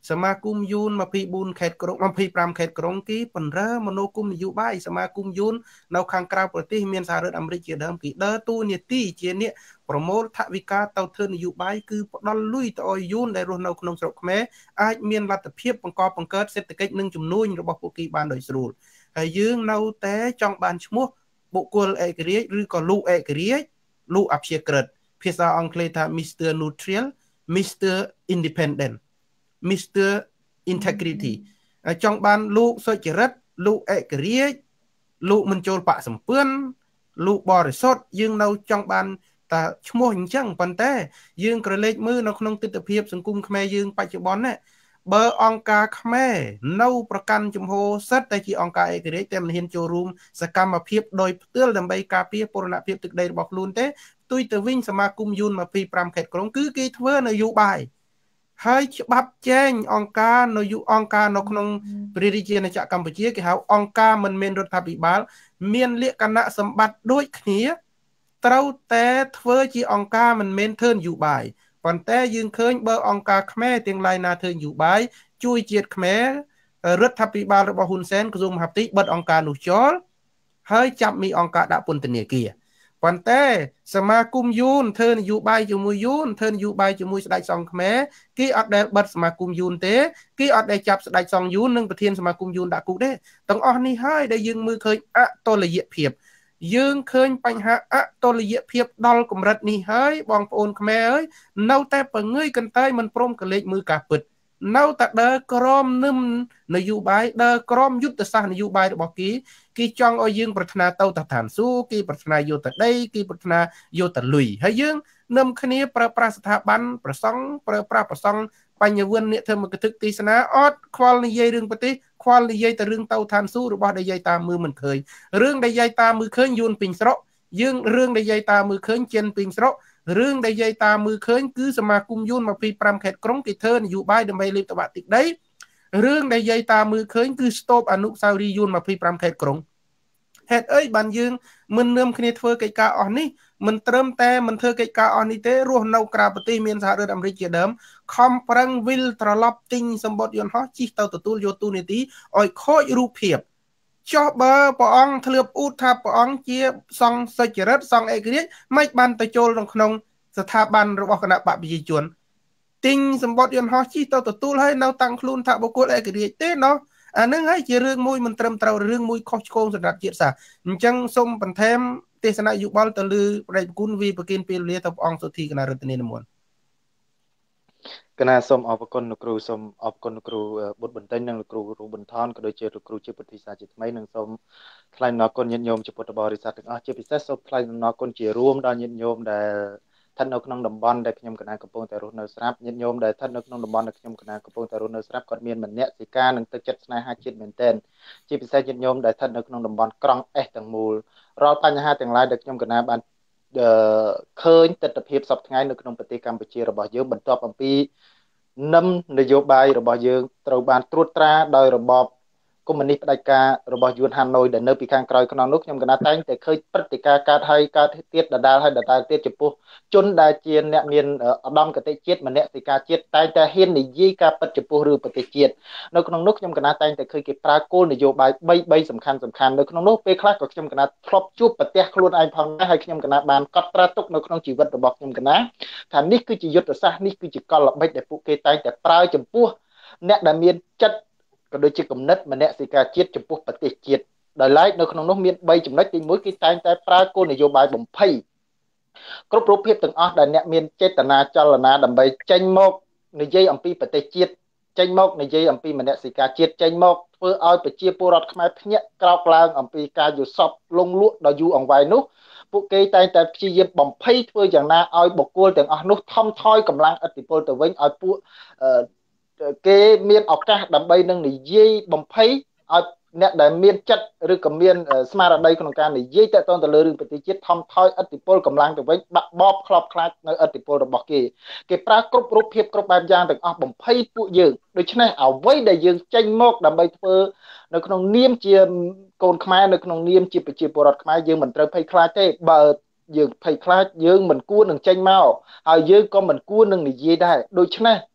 Speaker 1: សមាគមយូនยี่สิบสี่ខេត្តក្រុងยี่สิบห้าខេត្តក្រុងគេបណ្រើមនោគមនយោបាយសមាគមយូននៅខាងក្រៅប្រទេសមានសហរដ្ឋអាមេរិកជាដើមគេដើរតួនាទីជាអ្នកប្រមូលថវិកាទៅធ្វើនយោបាយគឺផ្ដល់លុយទៅឲ្យយូនដែលរស់នៅក្នុងស្រុកខ្មែរអាចមានលទ្ធភាពបង្កបង្កើតសេដ្ឋកិច្ចនិងជំនួញរបស់ពួកគេបានដោយស្រួលហើយយើងនៅតែចង់បានឈ្មោះបុគ្គលឯករាជ្យឬក៏លោកឯករាជ្យលោកអព្យាក្រឹតភាសាអង់គ្លេសថា Mister Neutral Mister Independent Mister Integrity ចង់បានលោកសុចរិតលោកឯករាជ្យលោកមិនចូលបកសម្ពឿនលោកបរិសុទ្ធយើងនៅចង់បានតែឈ្មោះអញ្ចឹងប៉ុន្តែយើងក្រឡេកមើលនៅក្នុងទិដ្ឋភាពសង្គមខ្មែរយើងបច្ចុប្បន្នណាបើអង្គការខ្មែរនៅប្រកាន់ជំហរសិទ្ធតែជាអង្គការឯករាជ្យតែមិនហ៊ានចូលរួមសកម្មភាពដោយផ្ទាល់ដើម្បីការពារបូរណភាពទឹកដីរបស់ខ្លួនទេផ្ទុយទៅវិញសមាគមយូនยี่สิบห้าខេត្តក្រុងគឺគេធ្វើនយោបាយហើយច្បាប់ចែងអង្គការនៅយុអង្គការនៅក្នុងព្រះរាជាណាចក្រកម្ពុជាគេហៅអង្គការមិនមែនរដ្ឋាភិបាលមានលក្ខណៈសម្បត្តិដូចគ្នាត្រូវតែធ្វើជាអង្គការមិនមែនធ្វើនយោបាយប៉ុន្តែយើងឃើញបើអង្គការខ្មែរទាំងឡាយណាធ្វើនយោបាយជួយជាតិខ្មែររដ្ឋាភិបាលរបស់ហ៊ុនសែនក្រសួងមហាផ្ទៃបិទអង្គការនោះចោលហើយចាប់មីអង្គការដាក់ពន្ធនាគារប៉ុន្តែសមាគមយូនធ្វើនយោបាយជាមួយយូនធ្វើនយោបាយជាមួយស្ដេចសង្ឃខ្មែរគេអត់ដែលបិទសមាគមយូនទេគេអត់ដែលចាប់ស្ដេចសង្ឃយូននិងប្រធានសមាគមយូនដាក់គុកទេទាំងអស់នេះហើយដែលយើងមើលឃើញអតុល្យភាពយើងឃើញបញ្ហាអតុល្យភាពដល់កម្រិតនេះហើយបងប្អូនខ្មែរអើយនៅតែប្រងើយកន្តើយមិនព្រមកលេចមើលការពិតនៅតែដើរក្រមនឹមនយោបាយដើរក្រមយុទ្ធសាស្ត្រនយោបាយរបស់គេគេចង់ឲ្យយើងប្រាថ្នាទៅឋានសួគ៌គេប្រាថ្នាយកទៅដីគេប្រាថ្នាយកទៅលុយហើយយើងនឹមគ្នាប្រើប្រាស់ស្ថាប័នប្រសង់ប្រើប្រាស់ប្រសង់បញ្ញវន្តអ្នកធ្វើមកទឹកទេសនាអត់ខ្វល់និយាយរឿងប្រទេសខ្វល់និយាយតែរឿងទៅឋានសួគ៌របស់ដែលយាយតាមើលមិនឃើញរឿងដែលយាយតាមើលឃើញយួនពេញស្រុកយើងរឿងដែលយាយតាមើលឃើញចិនពេញស្រុករឿងដែលយាយតាមើលឃើញគឺសមាគមយូនยี่สิบห้าខេត្តក្រុងគេធ្វើនយោបាយដើម្បីលេបតបាក់ទឹកដីរឿងដែលយាយតាមើលឃើញគឺស្ទូបអនុស្សាវរីយ៍យូនยี่สิบห้าខេត្តក្រុងហេតុអីបានយើងមិននឹមគ្នាធ្វើកិច្ចការអស់នេះមិនត្រឹមតែមិនធ្វើកិច្ចការអស់នេះទេរស់នៅក្រៅប្រទេសមានសហរដ្ឋអាមេរិកជាដើមខំប្រឹងវិលត្រឡប់ទិញសម្បត្តិយន្តហោះជិះទៅទទួលយកទូនីតិឲ្យខូចរូបភាពចុះបើព្រះអង្គធ្លាប់អ៊ូតថាព្រះអង្គជាសង្ឃសុចរិតសង្ឃឯករាជ្យមិនបានទៅចូលក្នុងស្ថាប័នរបស់គណៈបកប្រជាជនទិញសម្បត្តិយន្តហោះជិះទៅទទួលហើយនៅតាំងខ្លួនថាបុគ្គលឯករាជ្យទេណោះអានឹងហើយជារឿងមួយមិនត្រឹមត្រូវរឿងមួយខុសឆ្គងសម្រាប់ជាតិសាសន៍អញ្ចឹងសូមបន្ថែមទេសនាយោបល់ទៅលើប្រដេជគុណវិប្រគិនពេលវេលាទៅព្រះអង្គសុធីគណៈរដ្ឋនានិមន្ត
Speaker 2: គណៈសូមអរគុណលោកគ្រូសូមអរគុណលោកគ្រូបុត្របន្ទិញនិងលោកគ្រូគ្រូបន្ថនក៏ដូចជាលោកគ្រូជាពុទ្ធិសាជាថ្មីនិងសូមថ្លែងអំណរគុណញាតិញោមជាពុទ្ធបរិស័ទទាំងអស់ជាពិសេសសូមថ្លែងអំណរគុណជារួមដល់ញាតិញោមដែលស្ថិតនៅក្នុងតំបន់ដែលខ្ញុំគណៈកំពុងតែរស់នៅស្រាប់ញាតិញោមដែលស្ថិតនៅក្នុងតំបន់ដែលខ្ញុំគណៈកំពុងតែរស់នៅស្រាប់គាត់មានមនសិការនិងទឹកចិត្តស្នេហាជាតិមែនទែនជាពិសេសញាតិញោមដែលស្ថិតនៅក្នុងតំបន់ក្រុងអេសទាំងមូលរាល់បញ្ហាទាំងឡាយដែលខ្ញុំគណៈបានឃើញទស្សនវិជ្ជាសពថ្ងៃនៅក្នុងប្រទេសកម្ពុជារបស់យើងបន្ទាប់អំពីនឹមនយោបាយរបស់យើងត្រូវបានត្រួតត្រាដោយរបបកុម្មុយនីសផ្ដាច់ការរបស់យួនហាណូយដែលនៅពីខាងក្រោយខ្នងនោះខ្ញុំកណាតែងតែឃើញព្រឹត្តិការណ៍កើតហើយកើតទៀតដដែលហើយដដែលទៀតចំពោះជនដែលជាអ្នកមានឧត្តមគតិជាតិមនសិការជាតិតែងតែហ៊ាននិយាយការពិតចំពោះរឿងប្រទេសជាតិនៅក្នុងនោះខ្ញុំកណាតែងតែឃើញគេប្រើគោលនយោបាយបីសំខាន់សំខាន់នៅក្នុងនោះពេលខ្លះក៏ខ្ញុំកណាធ្លាប់ជួបប្រទេសខ្លួនឯងផងដែរហើយខ្ញុំកណាបានកត់ត្រាទុកនៅក្នុងជីវិតរបស់ខ្ញុំកណាថានេះគឺជាយុទ្ធសាស្ត្រនេះគឺជាកលល្បិចដែលពួកគេតែងតែប្រើចំពោះអ្នកដែលមានចិត្តក៏ដូចជាគំនិតមនសិការជាតិចំពោះប្រទេសជាតិដោយឡែកនៅក្នុងនោះមានបីចំណុចទីមួយគេតែងតែប្រើគោលនយោបាយបំភ័យគ្រប់រូបភាពទាំងអស់ដែលអ្នកមានចេតនាចលនាដើម្បីចេញមកនិយាយអំពីប្រទេសជាតិចេញមកនិយាយអំពីមនសិការជាតិចេញមកធ្វើឲ្យប្រជាពលរដ្ឋខ្មែរភ្ញាក់ក្រោកឡើងអំពីការយល់សប្តិលងលក់ដ៏យូរអង្វែងនោះពួកគេតែងតែព្យាយាមបំភ័យធ្វើយ៉ាងណាឲ្យបុគ្គលទាំងអស់នោះថមថយកម្លាំងឥទ្ធិពលទៅវិញឲ្យពួកគេមានឱកាសដើម្បីនឹងនិយាយបំភ័យឲ្យអ្នកដែលមានចិត្តឬក៏មានស្មារតីក្នុងការនិយាយតទៅទៅលើរឿងប្រទេសជាតិថមថយឥទ្ធិពលកម្លាំងទៅវិញបាក់បបខ្លោបខ្លាចនៅឥទ្ធិពលរបស់គេគេប្រើគ្រប់រូបភាពគ្រប់បែបយ៉ាងទាំងអស់បំភ័យពួកយើងដូច្នេះអ្វីដែលយើងចេញមកដើម្បីធ្វើនៅក្នុងនាមជាកូនខ្មែរនៅក្នុងនាមជាប្រជាពលរដ្ឋខ្មែរយើងមិនត្រូវភ័យខ្លាចទេបើយើងភ័យខ្លាចយើងមិនគួរនឹងចេញមកហើយយើងក៏មិនគួរនឹងនិយាយដែរដូច្នេះ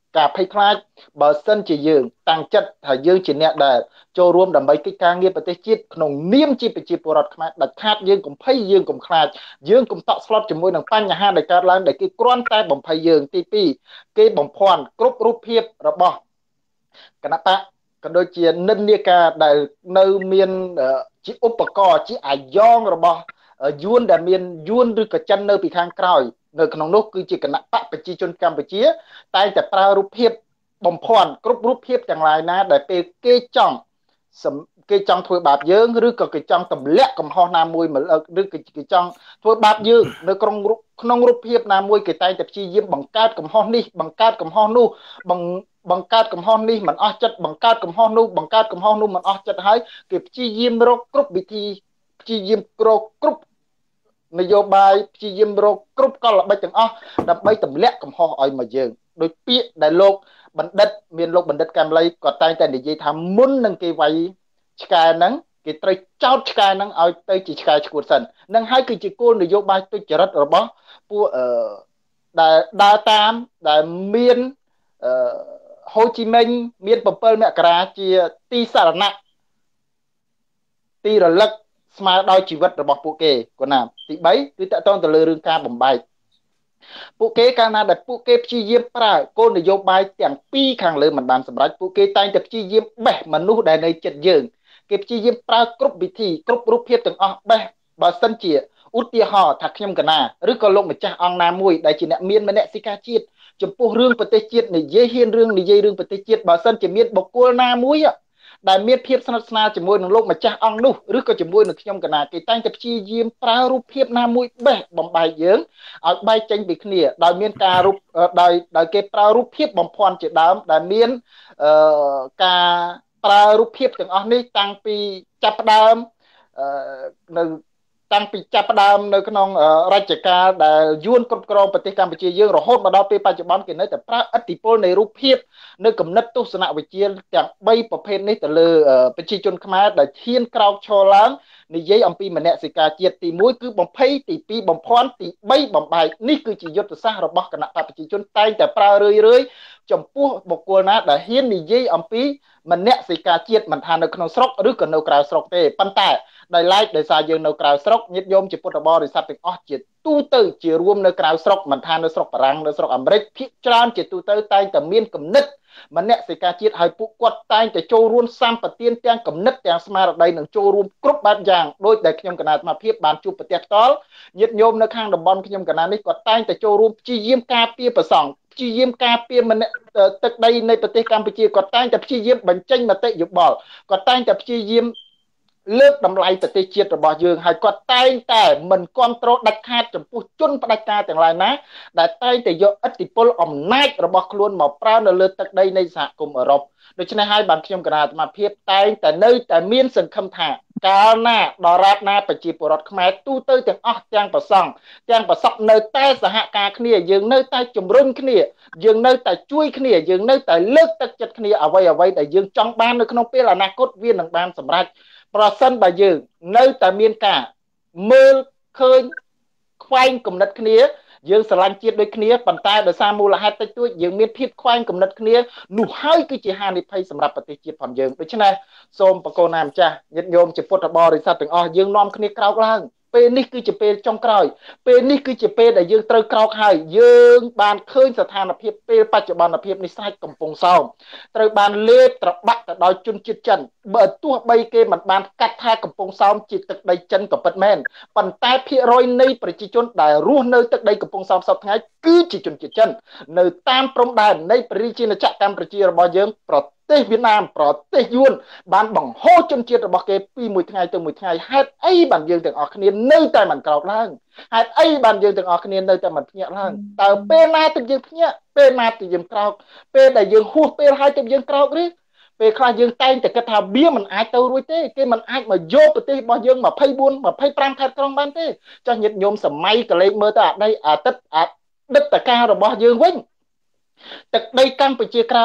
Speaker 2: ការភ័យខ្លាចបើសិនជាយើងតាំងចិត្តថាយើងជាអ្នកដែលចូលរួមដើម្បីកិច្ចការងារប្រទេសជាតិក្នុងនាមជាប្រជាពលរដ្ឋខ្មែរដាច់ខាតយើងកុំភ័យយើងកុំខ្លាចយើងកុំតក់ស្លុតជាមួយនឹងបញ្ហាដែលកើតឡើងដែលគេគ្រាន់តែបំភ័យយើងទីពីរគេបំភាន់គ្រប់រូបភាពរបស់គណៈបកក៏ដូចជានិន្នាការដែលនៅមានជាឧបករណ៍ជាអាយ៉ងរបស់យួនដែលមានយួនឬក៏ចិននៅពីខាងក្រោយនៅក្នុងនោះគឺជាគណៈបកប្រជាជនកម្ពុជាតែតែប្រើរូបភាពបំភាន់គ្រប់រូបភាពទាំងឡាយណាដែលពេលគេចង់គេចង់ធ្វើបាបយើងឬក៏គេចង់ទម្លាក់កំហុសណាមួយឬក៏គេចង់ធ្វើបាបយើងនៅក្នុងក្នុងរូបភាពណាមួយគេតែងតែព្យាយាមបង្កើតកំហុសនេះបង្កើតកំហុសនោះបង្បង្កើតកំហុសនេះមិនអស់ចិត្តបង្កើតកំហុសនោះបង្កើតកំហុសនោះមិនអស់ចិត្តហើយគេព្យាយាមរកគ្រប់វិធីព្យាយាមរកគ្រប់នយោបាយព្យាយាមរកគ្រប់កលល្បិចទាំងអស់ដើម្បីទម្លាក់កំហុសឲ្យមកយើងដោយពាក្យដែលលោកបណ្ឌិតមានលោកបណ្ឌិតកែមលីក៏តែងតែនិយាយថាមុននឹងគេវាយឆ្កែហ្នឹងគេត្រូវចោតឆ្កែហ្នឹងឲ្យទៅជាឆ្កែឈួតសិននឹងហើយគឺជាគោលនយោបាយទុច្ចរិតរបស់ពួកអឺដែលដើរតាមដែលមានអឺហូជីមិញមានbảyមករាជាទីសារណៈទីរលឹកស្មើដោយជីវិតរបស់ពួកគេគាត់ណាទីបីគឺតកតងទៅលើរឿងការបំបែកពួកគេកាលណាដែលពួកគេព្យាយាមប្រើគោលនយោបាយទាំងពីរខាងលើមិនបានសម្រេចពួកគេតែងតែព្យាយាមបេះមនុស្សដែលនៅចិត្តយើងគេព្យាយាមប្រើគ្រប់វិធីគ្រប់រូបភាពទាំងអស់បេះបើសិនជាឧទាហរណ៍ថាខ្ញុំកណាឬក៏លោកម្ចាស់អង្គណាមួយដែលជាអ្នកមានមនសិការជាតិចំពោះរឿងប្រទេសជាតិនិយាយហ៊ានរឿងនិយាយរឿងប្រទេសជាតិបើសិនជាមានបុគ្គលណាមួយដែលមានភាពស្និទ្ធស្នាលជាមួយនឹងលោកម្ចាស់អង្គនោះឬក៏ជាមួយនឹងខ្ញុំកណាគេតែងតែព្យាយាមប្រើរូបភាពណាមួយបេះបំបែកយើងឲ្យបែកចេញពីគ្នាដោយមានការរូបដោយដោយគេប្រើរូបភាពបំភាន់ជាដើមដែលមានអឺការប្រើរូបភាពទាំងអស់នេះតាំងពីចាប់ផ្ដើមអឺនៅតាំងពីចាប់ផ្ដើមនៅក្នុងរជ្ជកាលដែលយួនគ្រប់គ្រងប្រទេសកម្ពុជាយើងរហូតមកដល់ពេលបច្ចុប្បន្នគេនៅតែប្រើឥទ្ធិពលនៃរូបភាពនៅគំនិតទស្សនវិជ្ជាទាំងបីប្រភេទនេះទៅលើប្រជាជនខ្មែរដែលឈានក្រោកឈរឡើងនិយាយអំពីមនសិការជាតិទីមួយគឺបំភ័យទីពីរបំភាន់ទីបីបំបែកនេះគឺជាយុទ្ធសាស្ត្ររបស់គណៈបកប្រជាជនតែងតែប្រើរឿយរឿយចំពោះបុគ្គលណាដែលហ៊ាននិយាយអំពីមនសិការជាតិមិនថានៅក្នុងស្រុកឬក៏នៅក្រៅស្រុកទេប៉ុន្តែដោយឡែកដោយសារយើងនៅក្រៅស្រុកញាតិញោមជាពុទ្ធបរិស័ទទាំងអស់ជាទូទៅជារួមនៅក្រៅស្រុកមិនថានៅស្រុកបារាំងនៅស្រុកអាមេរិកភាគច្រើនជាទូទៅតែងតែមានគំនិតមនសិការជាតិហើយពួកគាត់តែងតែចូលរួមសម្បទានទាំងគំនិតទាំងស្មារតីនិងចូលរួមគ្រប់បែបយ៉ាងដោយដែលខ្ញុំគណៈអាត្មាភាពបានជួបប្រទេសផ្ទាល់ញាតិញោមនៅខាងតំបន់ខ្ញុំគណៈនេះគាត់តែងតែចូលរួមព្យាយាមការពារប្រសង់ព្យាយាមការពារមនទឹកដីនៃប្រទេសកម្ពុជាគាត់តែងតែព្យាយាមបញ្ចេញមតិយោបល់គាត់តែងតែព្យាយាមលើកតម្លៃប្រទេសជាតិរបស់យើងហើយគាត់តែងតែមិនគ្រប់គ្រងដាច់ខាតចំពោះជនផ្ដាច់ការទាំងឡាយណាដែលតែងតែយកឥទ្ធិពលអំណាចរបស់ខ្លួនមកប្រើនៅលើទឹកដីនៃសហគមន៍អឺរ៉ុបដូច្នេះហើយបានខ្ញុំគណៈអាត្មាភាពតែងតែនៅតែមានសង្ឃឹមថាកាលណាដរាបណាប្រជាពលរដ្ឋខ្មែរទូទៅទាំងអស់ទាំងប្រសង់ទាំងប្រសពនៅតែសហការគ្នាយើងនៅតែជំរុញគ្នាយើងនៅតែជួយគ្នាយើងនៅតែលើកទឹកចិត្តគ្នាអ្វីអ្វីដែលយើងចង់បាននៅក្នុងពេលអនាគតវានឹងបានសម្រេចប្រសិនបើយើងនៅតែមានការមើលឃើញខ្វែងគំនិតគ្នាយើងស្រឡាញ់ជាតិដូចគ្នាប៉ុន្តែដោយសារមូលហេតុតិចតួចយើងមានភាពខ្វែងគំនិតគ្នានោះហើយគឺជាហានិភ័យសម្រាប់ប្រទេសជាតិផងយើងដូច្នេះសូមបកូនណាម្ចាស់ញាតិញោមជាពុទ្ធបរិស័ទទាំងអស់យើងនាំគ្នាក្រោកឡើងពេលនេះគឺជាពេលចុងក្រោយពេលនេះគឺជាពេលដែលយើងត្រូវក្រោកហើយយើងបានឃើញស្ថានភាពពេលបច្ចុប្បន្នភាពនេះស្រេចកំពុងសោមត្រូវបានលេបត្របាក់ទៅដោយជនជាតិចិនបើទោះបីគេមិនបានកាត់ថាកំពុងសោមជាទឹកដីចិនក៏ពិតមែនប៉ុន្តែភាគរយនៃប្រជាជនដែលរស់នៅទឹកដីកំពុងសោមសពថ្ងៃគឺជាជនជាតិចិននៅតាមព្រំដែននៃប្រជាជាតិកម្ពុជារបស់យើងប្រទេសវៀតណាមប្រទេសយួនបានបង្ហូរជនជាតិរបស់គេពីមួយថ្ងៃទៅមួយថ្ងៃហេតុអីបានយើងទាំងអស់គ្នានៅតែមិនក្រោកឡើងហេតុអីបានយើងទាំងអស់គ្នានៅតែមិនភ្ញាក់ឡើងតើពេលណាទើបយើងភ្ញាក់ពេលណាទើបយើងក្រោកពេលដែលយើងហួសពេលហើយទើបយើងក្រោកឬពេលខ្លះយើងតែងតែគិតថាវាមិនអាចទៅរួចទេគេមិនអាចមកយកប្រទេសរបស់យើង24 25ខេត្តក្រុងបានទេចុះញាតិញោមសម័យកលេចមើលទៅអាដីអាទិត្យអតីតកាលរបស់យើងវិញទឹកដីកម្ពុជាក្រោម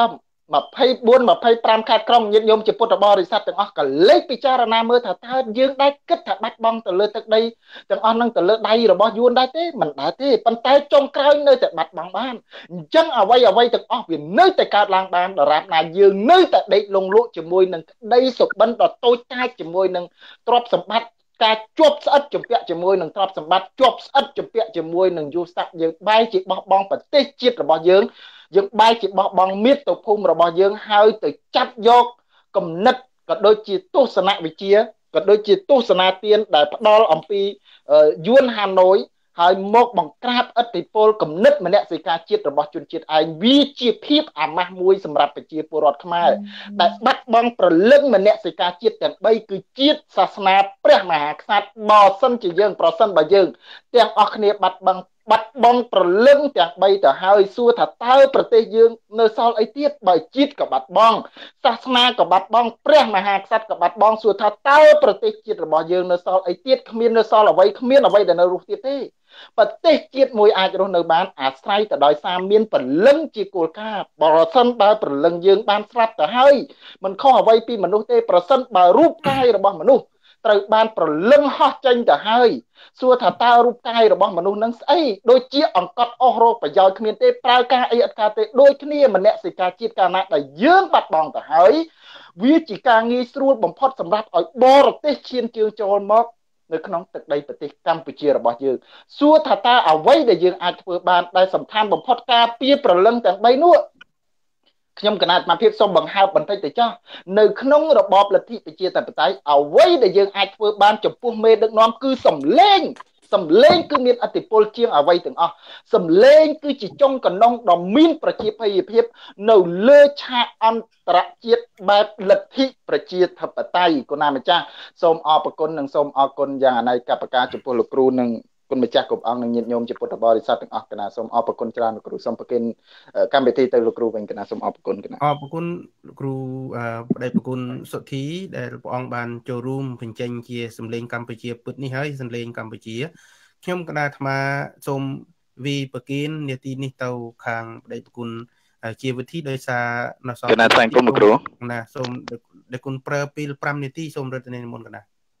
Speaker 2: 25 ខេត្តក្រុងញាតិញោមជាពុទ្ធបរិស័ទទាំងអស់ក៏លេខពិចារណាមើលថាតើយើងដែរគិតថាបាត់បង់ទៅលើទឹកដីទាំងអស់នឹងទៅលើដៃរបស់យួនដែរទេមិនដែរទេប៉ុន្តែចុងក្រោយនៅតែបាត់បង់បានអញ្ចឹងអ្វីអ្វីទាំងអស់វានៅតែកើតឡើងបានដរាបណាយើងនៅតែដេកលងលក់ជាមួយនឹងក្តីសុបិនដ៏តូចតាចជាមួយនឹងទ្រព្យសម្បត្តិការជាប់ស្អិតជំពាក់ជាមួយនឹងទ្រព្យសម្បត្តិជាប់ស្អិតជំពាក់ជាមួយនឹងយូរស័ក្តិយើងបែរជាបោះបង់ប្រទេសជាតិរបស់យើងយើងបែរជាបោះបង់មាតុភូមិរបស់យើងហើយទៅចាប់យកគំនិតក៏ដូចជាទស្សនវិជ្ជាក៏ដូចជាទស្សនាទានដែលផ្ដល់អំពីយួនហាណូយហើយមកបង្ក្រាបឥទ្ធិពលគំនិតមនសិការជាតិរបស់ជនជាតិឯងវាជាភាពអាម៉ាស់មួយសម្រាប់ប្រជាពលរដ្ឋខ្មែរដែលបាត់បង់ព្រលឹងមនសិការជាតិទាំង3គឺជាតិសាសនាព្រះមហាក្សត្របើសិនជាយើងប្រសិនបើយើងទាំងអស់គ្នាបាត់បង់បាត់បង់ព្រលឹងទាំង3ទៅហើយសួរថាតើប្រទេសយើងនៅសល់អីទៀតបើជាតិក៏បាត់បង់សាសនាក៏បាត់បង់ព្រះមហាក្សត្រក៏បាត់បង់សួរថាតើប្រទេសជាតិរបស់យើងនៅសល់អីទៀតគ្មាននៅសល់អ្វីគ្មានអ្វីដែលនៅរស់ទៀតទេប្រទេសជាតិមួយអាចរស់នៅបានអាស្រ័យទៅដោយសារមានព្រលឹងជាគោលការណ៍បើសិនបើព្រលឹងយើងបានស្រាប់ទៅហើយមិនខុសអ្វីពីមនុស្សទេប្រសិនបើរូបកាយរបស់មនុស្សត្រូវបានព្រលឹងហោះចេញទៅហើយសួរថាតើរូបកាយរបស់មនុស្សនឹងស្អីដូចជាអង្កត់អស់រោគប្រយោជន៍គ្មានទេប្រើការអីអត់ការទេដូចគ្នាមនសិការជាតិកាលណាដែលយើងបាត់បង់ទៅហើយវាជាការងាយស្រួលបំផុតសម្រាប់ឲ្យបរទេសឈានជើងចូលមកនៅក្នុងទឹកដីប្រទេសកម្ពុជារបស់យើងសួរថាតើអ្វីដែលយើងអាចធ្វើបានដែលសំខាន់បំផុតការពារព្រលឹងទាំង3នោះខ្ញុំគណៈអាត្មាភាពសូមបង្ហើបបន្តិចទៅចោះនៅក្នុងរបបលទ្ធិប្រជាធិបតេយ្យអ្វីដែលយើងអាចធ្វើបានចំពោះមេដឹកនាំគឺសម្លេងសម្លេងគឺមានឥទ្ធិពលជាងអ្វីទាំងអស់សម្លេងគឺជាចុងកណ្ដុងដ៏មានប្រជាប្រិយភាពនៅលើឆាកអន្តរជាតិបែបលទ្ធិប្រជាធិបតេយ្យគណៈម្ចាស់សូមអរគុណនិងសូមអរគុណយ៉ាងអនេកប្បការចំពោះលោកគ្រូនិងគុណម្ចាស់គ្រប់អង្គនិងញាតិញោមជាពុទ្ធបរិស័ទទាំងអស់គណៈសូមអរគុណច្រើនលោកគ្រូសូមប្រគិនកម្មវិធីទៅលោកគ្រូវិញគណៈសូមអរគុណគណៈ
Speaker 1: អរគុណលោកគ្រូបដិប្រគុណសុធីដែលព្រះអង្គបានចូលរួមបញ្ចេញជាសម្លេងកម្ពុជាពិតនេះហើយសម្លេងកម្ពុជាខ្ញុំគណៈអាត្មាសូមវិប្រគិននាទីនេះទៅខាងបដិប្រគុណជាវិធីដោយសារនៅសល់គណៈថ្លែងគុំលោកគ្រូណាសូមដែលគុណប្រើពេល5នាទីសូមរត់ទៅមុនគណៈ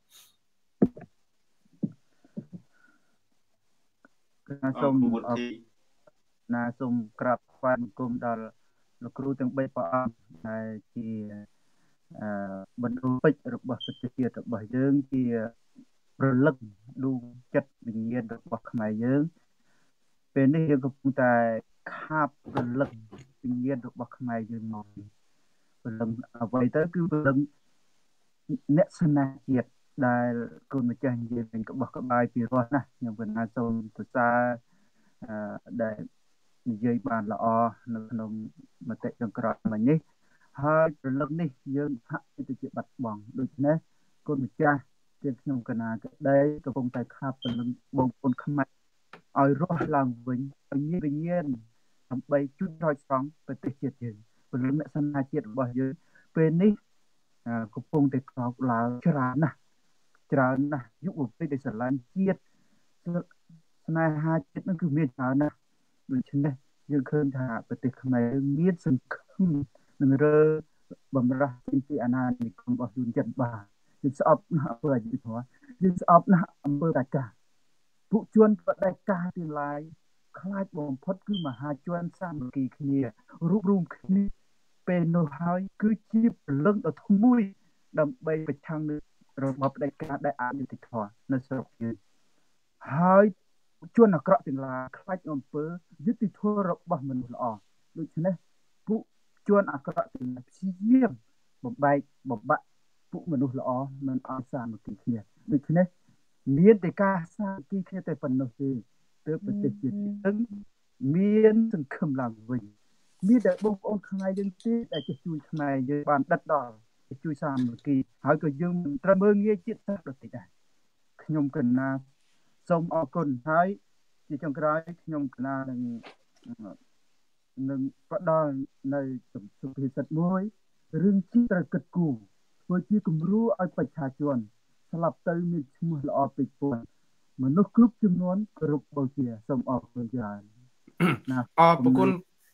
Speaker 3: សូមណាសូមក្រាបថ្វាយបង្គំដល់លោកគ្រូទាំង3ព្រះអង្គដែលជាអឺបណ្ឌពេជ្ររបស់ប្រទេសជាតិរបស់យើងជាប្រលឹងដួងចិត្តវិញ្ញាណរបស់ខ្មែរយើងពេលនេះយើងកំពុងតែខាប់ប្រលឹងវិញ្ញាណរបស់ខ្មែរយើងមកប្រលឹងអ្វីទៅគឺប្រលឹងអ្នកស្នេហ៍ជាតិដែលគុណម្ចាស់និយាយវិញក្បោះក្បាយពីរោះណាខ្ញុំគណៈសូមសរសើរអឺដែលនិយាយបានល្អនៅក្នុងមតិចុងក្រោយមិញនេះហើយប្រលឹងនេះយើងហាក់ទៅជាបាត់បង់ដូច្នេះគុណម្ចាស់ជាខ្ញុំគណៈក្តីកំពុងតែខាប់ប្រលឹងបងប្អូនខ្មែរឲ្យរស់ឡើងវិញឲ្យមានវិញ្ញាណដើម្បីជួយរកស្រង់ប្រទេសជាតិយើងប្រលឹងអ្នកស្នេហាជាតិរបស់យើងពេលនេះកំពុងតែក្រោកឡើងច្រើនណាស់ច្រើនណាស់យុវវ័យដែលស្រឡាញ់ជាតិស្នេហាជាតិនឹងគឺមានច្រើនណាស់ដូច្នេះយើងឃើញថាប្រទេសខ្មែរមានសង្ឃឹមនឹងរើបំរាស់ពីអាណានិគមរបស់យួនចិនបាទយើងស្អប់ណាស់អំពើអយុធធម៌យើងស្អប់ណាស់អំពើតាកាពួកជនបដិការទាំងឡាយខ្លាចបំផុតគឺមហាជនសាមគ្គីគ្នារួបរวมគ្នាពេលនោះហើយគឺជាព្រលឹងដ៏ធំមួយដើម្បីប្រឆាំងនឹងរបបផ្ដាច់ការដែលអយុត្តិធម៌នៅស្រុកយើងហើយជនអាក្រក់ទាំងឡាយខ្លាចអំពើយុត្តិធម៌របស់មនុស្សល្អដូច្នេះពួកជនអាក្រក់ទាំងឡាយព្យាយាមបំបែកបំបាក់ពួកមនុស្សល្អមិនឲ្យសាមគ្គីគ្នាដូច្នេះមានតែការសាមគ្គីគ្នាតែប៉ុណ្ណោះទេទើបប្រទេសជាតិយើងមានសង្ឃឹមឡើងវិញមានតែបងប្អូនខ្មែរយើងទេដែលចេះជួយខ្មែរយើងបានដិតដល់ជួយសាមគ្គីហើយក៏យើងមិនត្រូវមើលងាយជាតិសាសន៍ដទៃដែរខ្ញុំកណាសូមអរគុណហើយជាចុងក្រោយខ្ញុំកណានឹងនឹងផ្ដល់នៅសុភាសិតមួយរឿងជីត្រូវគិតគូរធ្វើជាគំរូឲ្យប្រជាជនស្លាប់ទៅមានឈ្មោះល្អពេកពួនមនុស្សគ្រប់ចំនួនគោរពបូជាសូមអរគុណច្រើន
Speaker 1: ណាអរគុណ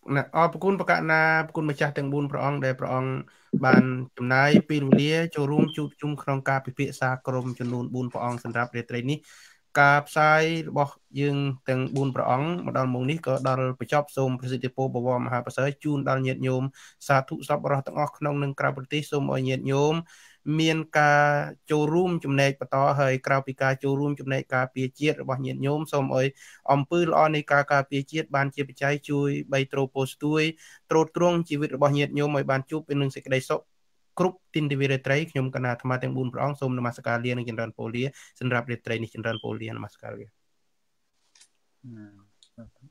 Speaker 1: ណាអរគុណប្រកាសណាប្រគុណម្ចាស់ទាំងបួនព្រះអង្គដែលព្រះអង្គបានចំណាយពេលវេលាចូលរួមជួបជុំក្នុងការពិភាក្សាក្រុមចំនួនបួនព្រះអង្គសម្រាប់រាត្រីនេះការផ្សាយរបស់យើងទាំងបួនព្រះអង្គមកដល់ម៉ោងនេះក៏ដល់បញ្ចប់សូមប្រសិទ្ធិពរបវរមហាប្រសើរជូនដល់ញាតិញោមសាធុសប្បុរសទាំងអស់ក្នុងនិងក្រៅប្រទេសសូមឲ្យញាតិញោមមានការចូលរួមចំណែកបន្តហើយក្រៅពីការចូលរួមចំណែកការពារជាតិរបស់ញាតិញោមសូមឲ្យអំពើល្អនៃការការពារជាតិបានជាបច្ច័យជួយបីត្រូពោស្ទួយត្រួតត្រងជីវិតរបស់ញាតិញោមឲ្យបានជួបនឹងសេចក្តីសុខគ្រប់ទីនទិវារាត្រីខ្ញុំកណាអាត្មាទាំងបួនព្រះអង្គសូមនមស្ការលានិងចម្រើនពរលាសម្រាប់រាត្រីនេះចម្រើនពរលានមស្ការលា